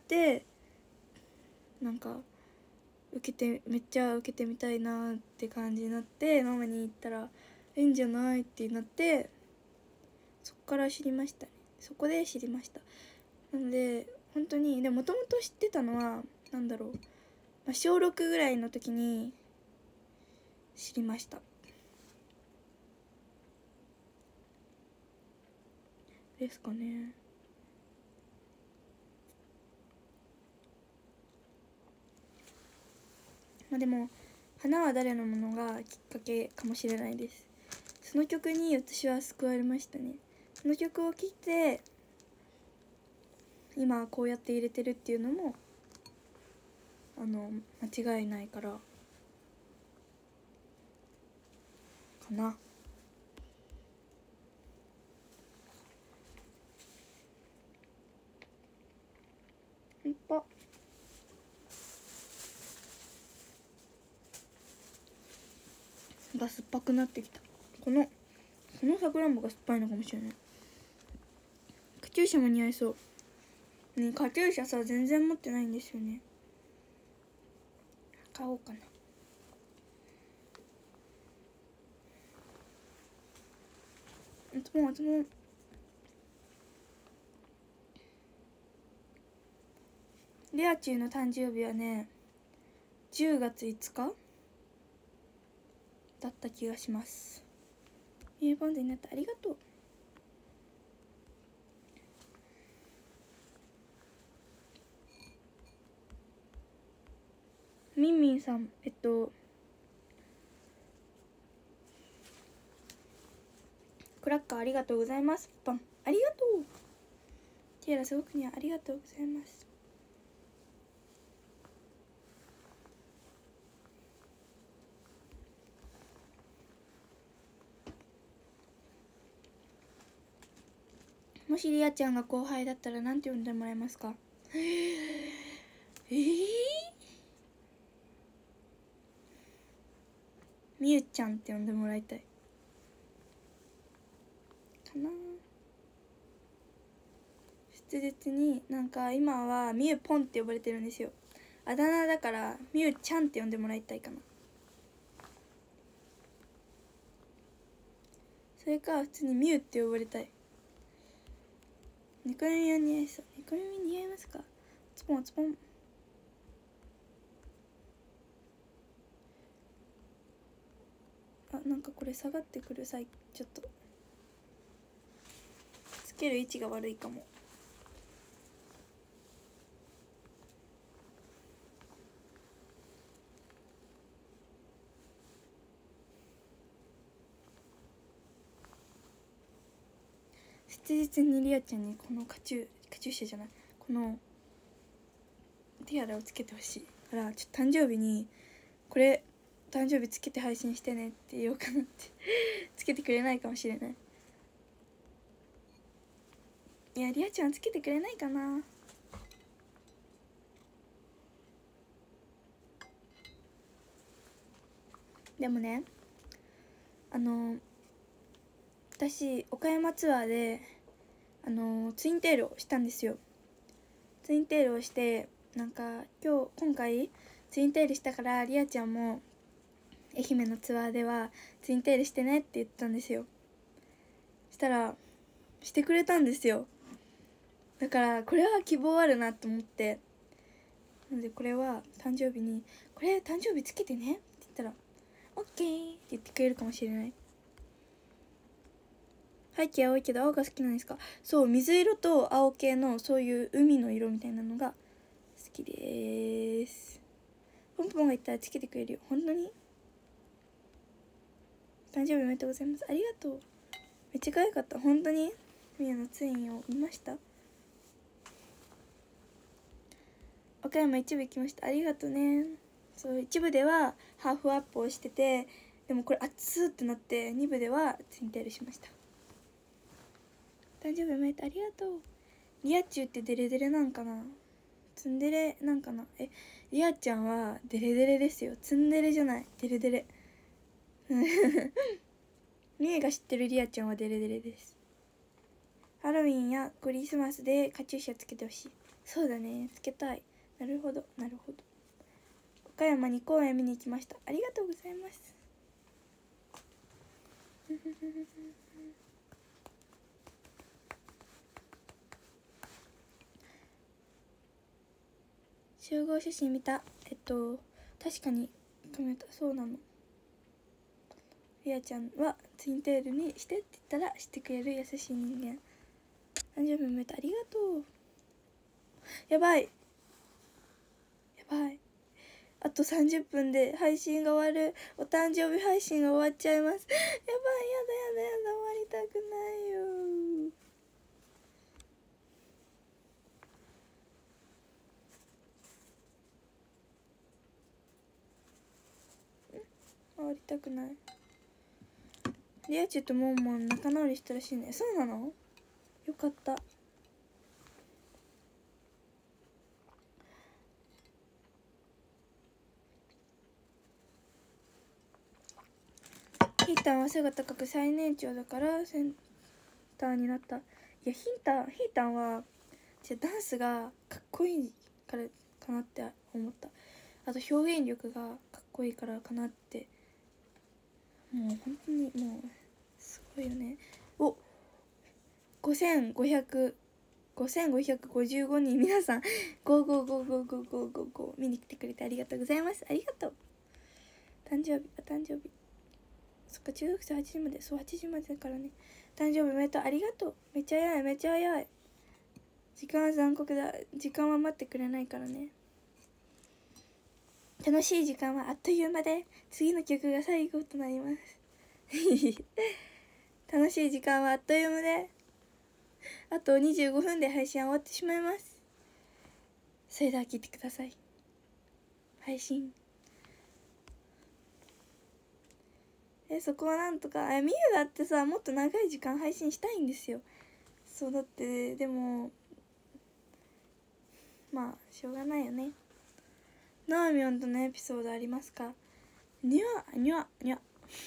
めっちゃ受けてみたいなって感じになって、ママに言ったらいいんじゃないってなって、そこから知りましたね。そこで知りました。なので本当に、でもともと知ってたのは小6ぐらいの時に知りましたですかね。でも花は誰のものがきっかけかもしれないです。その曲に私は救われましたね。その曲を聴いて今こうやって入れてるっていうのも間違いないからかな。が酸っぱくなってきた。このさくらんぼが酸っぱいのかもしれない。カチューシャも似合いそうね。カチューシャさ全然持ってないんですよね。買おうかな。レアチューの誕生日はね10月5日だった気がします。ポンズになった、ありがとう。みんみんさん、クラッカーありがとうございます。パンありがとう。ティアラすごくにありがとうございます。もしリアちゃんが後輩だったらなんて呼んでもらえますか？みゆちゃんって呼んでもらいたいかな。切実に今はみゆぽんって呼ばれてるんですよ。あだ名だからみゆちゃんって呼んでもらいたいかな。それか普通にみゆって呼ばれたい。猫耳は似合いそう。猫耳似合いますか？ズボンズボン。これ下がってくる際ちょっとつける位置が悪いかも。切実にリアちゃんにこのカチューシャじゃない、このティアラをつけてほしいからちょっと誕生日にこれ誕生日つけて配信してねって言おうかなってつけてくれないかもしれない。いやリアちゃんつけてくれないかな。 でもね、私岡山ツアーでツインテールをしたんですよ。ツインテールをして、なんか今回ツインテールしたから、りあちゃんも愛媛のツアーではツインテールしてねって言ったんですよ。したらしてくれたんですよ。だからこれは希望あるなと思って、なのでこれは誕生日に「これ誕生日つけてね」って言ったら「オッケー」って言ってくれるかもしれない。背景青いけど青が好きなんですか？そう、水色と青系のそういう海の色みたいなのが好きです。ポンポンが言ったらつけてくれるよ。本当に？誕生日おめでとうございます。ありがとう。めっちゃ可愛かった。本当にみやのツインを見ました？岡山一部行きました。ありがとうね。そう、一部ではハーフアップをしてて、でもこれ熱ってなって2部ではツインテールしました。誕生日おめでとう。ありがとう。リアチュウってデレデレなんかな？ツンデレなんかな？リアちゃんはデレデレですよ。ツンデレじゃない、デレデレ。ミエが知ってるリアちゃんはデレデレです。ハロウィンやクリスマスでカチューシャつけてほしい。そうだね、つけたい。なるほどなるほど。岡山に公演見に行きました。ありがとうございます。集合写真見た。確かにカメラ、そうなの。リアちゃんはツインテールにしてって言ったらしてくれる優しい人間。誕生日おめでとう。ありがとう。やばいやばい、あと30分で配信が終わる。お誕生日配信が終わっちゃいます。やばい、やだやだやだ、終わりたくないよ。終わりたくない。リアチュとモンモン仲直りしたらしいね。そうなの？よかった。ヒータンは背が高く最年長だからセンターになった。いや、ヒータンはダンスがかっこいいからかなって思った。あと表現力がかっこいいからかなって。もう本当にもうすごいよね。お、5555人、皆さん555555見に来てくれてありがとうございます。ありがとう。誕生日そっか、中学生8時まで、そう8時までだからね。誕生日おめでとう。ありがとう。めっちゃ早い、めっちゃ早い。時間は残酷だ。時間は待ってくれないからね。楽しい時間はあっという間で、次の曲が最後となります。楽しい時間はあっという間で、あと25分で配信終わってしまいます。それでは聞いてください。配信。そこはなんとか。みゆだってさ、もっと長い時間配信したいんですよ。そうだって、でもまあしょうがないよね。なあみょんとのエピソードありますか？にゃにゃにゃ。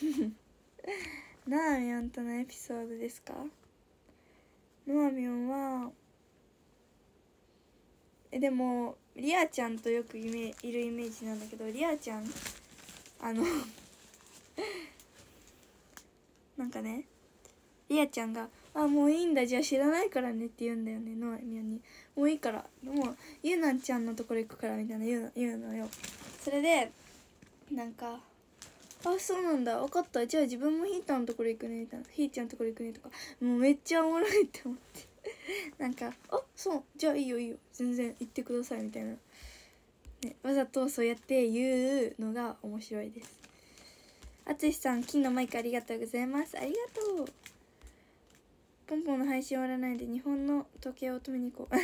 なあみょんとのエピソードですか？なあみょんはでもリアちゃんとよくいるイメージなんだけど、リアちゃんなんかね、リアちゃんが「あ、もういいんだ、じゃあ知らないからね」って言うんだよね、ノアミョンに。もういいから、もうゆうなんちゃんのところ行くからみたいな言うのよ。それでなんか「あ、そうなんだ、分かった、じゃあ自分もヒーターのところ行くね」みたいな「ひーちゃんのところ行くね」とか、もうめっちゃおもろいって思って。なんか「あ、そう、じゃあいいよいいよ、全然行ってください」みたいな、ね、わざとそうやって言うのが面白いです。あつしさん、金のマイクありがとうございます。ありがとう。ポンポンの配信終わらないで日本の時計を止めに行こう。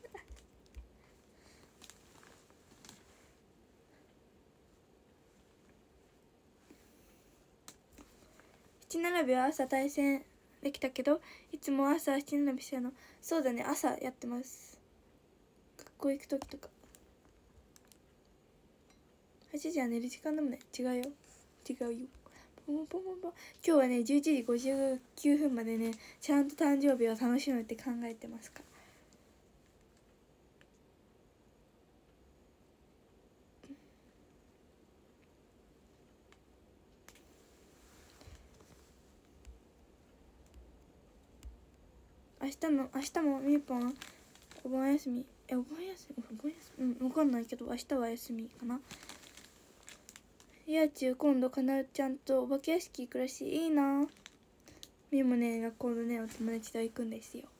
七並びは朝対戦できたけど、いつも朝七並びしてるの。そうだね、朝やってます。学校行く時とか。8時は寝る時間でもね、違うよ。 違うよ。ポンポンポンポン。今日はね11時59分までねちゃんと誕生日を楽しむって考えてますから。明日もみーぽんお盆休み。お盆休み分かんないけど明日は休みかな。いやちゅう今度かなちゃんとお化け屋敷行くらしい。いいな。みーもね学校のねお友達と行くんですよ。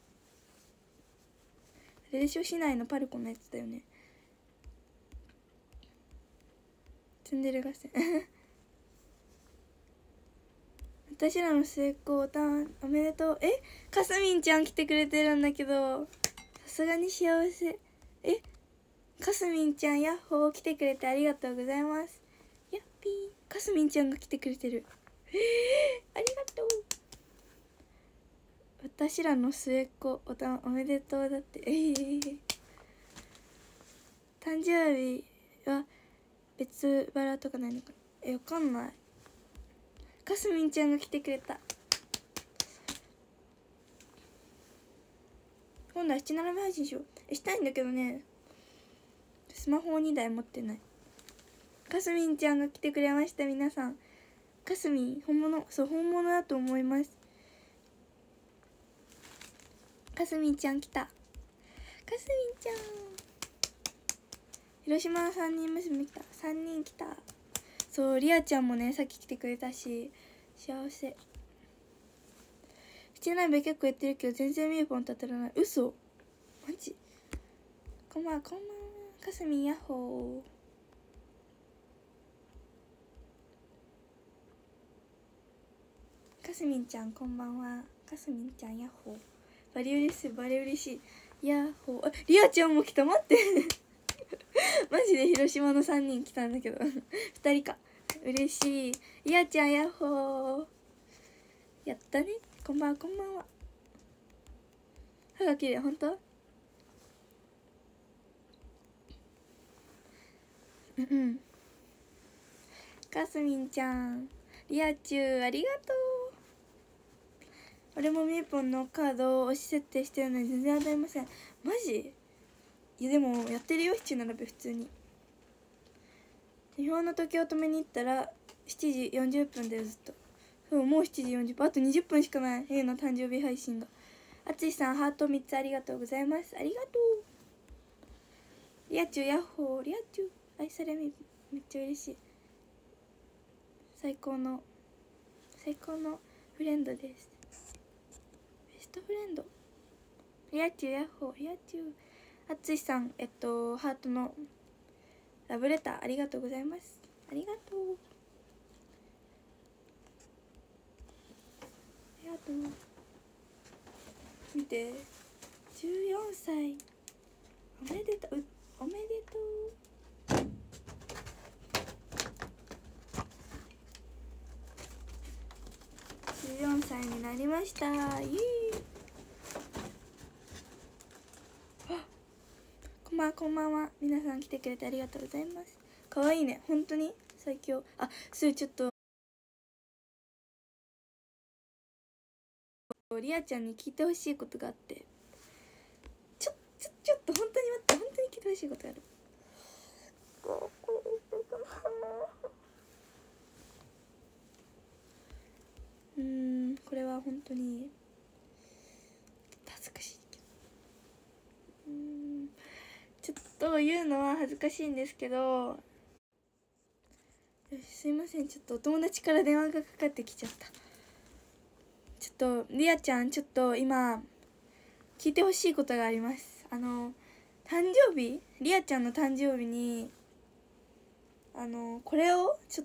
あれでしょ、市内のパルコのやつだよね。ツンデレ合戦私らの成功おめでとう。かすみんちゃん来てくれてるんだけど、さすがに幸せ。かすみんちゃんヤッホー来てくれてありがとうございます。やっぴー、かすみんちゃんが来てくれてる。ありがとう。私らの末っ子おめでとうだって。誕生日は別腹とかないのかな。わかんない。かすみんちゃんが来てくれた。今度は7並べ配信しよう。したいんだけどね、スマホを2台持ってない。かすみんちゃんが来てくれました。皆さん、かすみん本物だと思います。かすみんちゃん来た。かすみんちゃん、広島の3人娘来た。3人来た。そう、りあちゃんもねさっき来てくれたし幸せ。七並べ結構やってるけど全然みーぽんと当たらない。嘘マジ。こんばんはかすみんヤッホー。かすみんちゃんこんばんは。かすみんちゃんヤッホー。バリ嬉しいヤッホー。りあちゃんも来た。待ってマジで広島の3人来たんだけど2人か。嬉しい。りあちゃんヤッホー。やったね。こんばんは。歯が綺麗。ほんと？かすみんちゃん、りあちゅうありがとう。俺もみーぽんのカードを押し設定してるのに全然当たりません。マジ？いやでもやってるよ、7並べ普通に。日本の時を止めに行ったら7時40分だよずっと。そう、もう7時40分、あと20分しかない。の誕生日配信が。あつしさんハート3つありがとうございます。ありがとう。りあちゅうヤッホー。りあちゅう愛されめっちゃ嬉しい。最高のフレンドです。ベストフレンド。りあちゅうヤッホー。りあちゅう。あつしさんハートのラブレターありがとうございます。ありがとう。見て、14歳おめでとう。おめでとう。14歳になりました。イエーイ。こんばんは。皆さん来てくれてありがとうございます。かわいいね、本当に最強。ちょっとりあちゃんに聞いてほしいことがあって、ちょっと本当に待って、本当に聞いてほしいことがある。これは本当に恥ずかしいけど、ちょっと言うのは恥ずかしいんですけど、すいません、ちょっとお友達から電話がかかってきちゃった。ちょっとりあちゃん、ちょっと今聞いてほしいことがあります。誕生日、りあちゃんの誕生日にこれをちょっ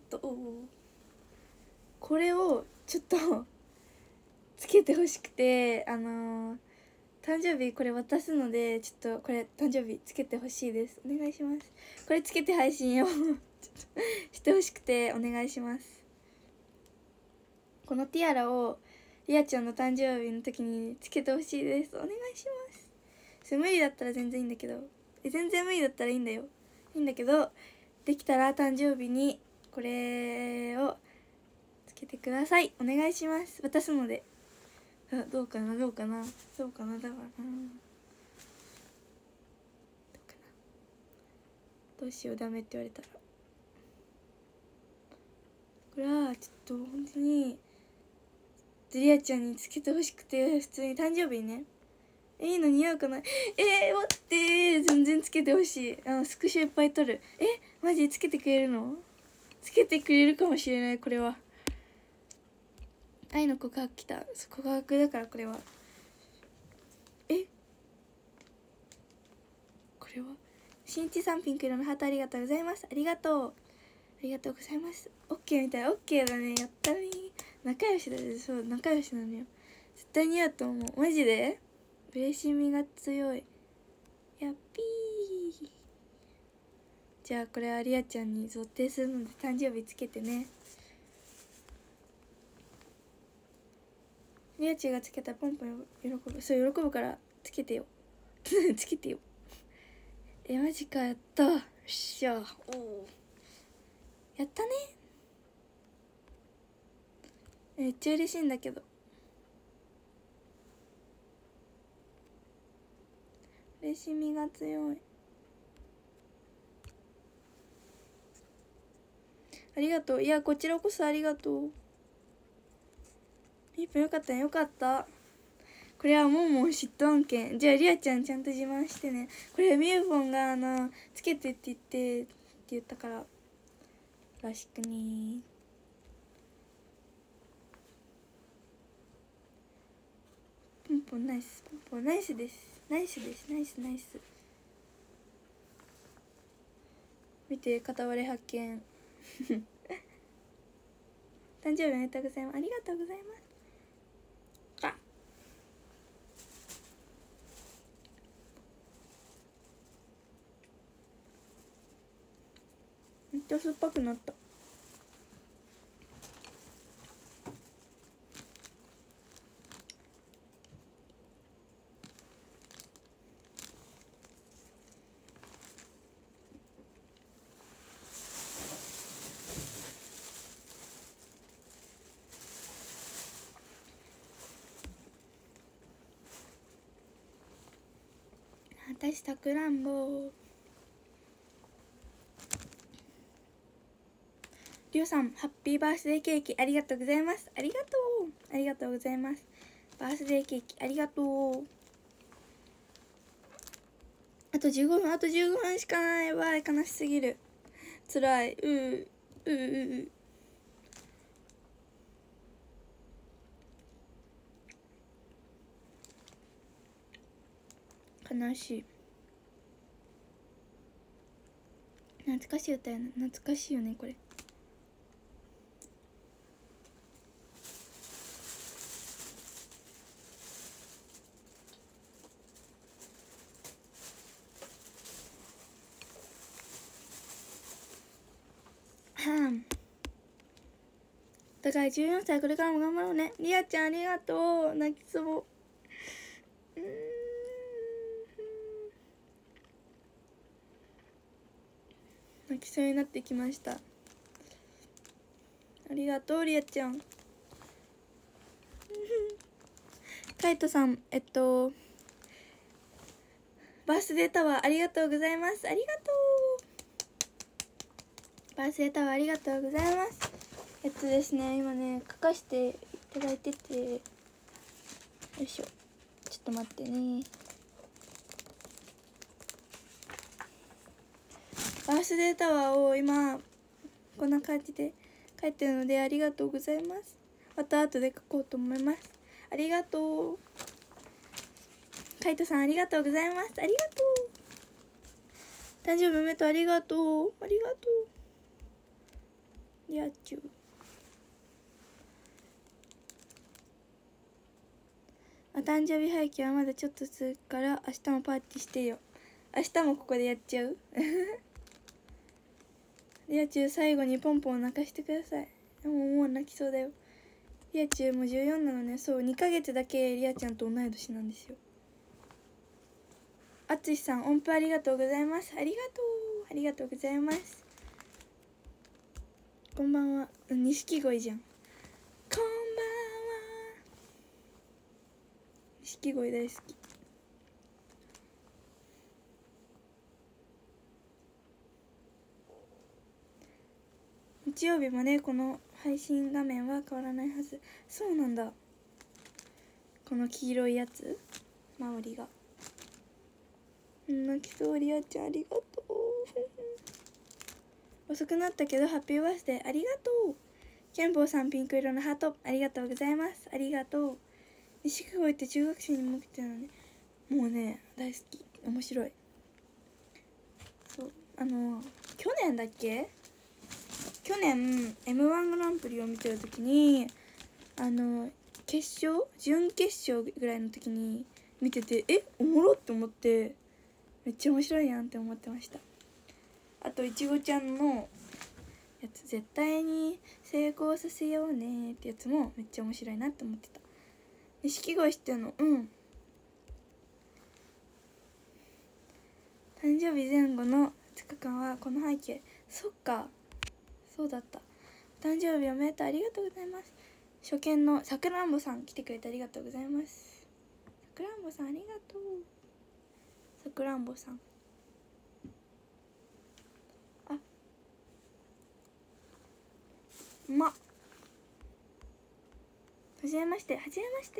とつけてほしくて、誕生日これ渡すので、ちょっとこれ誕生日つけてほしいです。お願いします。これつけて配信をしてほしくてお願いします。このティアラをりあちゃんの誕生日の時につけてほしいです。お願いします。無理だったら全然いいんだけど、全然無理だったらいいんだけど、できたら誕生日にこれをつけてください。お願いします。渡すので。どうかなどうかなどうかなだからな。どうかな。どうしよう、ダメって言われたら。これはちょっと本当にリアちゃんにつけてほしくて、普通に誕生日にね。いいの似合うかな。待って、全然つけてほしい。スクショいっぱい撮る。マジつけてくれるの？つけてくれるかもしれない。これは愛の告白来た。告白だから。これはこれはしんいちさん、ピンク色のハートありがとうございます。ありがとう、ありがとうございます。オッケーみたいな。オッケーだね。やったね。仲良しだね。そう、仲良しなのよ。絶対似合うと思う。マジで嬉しみが強い。やっぴー。じゃあこれはリアちゃんに贈呈するので誕生日つけてね。リアちゃんがつけたらポンポン喜ぶ。そう、喜ぶからつけてよ。つけてよ。マジか。やった。よっしゃ。おお、やったね。めっちゃ嬉しいんだけど。嬉しみが強い。ありがとう。いや、こちらこそありがとう。ピーポンよかったね。よかった。これはもう嫉妬案件。じゃあリアちゃんちゃんと自慢してね。これミューポンがつけてって言ったかららしくね。ポンポンナイス。ポンポンナイスです。ナイスです。ナイスナイス。見て、片割れ発見。誕生日おめでとうございます。ありがとうございます。めっちゃ酸っぱくなった。私さくらんぼ。りょうさん、ハッピーバースデーケーキありがとうございます。ありがとう、ありがとうございます。バースデーケーキありがとう。あと15分、あと15分しかない。やばい、悲しすぎる。つらい。悲しい。懐かしい歌やな。懐かしいよねこれ。だから14歳これからも頑張ろうね。リアちゃんありがとう。泣きそう。泣きそうになってきました。ありがとうリアちゃん。カイトさん、バースデータワーありがとうございます。ありがとう。バースデータワーありがとうございます。ですね、今ね書かしていただいてて、よいしょ、ちょっと待ってね。バースデータワーを今こんな感じで書いてるので、ありがとうございます。また後で書こうと思います。ありがとう。カイトさんありがとうございます。ありがとう。誕生日おめでとう。ありがとう。ありがとう。やっちゅう。お誕生日背景はまだちょっとするから明日もパーティーしてよ。明日もここでやっちゃう。リアチュウ最後にポンポン泣かしてください。もう泣きそうだよ。リアチュウも14なのね。そう、2ヶ月だけリアちゃんと同い年なんですよ。あつしさん音符ありがとうございます。ありがとう、ありがとうございます。こんばんは。錦鯉じゃん。 錦鯉大好き。日曜日もね、この配信画面は変わらないはず。そうなんだ。この黄色いやつ、マオリが。泣きそう。リアちゃんありがとう。遅くなったけどハッピーバースデーありがとう。ケンボーさんピンク色のハートありがとうございます。ありがとう。錦鯉って中学生にも来てるのね。もうね大好き、面白い。そう去年だっけ、去年 M1 グランプリを見てる時に決勝準決勝ぐらいの時に見てて、おもろって思って、めっちゃ面白いやんって思ってました。あといちごちゃんのやつ、絶対に成功させようねってやつもめっちゃ面白いなって思ってた。錦鯉知ってるの？うん。誕生日前後の2日間はこの背景。そっか、そうだった。誕生日おめでとう、ありがとうございます。初見のさくらんぼさん来てくれてありがとうございます。さくらんぼさんありがとう。さくらんぼさん、あ、はじめまして、はじめまして。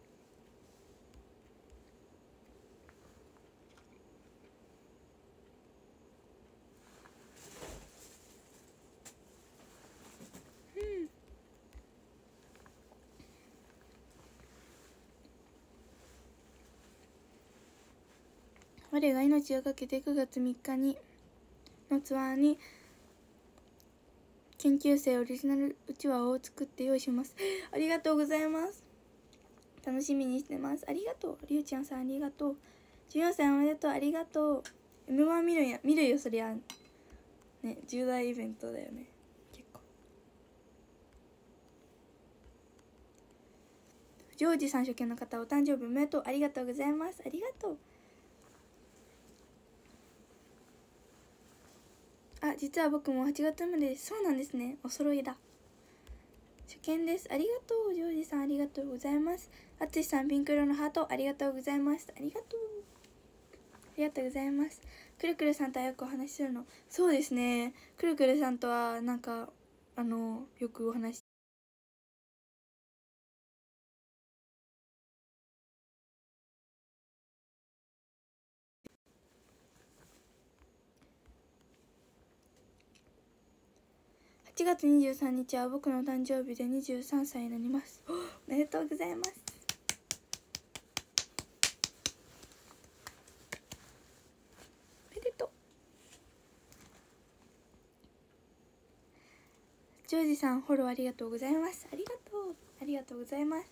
我が命をかけて9月3日にのツアーに研究生オリジナルうちわを作って用意します。ありがとうございます。楽しみにしてます。ありがとう。りゅうちゃんさんありがとう。14歳おめでとう、ありがとう。 M1 見るよそりゃね、重大イベントだよね。結構ジョージさん初見の方、お誕生日おめでとう、ありがとうございます。ありがとう。実は僕も8月生まれです。そうなんですね、お揃いだ。初見です。ありがとう。ジョージさんありがとうございます。あつしさんピンク色のハートありがとうございます。ありがとう。ありがとうございます。くるくるさんとはよくお話しするの？そうですね、くるくるさんとはなんかよくお話8月23日は僕の誕生日で23歳になります。おめでとうございます。おめでとう。ジョージさんフォローありがとうございます。ありがとう、ありがとうございます。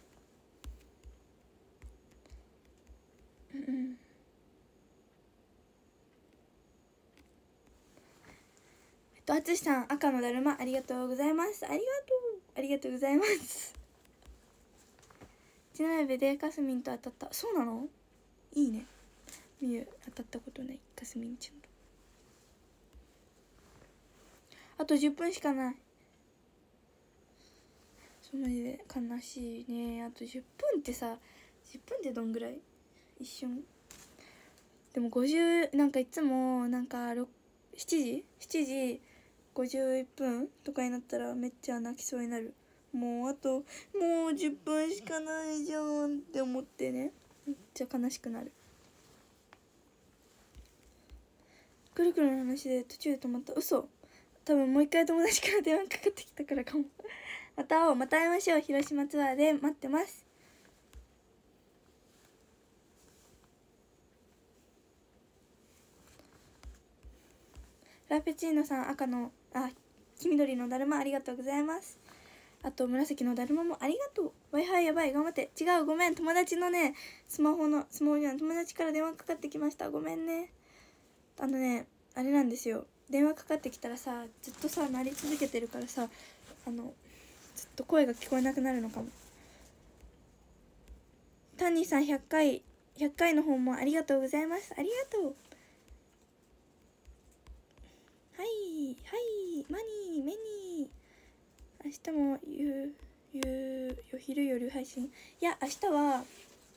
あつしさん赤のだるまありがとうございます。ありがとう、ありがとうございます。ちなみにでかすみんと当たった。そうなの？いいね。みゆ当たったことない、かすみんちゃんと。あと10分しかない。そうマジで悲しいね。あと10分ってさ、10分ってどんぐらい？一瞬。でも50、なんかいつもなんか7時51分とかになったらめっちゃ泣きそうになる。もう10分しかないじゃんって思ってね、めっちゃ悲しくなる。くるくるの話で途中で止まった。嘘。多分もう一回友達から電話かかってきたからかも。また会おう、また会いましょう。広島ツアーで待ってます。ラペチーノさん赤の黄緑のだるまありがとうございます。あと紫のだるまもありがとう。 Wi-Fi やばい、頑張って。違う、ごめん、友達のねスマホじゃん、友達から電話かかってきました。ごめんね。あれなんですよ、電話かかってきたらさ、ずっとさ鳴り続けてるからさ、ずっと声が聞こえなくなるのかも。タンニーさん100回の方もありがとうございます。ありがとう。はいマニーメニー。明日も昼夜配信。いや明日は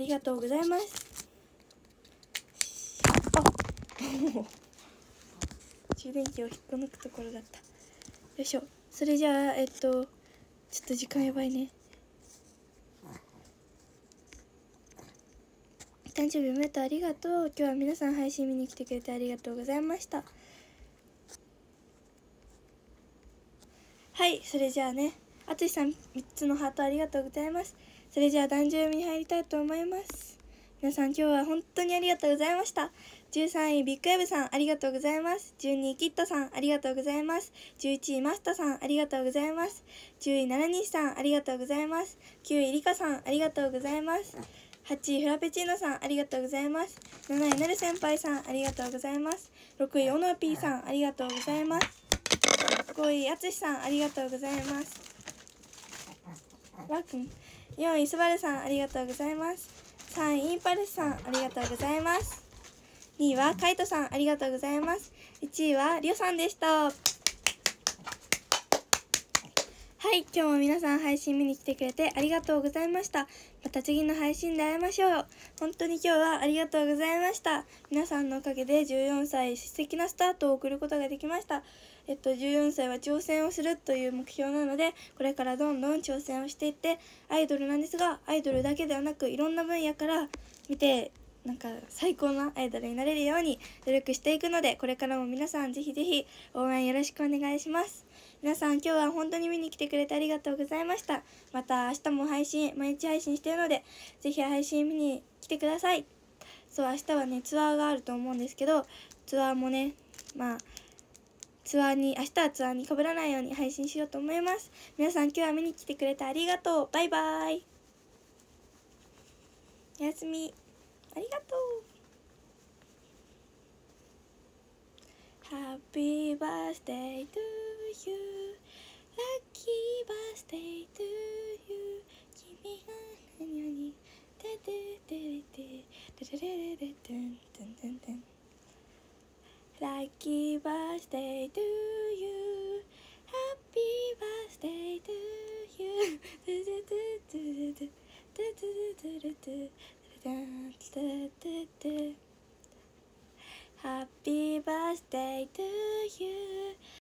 りがとうございます。あ充電器を引っこ抜くところだった。よいしょ。それじゃあちょっと時間やばいね。誕生日おめでとう、ありがとう。今日は皆さん配信見に来てくれてありがとうございました。はい、それじゃあね、あつしさん3つのハートありがとうございます。それじゃあ壇上読みに入りたいと思います。皆さん今日は本当にありがとうございました。13位ビッグエブさんありがとうございます。12位キットさんありがとうございます。11位マスタさんありがとうございます。10位ナナニシさんありがとうございます。9位リカさんありがとうございます。8位フラペチーノさんありがとうございます。7位なる先輩さんありがとうございます。6位オノピーさんありがとうございます。5位あつしさんありがとうございます。わっくん。4位すばるさんありがとうございます。3位インパルスさんありがとうございます。2位はカイトさんありがとうございます。1位はりょさんでした。はい、今日も皆さん配信見に来てくれてありがとうございました。また次の配信で会いましょうよ。本当に今日はありがとうございました。皆さんのおかげで14歳素敵なスタートを送ることができました。14歳は挑戦をするという目標なので、これからどんどん挑戦をしていって、アイドルなんですが、アイドルだけではなくいろんな分野から見て、なんか最高のアイドルになれるように努力していくので、これからも皆さんぜひぜひ応援よろしくお願いします。皆さん今日は本当に見に来てくれてありがとうございました。また明日も毎日配信しているので、ぜひ配信見に来てください。そう、明日はねツアーがあると思うんですけど、ツアーもね、明日はツアーに被らないように配信しようと思います。皆さん今日は見に来てくれてありがとう。バイバイ。おやすみ。ありがとう。Happy birthday to you. Lucky birthday to you. 君が何よりてててててててててててててて Lucky birthday to